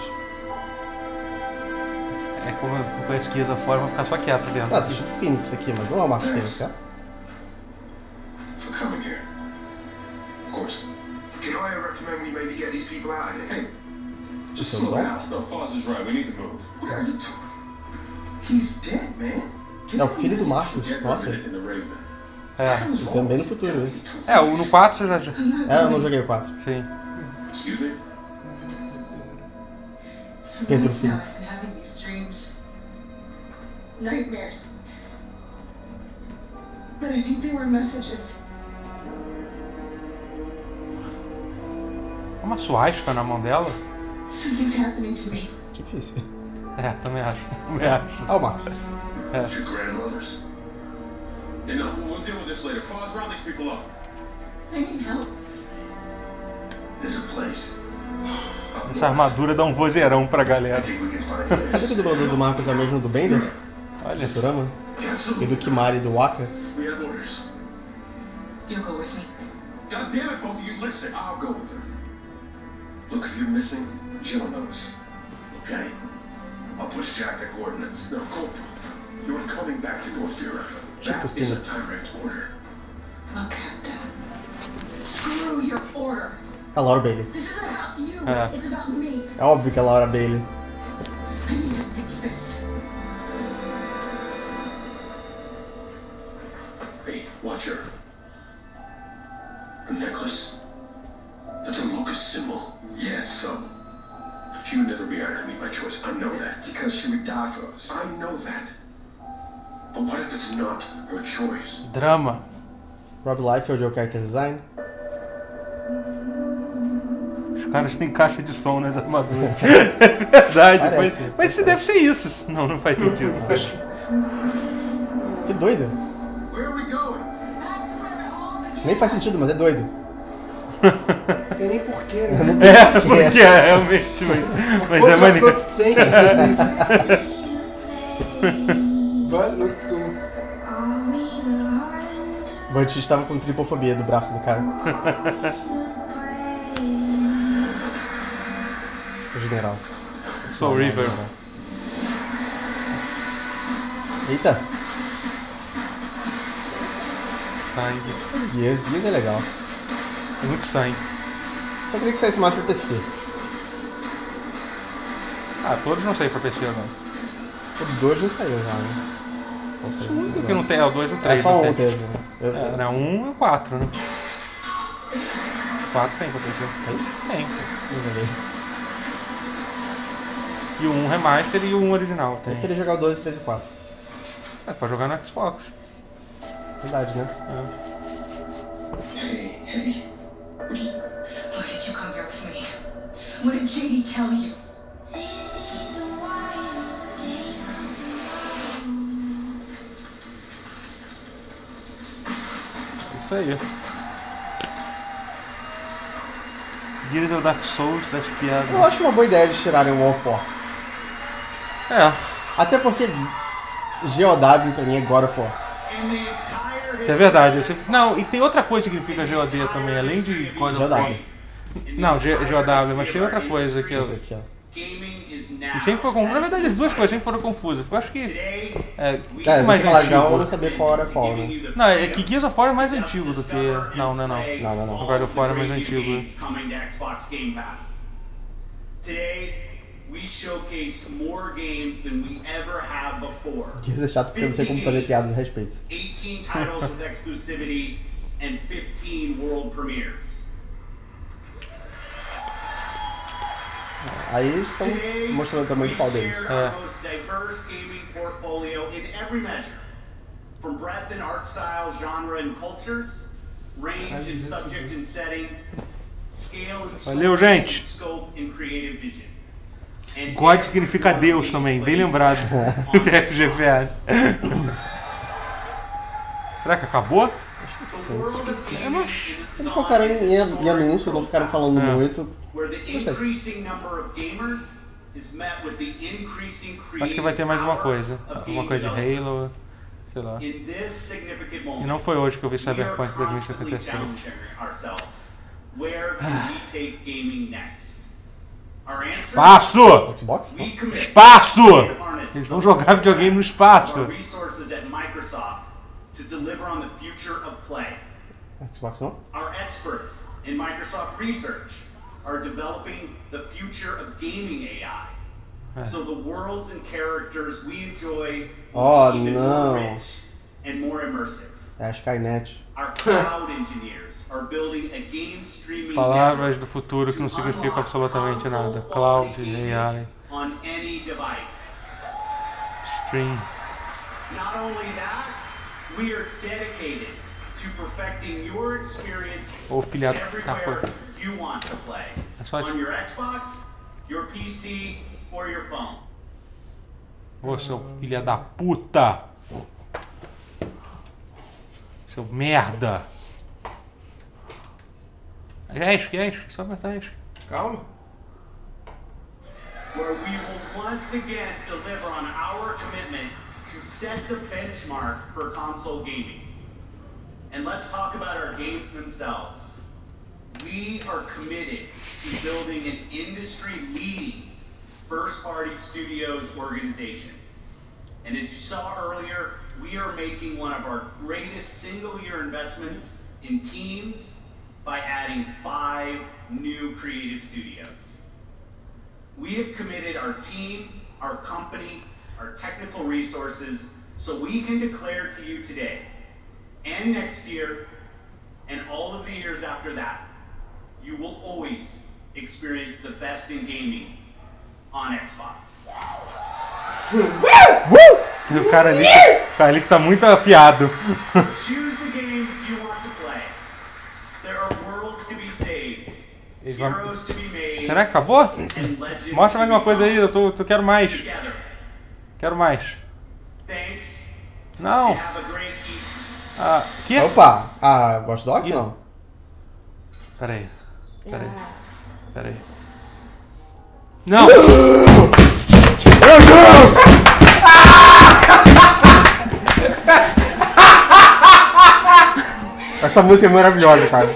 É como eu conheço Gears of War, vou ficar só quieto vendo. Ah, tem escrito Phoenix aqui, mas não é o Marcos Phoenix, tá? For coming here. Of course. Can I recommend we maybe get these people out of here? Hey, just slow down. No, Foz is right. We need to move. What are you doing? He's dead, man. É o filho do Marcos, nossa. In the Raven. E também no futuro isso. No 4 você já... Eu não joguei o 4. Sim. Excuse me? Pedro Phoenix. Been having these dreams. Nightmares. But I think they were messages. Uma suástica na mão dela? Something's happening to me. Difícil. Também acho. Ah, o Marcos. Your grandmothers? Enough. We'll deal with this later. Foz, round these people up. I need help. There's a place. Essa armadura dá um vozeirão pra galera. Sabe que o dublador do Marcos é o mesmo do Bender? Olha. Futurama? E do Kimari do Waka? We have orders. You'll go with me. God damn it, both of you, listen. I'll go with her. Look, if you're missing, Jill knows. Okay? I'll push Jack the coordinates. No, Corporal. You are coming back to North Vera. That is a direct order. Well, Captain. Screw your order. É a Laura Bailey. This isn't about you. É. It's about me. É óbvio que é a Laura Bailey. I need to fix this. Hey, watch her. Her necklace. That's a locust symbol. Yes, so. She would never be our enemy by choice. I know that. Because she would die for us. I know that. But what if it's not her choice? Drama. Rob Liefeld é o character design. Os caras têm caixa de som nas armaduras. É verdade. Parece. Mas isso deve ser isso. Não faz sentido. Que doido. Where are we going? Nem faz sentido, mas é doido. Não tem nem porquê, né? Porque é realmente. Mas é maneiro. Contraproducente, inclusive. But looks cool. O Banshee estava com tripofobia do braço do cara. O general. Soul River. Eita. Sangue. Gears é legal. Muito sangue. Só queria que saísse mais pra PC. Todos não saíram pra PC agora. O 2 não saiu já, né? O único que não tem é o 2 e o 3. É só não um tem. teve, né? Não, 1 e o 4, né? 4 tem pra PC. Tem. Não joguei. E o 1 remaster e o 1 original tem. Eu queria jogar o 2, 3 e 4. Mas pode jogar no Xbox. Verdade, né? Hey, What did Katie tell you? Isso aí. Gears of Dark Souls das piadas. Eu acho uma boa ideia de tirarem o All 4. É. Até porque GOW pra mim é God of War. Isso é verdade. Não, e tem outra coisa que significa GOD também, além de God of War. Não, GOW, mas tem outra coisa que eu... E sempre foi confuso. Na verdade, as duas coisas sempre foram confusas. Porque eu acho que... É, mais você falar antigo. legal, eu não sabia qual era qual, né? Não, é que Gears of War é mais antigo do que... Não. Não. O God of War é mais antigo. We showcased more games than we ever have before. Gears é chato porque eu não sei como fazer piadas a respeito. 18 titles with exclusivity and 15 world premieres. Aí eles estão mostrando o tamanho do pau deles. Our most diverse gaming portfolio in every measure, from breadth in art style, genre and cultures, range in subject and setting, scale and Valeu, gente. scope and creative vision. God significa Deus também, bem lembrado. FGFA. Será que acabou? Eles focaram em anúncio, não ficaram falando muito. Acho que vai ter mais uma coisa. Uma coisa de Halo, sei lá. E não foi hoje que eu vi Cyberpunk 2077. Espaço! Xbox? Espaço! Eles vão jogar videogame no espaço. Xbox não? Our experts in Microsoft Research are developing the future of gaming AI. So the worlds and characters we enjoy will be even more rich and more immersive. É a Skynet. Our cloud engineers are building a game streaming Palavras do futuro que não significam absolutamente nada. Cloud, AI, on any device. stream. Not only that, we are dedicated to perfecting your experience Ô filha da everywhere puta. you want to play. É só isso. On your Xbox, your PC, or your phone. Ô seu filha da puta. Seu merda. É isso, só apertar isso. Calma. Where we will once again deliver on our commitment to set the benchmark for console gaming. And let's talk about our games themselves. We are committed to building an industry-leading first-party studios organization. And as you saw earlier, we are making one of our greatest single-year investments in teams by adding 5 new creative studios. We have committed our team, our company, our technical resources, so we can declare to you today, and next year, and all of the years after that, you will always experience the best in gaming on Xbox. Tem o cara ali que tá muito afiado. Choose the games you want to play. There are worlds to be saved, heroes to be made. Será que acabou? and legends Mostra mais to uma be coisa aí, eu quero mais. together. Quero mais. Thanks. Não. Have a great evening. Ah, que? Opa! A Watch Dogs não? Peraí. Não! Meu Deus! Essa música é maravilhosa, cara.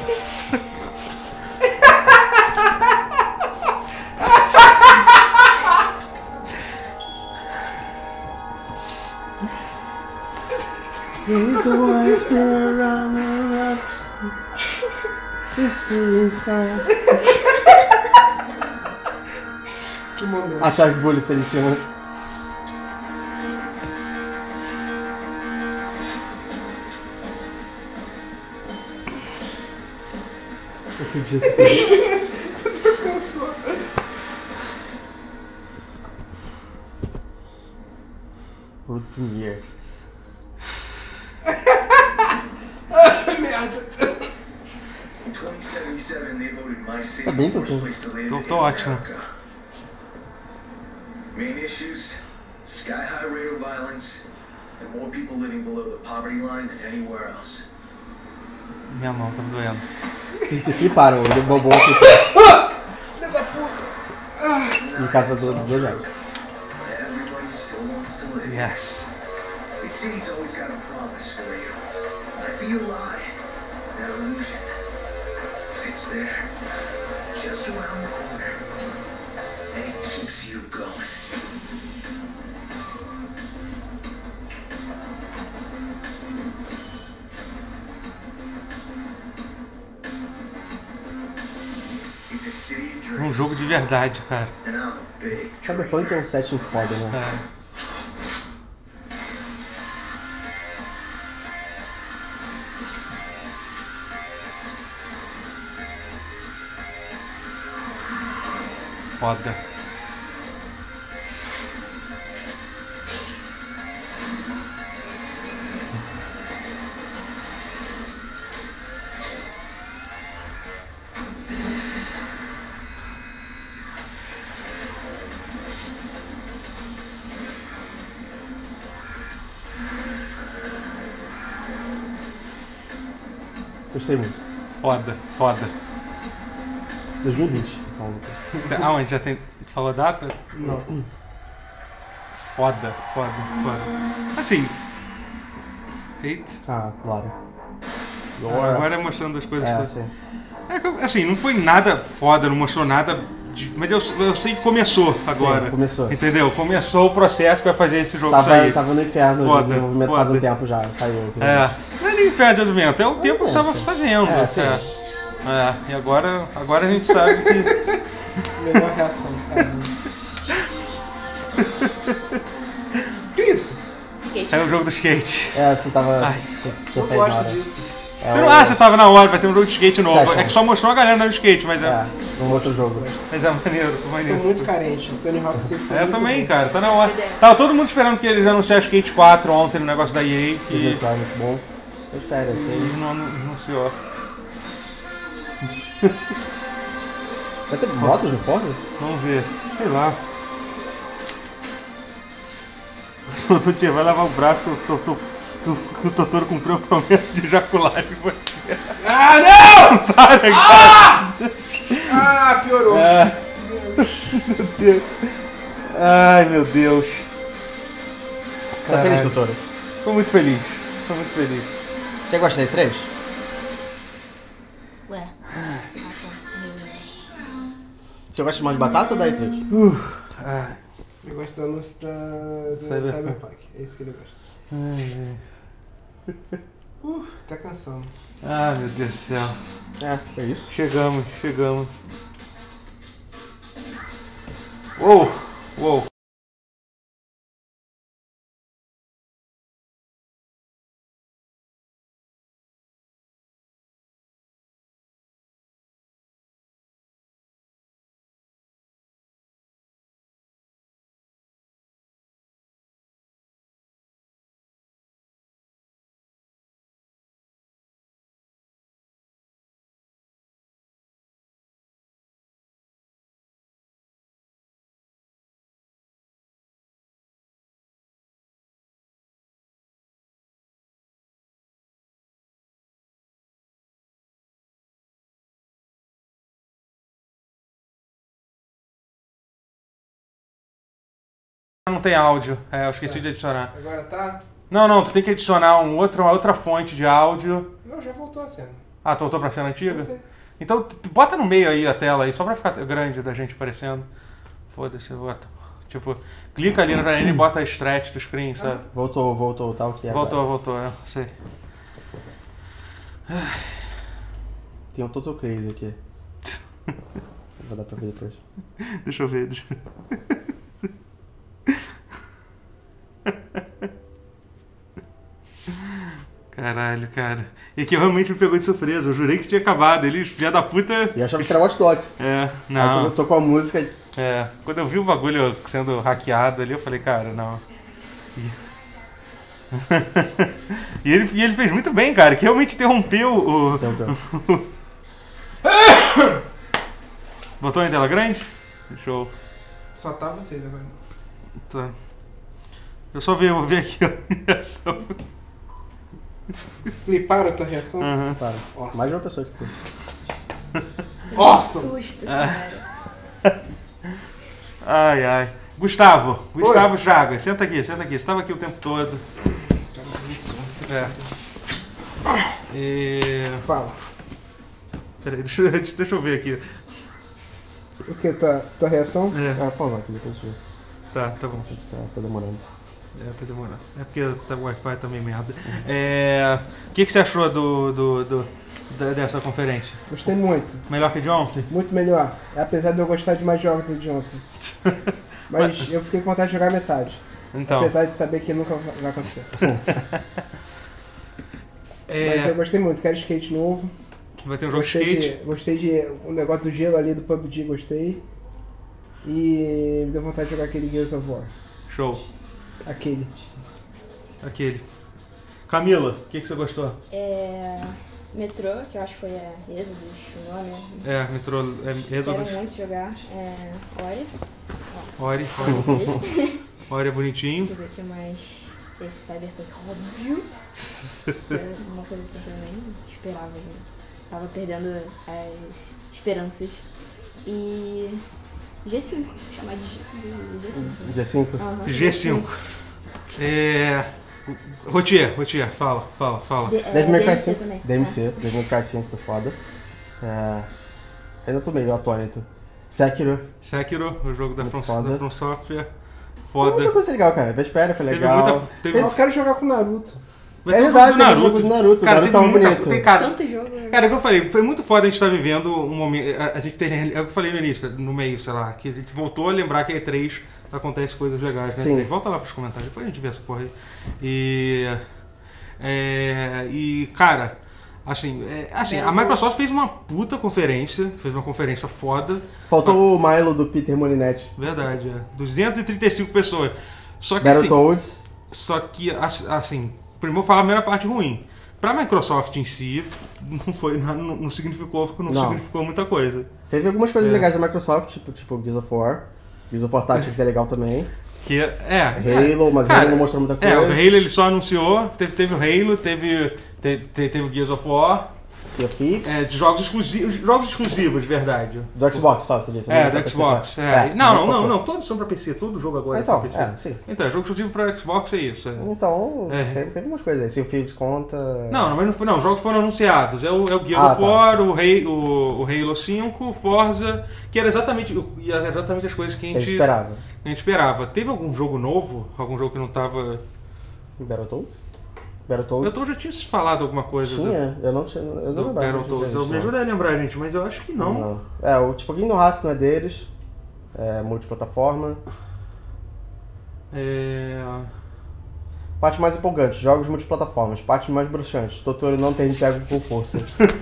It's a whisper around the rock. History's high. Que momento. A chave bullets ali em cima. Esse dia World Premiere. Merda. In 2017, Tá bem, Totoro. Tô ótimo. Main issues: sky high rate of violence and more people living below the poverty line than anywhere else. Minha mão tá doendo. Esse aqui para, ele bobou aqui. Filho da puta! Em casa do Jack. Everybody still wants to live. Yes. The city's always got a promise for you. Might be a lie, an illusion. It's there, just around the corner, and it keeps you going. It's a city of dreams. Um jogo de verdade, cara. And I'm a big Cyberpunk é um setting foda, né? É. Foda. Gostei muito. Foda, foda. 2020. Aonde? Já tem. Falou a data? Não. Foda, foda, foda. Assim. Eita. Ah, claro. Agora mostrando as coisas. Sim. Assim, não foi nada foda, não mostrou nada. Mas eu sei que começou agora. Sim, começou. Entendeu? Começou o processo que vai fazer esse jogo sair. Tava no inferno Foda, de desenvolvimento foda. faz um tempo já, saiu. É. Não é nem inferno de desenvolvimento, é o tempo que tava fazendo. É, sim. E agora a gente sabe que. Melhor reação, cara. Que isso? Skate. É o jogo do skate. É, você tava. Ai, Tinha Eu saído na gosto hora. disso. Você tava na hora, vai ter um jogo de skate novo. Session. É que só mostrou a galera andando de skate, mas É, não mostrou o jogo. Mas é maneiro, Tô maneiro. muito carente. O Tony Hawk sempre foi Eu muito também, bom. cara, tá na hora. Tava todo mundo esperando que eles anunciassem Skate 4 ontem no negócio da EA Que e é muito bom. Eu espero, eles não anunciou. Vai ter motos no Forza? Vamos ver, sei lá. O Totoro vai lavar o braço, o Totoro cumpriu a promessa de ejacular em você. Ah, não! Para, cara! Ah, piorou. Meu Deus. Ai, meu Deus. Você tá feliz, doutora? Tô muito feliz. Tô muito feliz. Você gosta da E3? Ué. Você gosta mais de batata ou da E3? Ai. Eu gosto da luz do Cyberpunk. É isso que ele gosta. Tá cansando. Ah, meu Deus do céu. É isso. Chegamos. Uou. Não tem áudio, eu esqueci de adicionar. Agora tá? Não, tu tem que adicionar uma outra fonte de áudio. Não, já voltou a cena. Ah, tu voltou pra cena antiga? Voltei. Então bota no meio aí a tela aí, só pra ficar grande da gente aparecendo. Foda-se, bota. Tipo, clica ali na janela e bota a stretch do screen, sabe? Voltou, tá o que é. Voltou, sei. Tem um Total Crazy aqui. Vou dar pra ver depois. Deixa eu ver. Caralho, cara. E que realmente me pegou de surpresa. Eu jurei que tinha acabado. Eles, filha da puta. E eu achava que era Watch Dogs. É, Aí não. eu tô com a música. É, quando eu vi o bagulho sendo hackeado ali, eu falei, cara, não. E ele fez muito bem, cara, que realmente interrompeu o. Botou em tela grande? Show. Só tá vocês agora. Tá. Eu só vou ver aqui a reação. Cliparam a tua reação? Uhum. Para. Nossa. Mais de uma pessoa que Nossa! Susto, cara. Ai. Gustavo Chagas, senta aqui. Você estava aqui o tempo todo. É. Fala. Peraí, deixa eu ver aqui. O que? Tua reação? É. pô, não, aqui depois eu... Tá bom. Tá demorando. Tá demorando. É porque o Wi-Fi tá meio merda. O que você achou dessa conferência? Gostei muito. Melhor que de ontem? Muito melhor. Apesar de eu gostar de mais jogos do que de ontem. Mas eu fiquei com vontade de jogar metade. Então. Apesar de saber que nunca vai acontecer. Mas eu gostei muito. Quero skate novo. Vai ter um jogo de skate? Gostei de o negócio do gelo ali do PUBG, gostei. E me deu vontade de jogar aquele Gears of War. Show. Aquele. Camila, o que você gostou? Metrô, que eu acho que foi a Exodus, o nome. Metrô, Exodus. Quero muito jogar. Ori. Ori é bonitinho. Deixa eu ver o que mais. Esse Cyberpunk, óbvio. É uma coisa assim que eu nem esperava. Né? Tava perdendo as esperanças. E G5, chamar de G5. G5? G5. Rotier, fala. Devil May Cry 5 também. DMC, Devil May Cry 5 foi foda. Ainda tô meio atônito. Sekiro, o jogo da From Software. Foda. Tem muita coisa legal, cara. Vespera foi legal. Eu quero jogar com Naruto. É verdade, tem jogo do Naruto. Cara, Naruto tá muito bonito. Tanto jogo. Cara, é o que eu falei, foi muito foda a gente estar vivendo um momento. A gente tem. É o que eu falei no início, no meio, sei lá, que a gente voltou a lembrar que a E3 acontece coisas legais, né? Sim. Volta lá pros comentários, depois a gente vê essa porra aí. E cara, assim, a Microsoft fez uma puta conferência, fez uma conferência foda. Faltou o Milo do Peter Molinetti. Verdade, 235 pessoas. Só que Battletoads. Só que, assim, primeiro eu vou falar a primeira parte ruim. Pra Microsoft em si, não significou muita coisa. Teve algumas coisas legais da Microsoft, tipo Gears of War. Gears of War Tactics é legal também. Halo, mas o Halo não mostrou muita coisa. O Halo ele só anunciou, teve o Halo, teve o Gears of War. De jogos exclusivos, de verdade. Do Xbox só, você disse. Do Xbox. Não, todos são pra PC, todo jogo agora é pra PC. Sim. Então, jogo exclusivo pra Xbox é isso. Então, teve umas coisas aí. Sim, o Fields conta. Não, mas os jogos foram anunciados. É o Gears of War, o Halo 5, o Forza, que era exatamente as coisas que a gente esperava. Teve algum jogo novo? Algum jogo que não tava. Battletoads já tinha se falado alguma coisa. Eu não lembrava. Me ajuda a lembrar, gente, mas eu acho que não. O tipo Kingdom Hearts não é deles. É multiplataforma. Parte mais empolgante, jogos multiplataformas. Parte mais bruxante, Totoro não tem pego com força.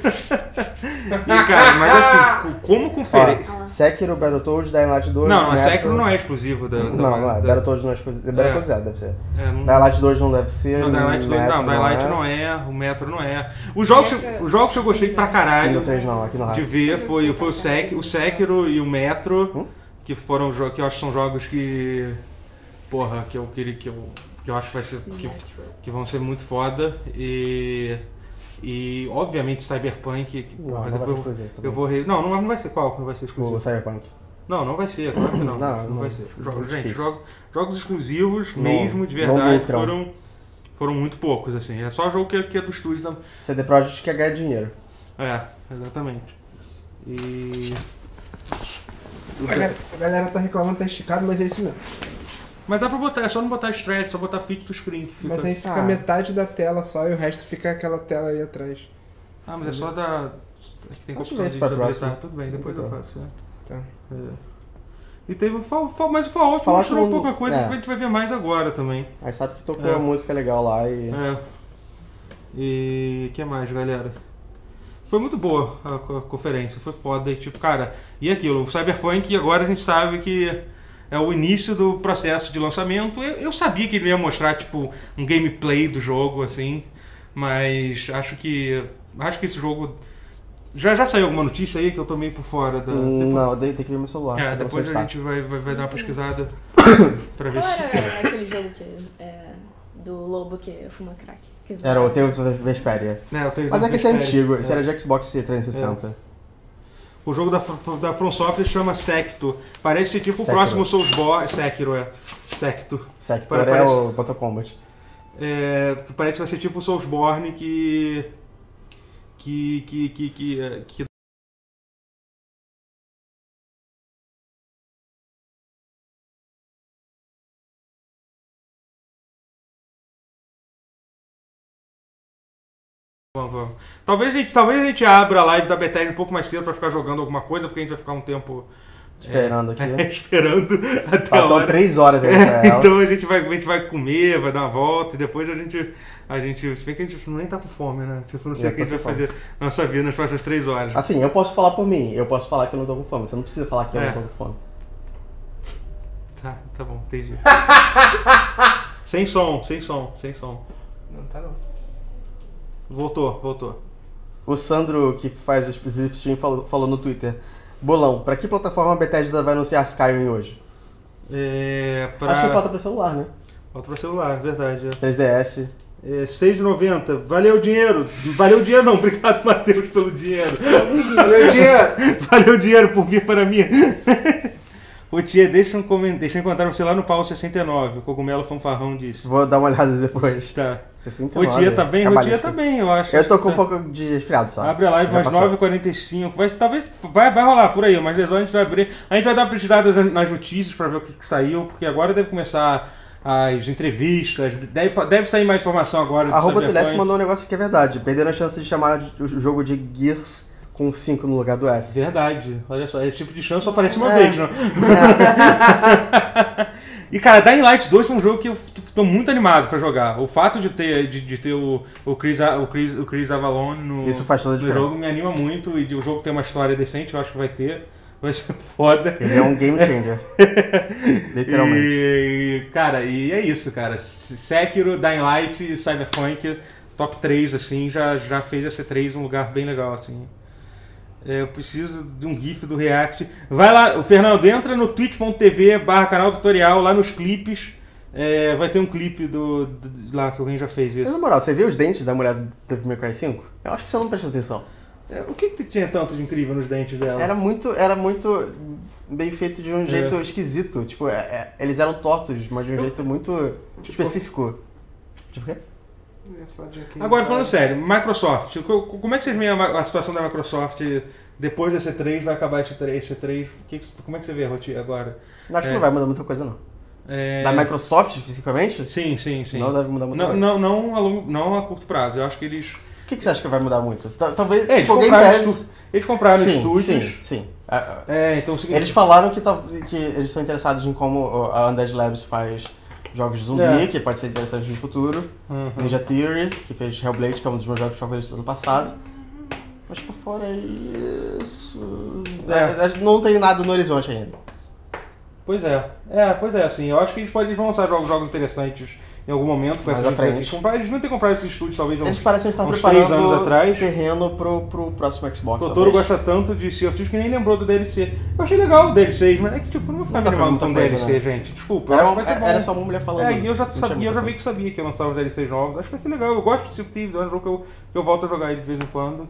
E cara, mas assim, como conferir? Sekiro, Battletoads, Dying Light 2... Não, Sekiro não é exclusivo da... Não é. Battletoads não é exclusivo. Battletoads deve ser. Dying Light 2 não deve ser. Não, Dying Light 2 não, Dying Light não é, o Metro não é. Os jogos que eu gostei pra caralho de ver foi o Sekiro e o Metro, que foram jogos que eu acho que são jogos que... Porra, que eu queria que eu acho que vai ser que vão ser muito foda e obviamente Cyberpunk não vai ser qual que não vai ser exclusivo. O Cyberpunk. Não vai ser, claro que não. Não vai ser. Jogos exclusivos mesmo de verdade foram muito poucos assim. É só jogo que é do estúdio da CD Projekt quer ganhar dinheiro. Exatamente. E a galera tá reclamando que tá esticado, mas é isso mesmo. Mas dá pra botar, é só não botar stretch, é só botar fit to screen. Que fica... Mas aí fica metade da tela só e o resto fica aquela tela ali atrás. Mas é só da... Tem opção de habilitar. Tudo bem, depois eu faço. Tá. E teve mas o Fallout mostrou pouca coisa que a gente vai ver mais agora também. Aí sabe que tocou a música legal lá e... E o que mais, galera? Foi muito boa a conferência, foi foda. E tipo, cara, e aquilo, o Cyberpunk agora a gente sabe que... É o início do processo de lançamento. Eu sabia que ele ia mostrar, tipo, um gameplay do jogo, assim. Mas acho que esse jogo Já saiu alguma notícia aí que eu tô meio por fora da... Não, tem que ver meu celular. Depois a gente vai dar uma pesquisada pra ver Qual se... era aquele jogo do lobo que fuma crack? Era o Tales of Vesperia. Mas é que esse é antigo, esse era de Xbox 360. O jogo da From Software chama Secto. Parece tipo o próximo Soulsborne. Sekiro, Secto. Sector é o Mortal Kombat. Parece que vai ser tipo o Soulsborne que Vamos. Talvez a gente abra a live da Bethesda um pouco mais cedo pra ficar jogando alguma coisa, porque a gente vai ficar um tempo esperando aqui. Esperando até Faltam 3 horas aí pra ela. Então a gente vai comer, vai dar uma volta e depois a gente se bem que a gente nem tá com fome, né? Tipo, não sei o que a gente vai fazer na nossa vida nas próximas 3 horas. Assim, eu posso falar por mim, eu posso falar que eu não tô com fome. Você não precisa falar que eu não tô com fome. Tá bom, entendi. Sem som. Não tá não. Voltou. O Sandro, que faz os stream, falou no Twitter: Bolão, pra que plataforma a Bethesda vai anunciar Skyrim hoje? Acho que falta pra celular, né? Falta pra celular, verdade. 3DS. R$6,90. Valeu o dinheiro. Valeu o dinheiro não. Obrigado, Matheus, pelo dinheiro. Valeu o dinheiro por vir para mim. Ô tia, deixa eu encontrar você lá no Paulo 69. O Cogumelo Fanfarrão disse. Vou dar uma olhada depois. Tá. 69, o tia tá bem? O tia tá bem, eu acho. Eu tô com um pouco de resfriado só. Abre a live mais 9h45. Talvez vai rolar por aí, mas a gente vai abrir. A gente vai dar uma pesquisada nas notícias pra ver o que saiu, porque agora deve começar as entrevistas, deve sair mais informação agora. A Tilesse mandou um negócio que é verdade. Perderam a chance de chamar o jogo de Gears com 5 no lugar do S. Verdade. Olha só, esse tipo de chance só aparece uma vez, não? E cara, Dying Light 2 foi um jogo que eu tô muito animado pra jogar. O fato de ter o Chris Avalon Isso faz toda a diferença. jogo me anima muito, e o jogo ter uma história decente, eu acho que vai ter. Vai ser foda. Ele é um game changer. Literalmente. Cara, e é isso, cara. Sekiro, Dying Light, Cyberpunk, top 3, assim, já fez essa 3 um lugar bem legal, assim. Eu preciso de um GIF do React. Vai lá, o Fernando, entra no twitch.tv/canal tutorial, lá nos clipes. Vai ter um clipe lá que alguém já fez isso. Mas, na moral, você viu os dentes da mulher do Devil May Cry 5? Eu acho que você não prestou atenção. O que tinha tanto de incrível nos dentes dela? Era muito bem feito de um jeito esquisito. Tipo, eles eram tortos, mas de um jeito muito específico. Tipo o quê? Agora, falando sério, Microsoft, como é que vocês veem a situação da Microsoft depois desse E3? Vai acabar esse E3? Como é que você vê a rotina agora? Acho que não vai mudar muita coisa, não. Da Microsoft, especificamente? Sim. Não deve mudar muita coisa. Não a curto prazo. Eu acho que eles... O que você acha que vai mudar muito? Talvez eles compraram estúdios. Sim. Então, eles falaram que eles estão interessados em como a Undead Labs faz jogos de zumbi, que pode ser interessante no futuro. Ninja Theory, que fez Hellblade, que é um dos meus jogos favoritos do ano passado. Mas por fora isso... Não tem nada no horizonte ainda. Pois é, assim, eu acho que eles vão lançar jogos interessantes em algum momento com essa frente. Eles não têm comprado esses estúdios, talvez eles parecem estar uns 3 anos atrás. Terreno pro próximo Xbox. O Totoro gosta tanto de Sea of Thieves que nem lembrou do DLC. Eu achei legal o DLC, mas é que tipo, não vou ficar me animando com DLC, né? Gente. Desculpa, era só uma mulher falando. E eu já meio que sabia que ia lançar os DLCs novos. Acho que vai ser legal. Eu gosto de Sea of Thieves, é um jogo que eu volto a jogar ele de vez em quando.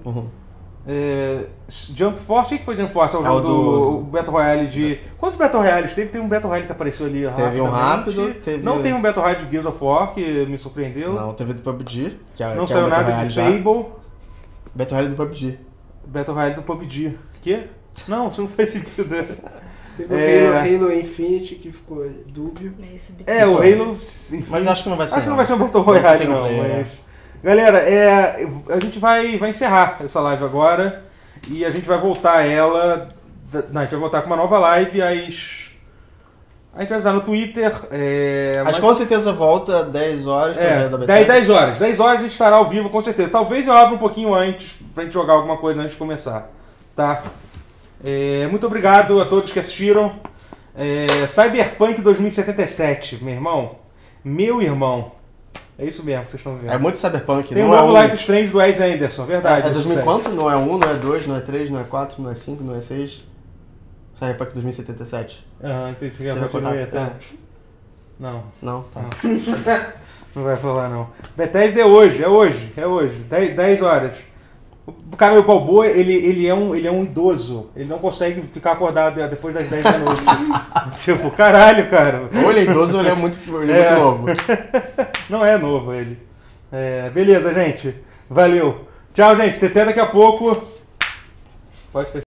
Jump Force, o que foi Jump Force? É o jogo do Battle Royale de... Quantos Battle Royales teve? Teve um Battle Royale que apareceu ali Teve um rápido, Não teve um Battle Royale de Gears of War, que me surpreendeu. Não, teve do PUBG. Não saiu nada de Fable. Battle Royale do PUBG. Battle Royale do PUBG. Quê? Não, isso não faz sentido. Teve o Halo Infinite, que ficou dúbio. O Halo Infinite. Mas acho que não vai ser. Acho que não vai ser um Battle Royale, não. Galera, a gente vai encerrar essa live agora e a gente vai voltar ela. A gente vai voltar com uma nova live. A gente vai usar no Twitter. Mas com certeza volta 10 horas pra ver da Bethesda. 10 horas. 10 horas a gente estará ao vivo, com certeza. Talvez eu abra um pouquinho antes pra gente jogar alguma coisa antes de começar. Tá? Muito obrigado a todos que assistiram. Cyberpunk 2077, meu irmão. É isso mesmo que vocês estão vendo. É muito Cyberpunk. Tem não um novo é Life is Strange do Wes Anderson, verdade. É 2000 quanto? Não é 1, não é 2, não é 3, não é 4, não é 5, não é 6. Cyberpunk 2077. Aham, entendi que Você vai continua contar? até. Não. Não, tá. Não vai falar não. Bethesda é hoje. 10 horas. O cara, o Balboa, ele é um idoso. Ele não consegue ficar acordado depois das 10 da noite. Tipo, caralho, cara. Ou ele é idoso ou ele é muito novo. Não é novo ele. Beleza, gente. Valeu. Tchau, gente. Até daqui a pouco. Pode fechar.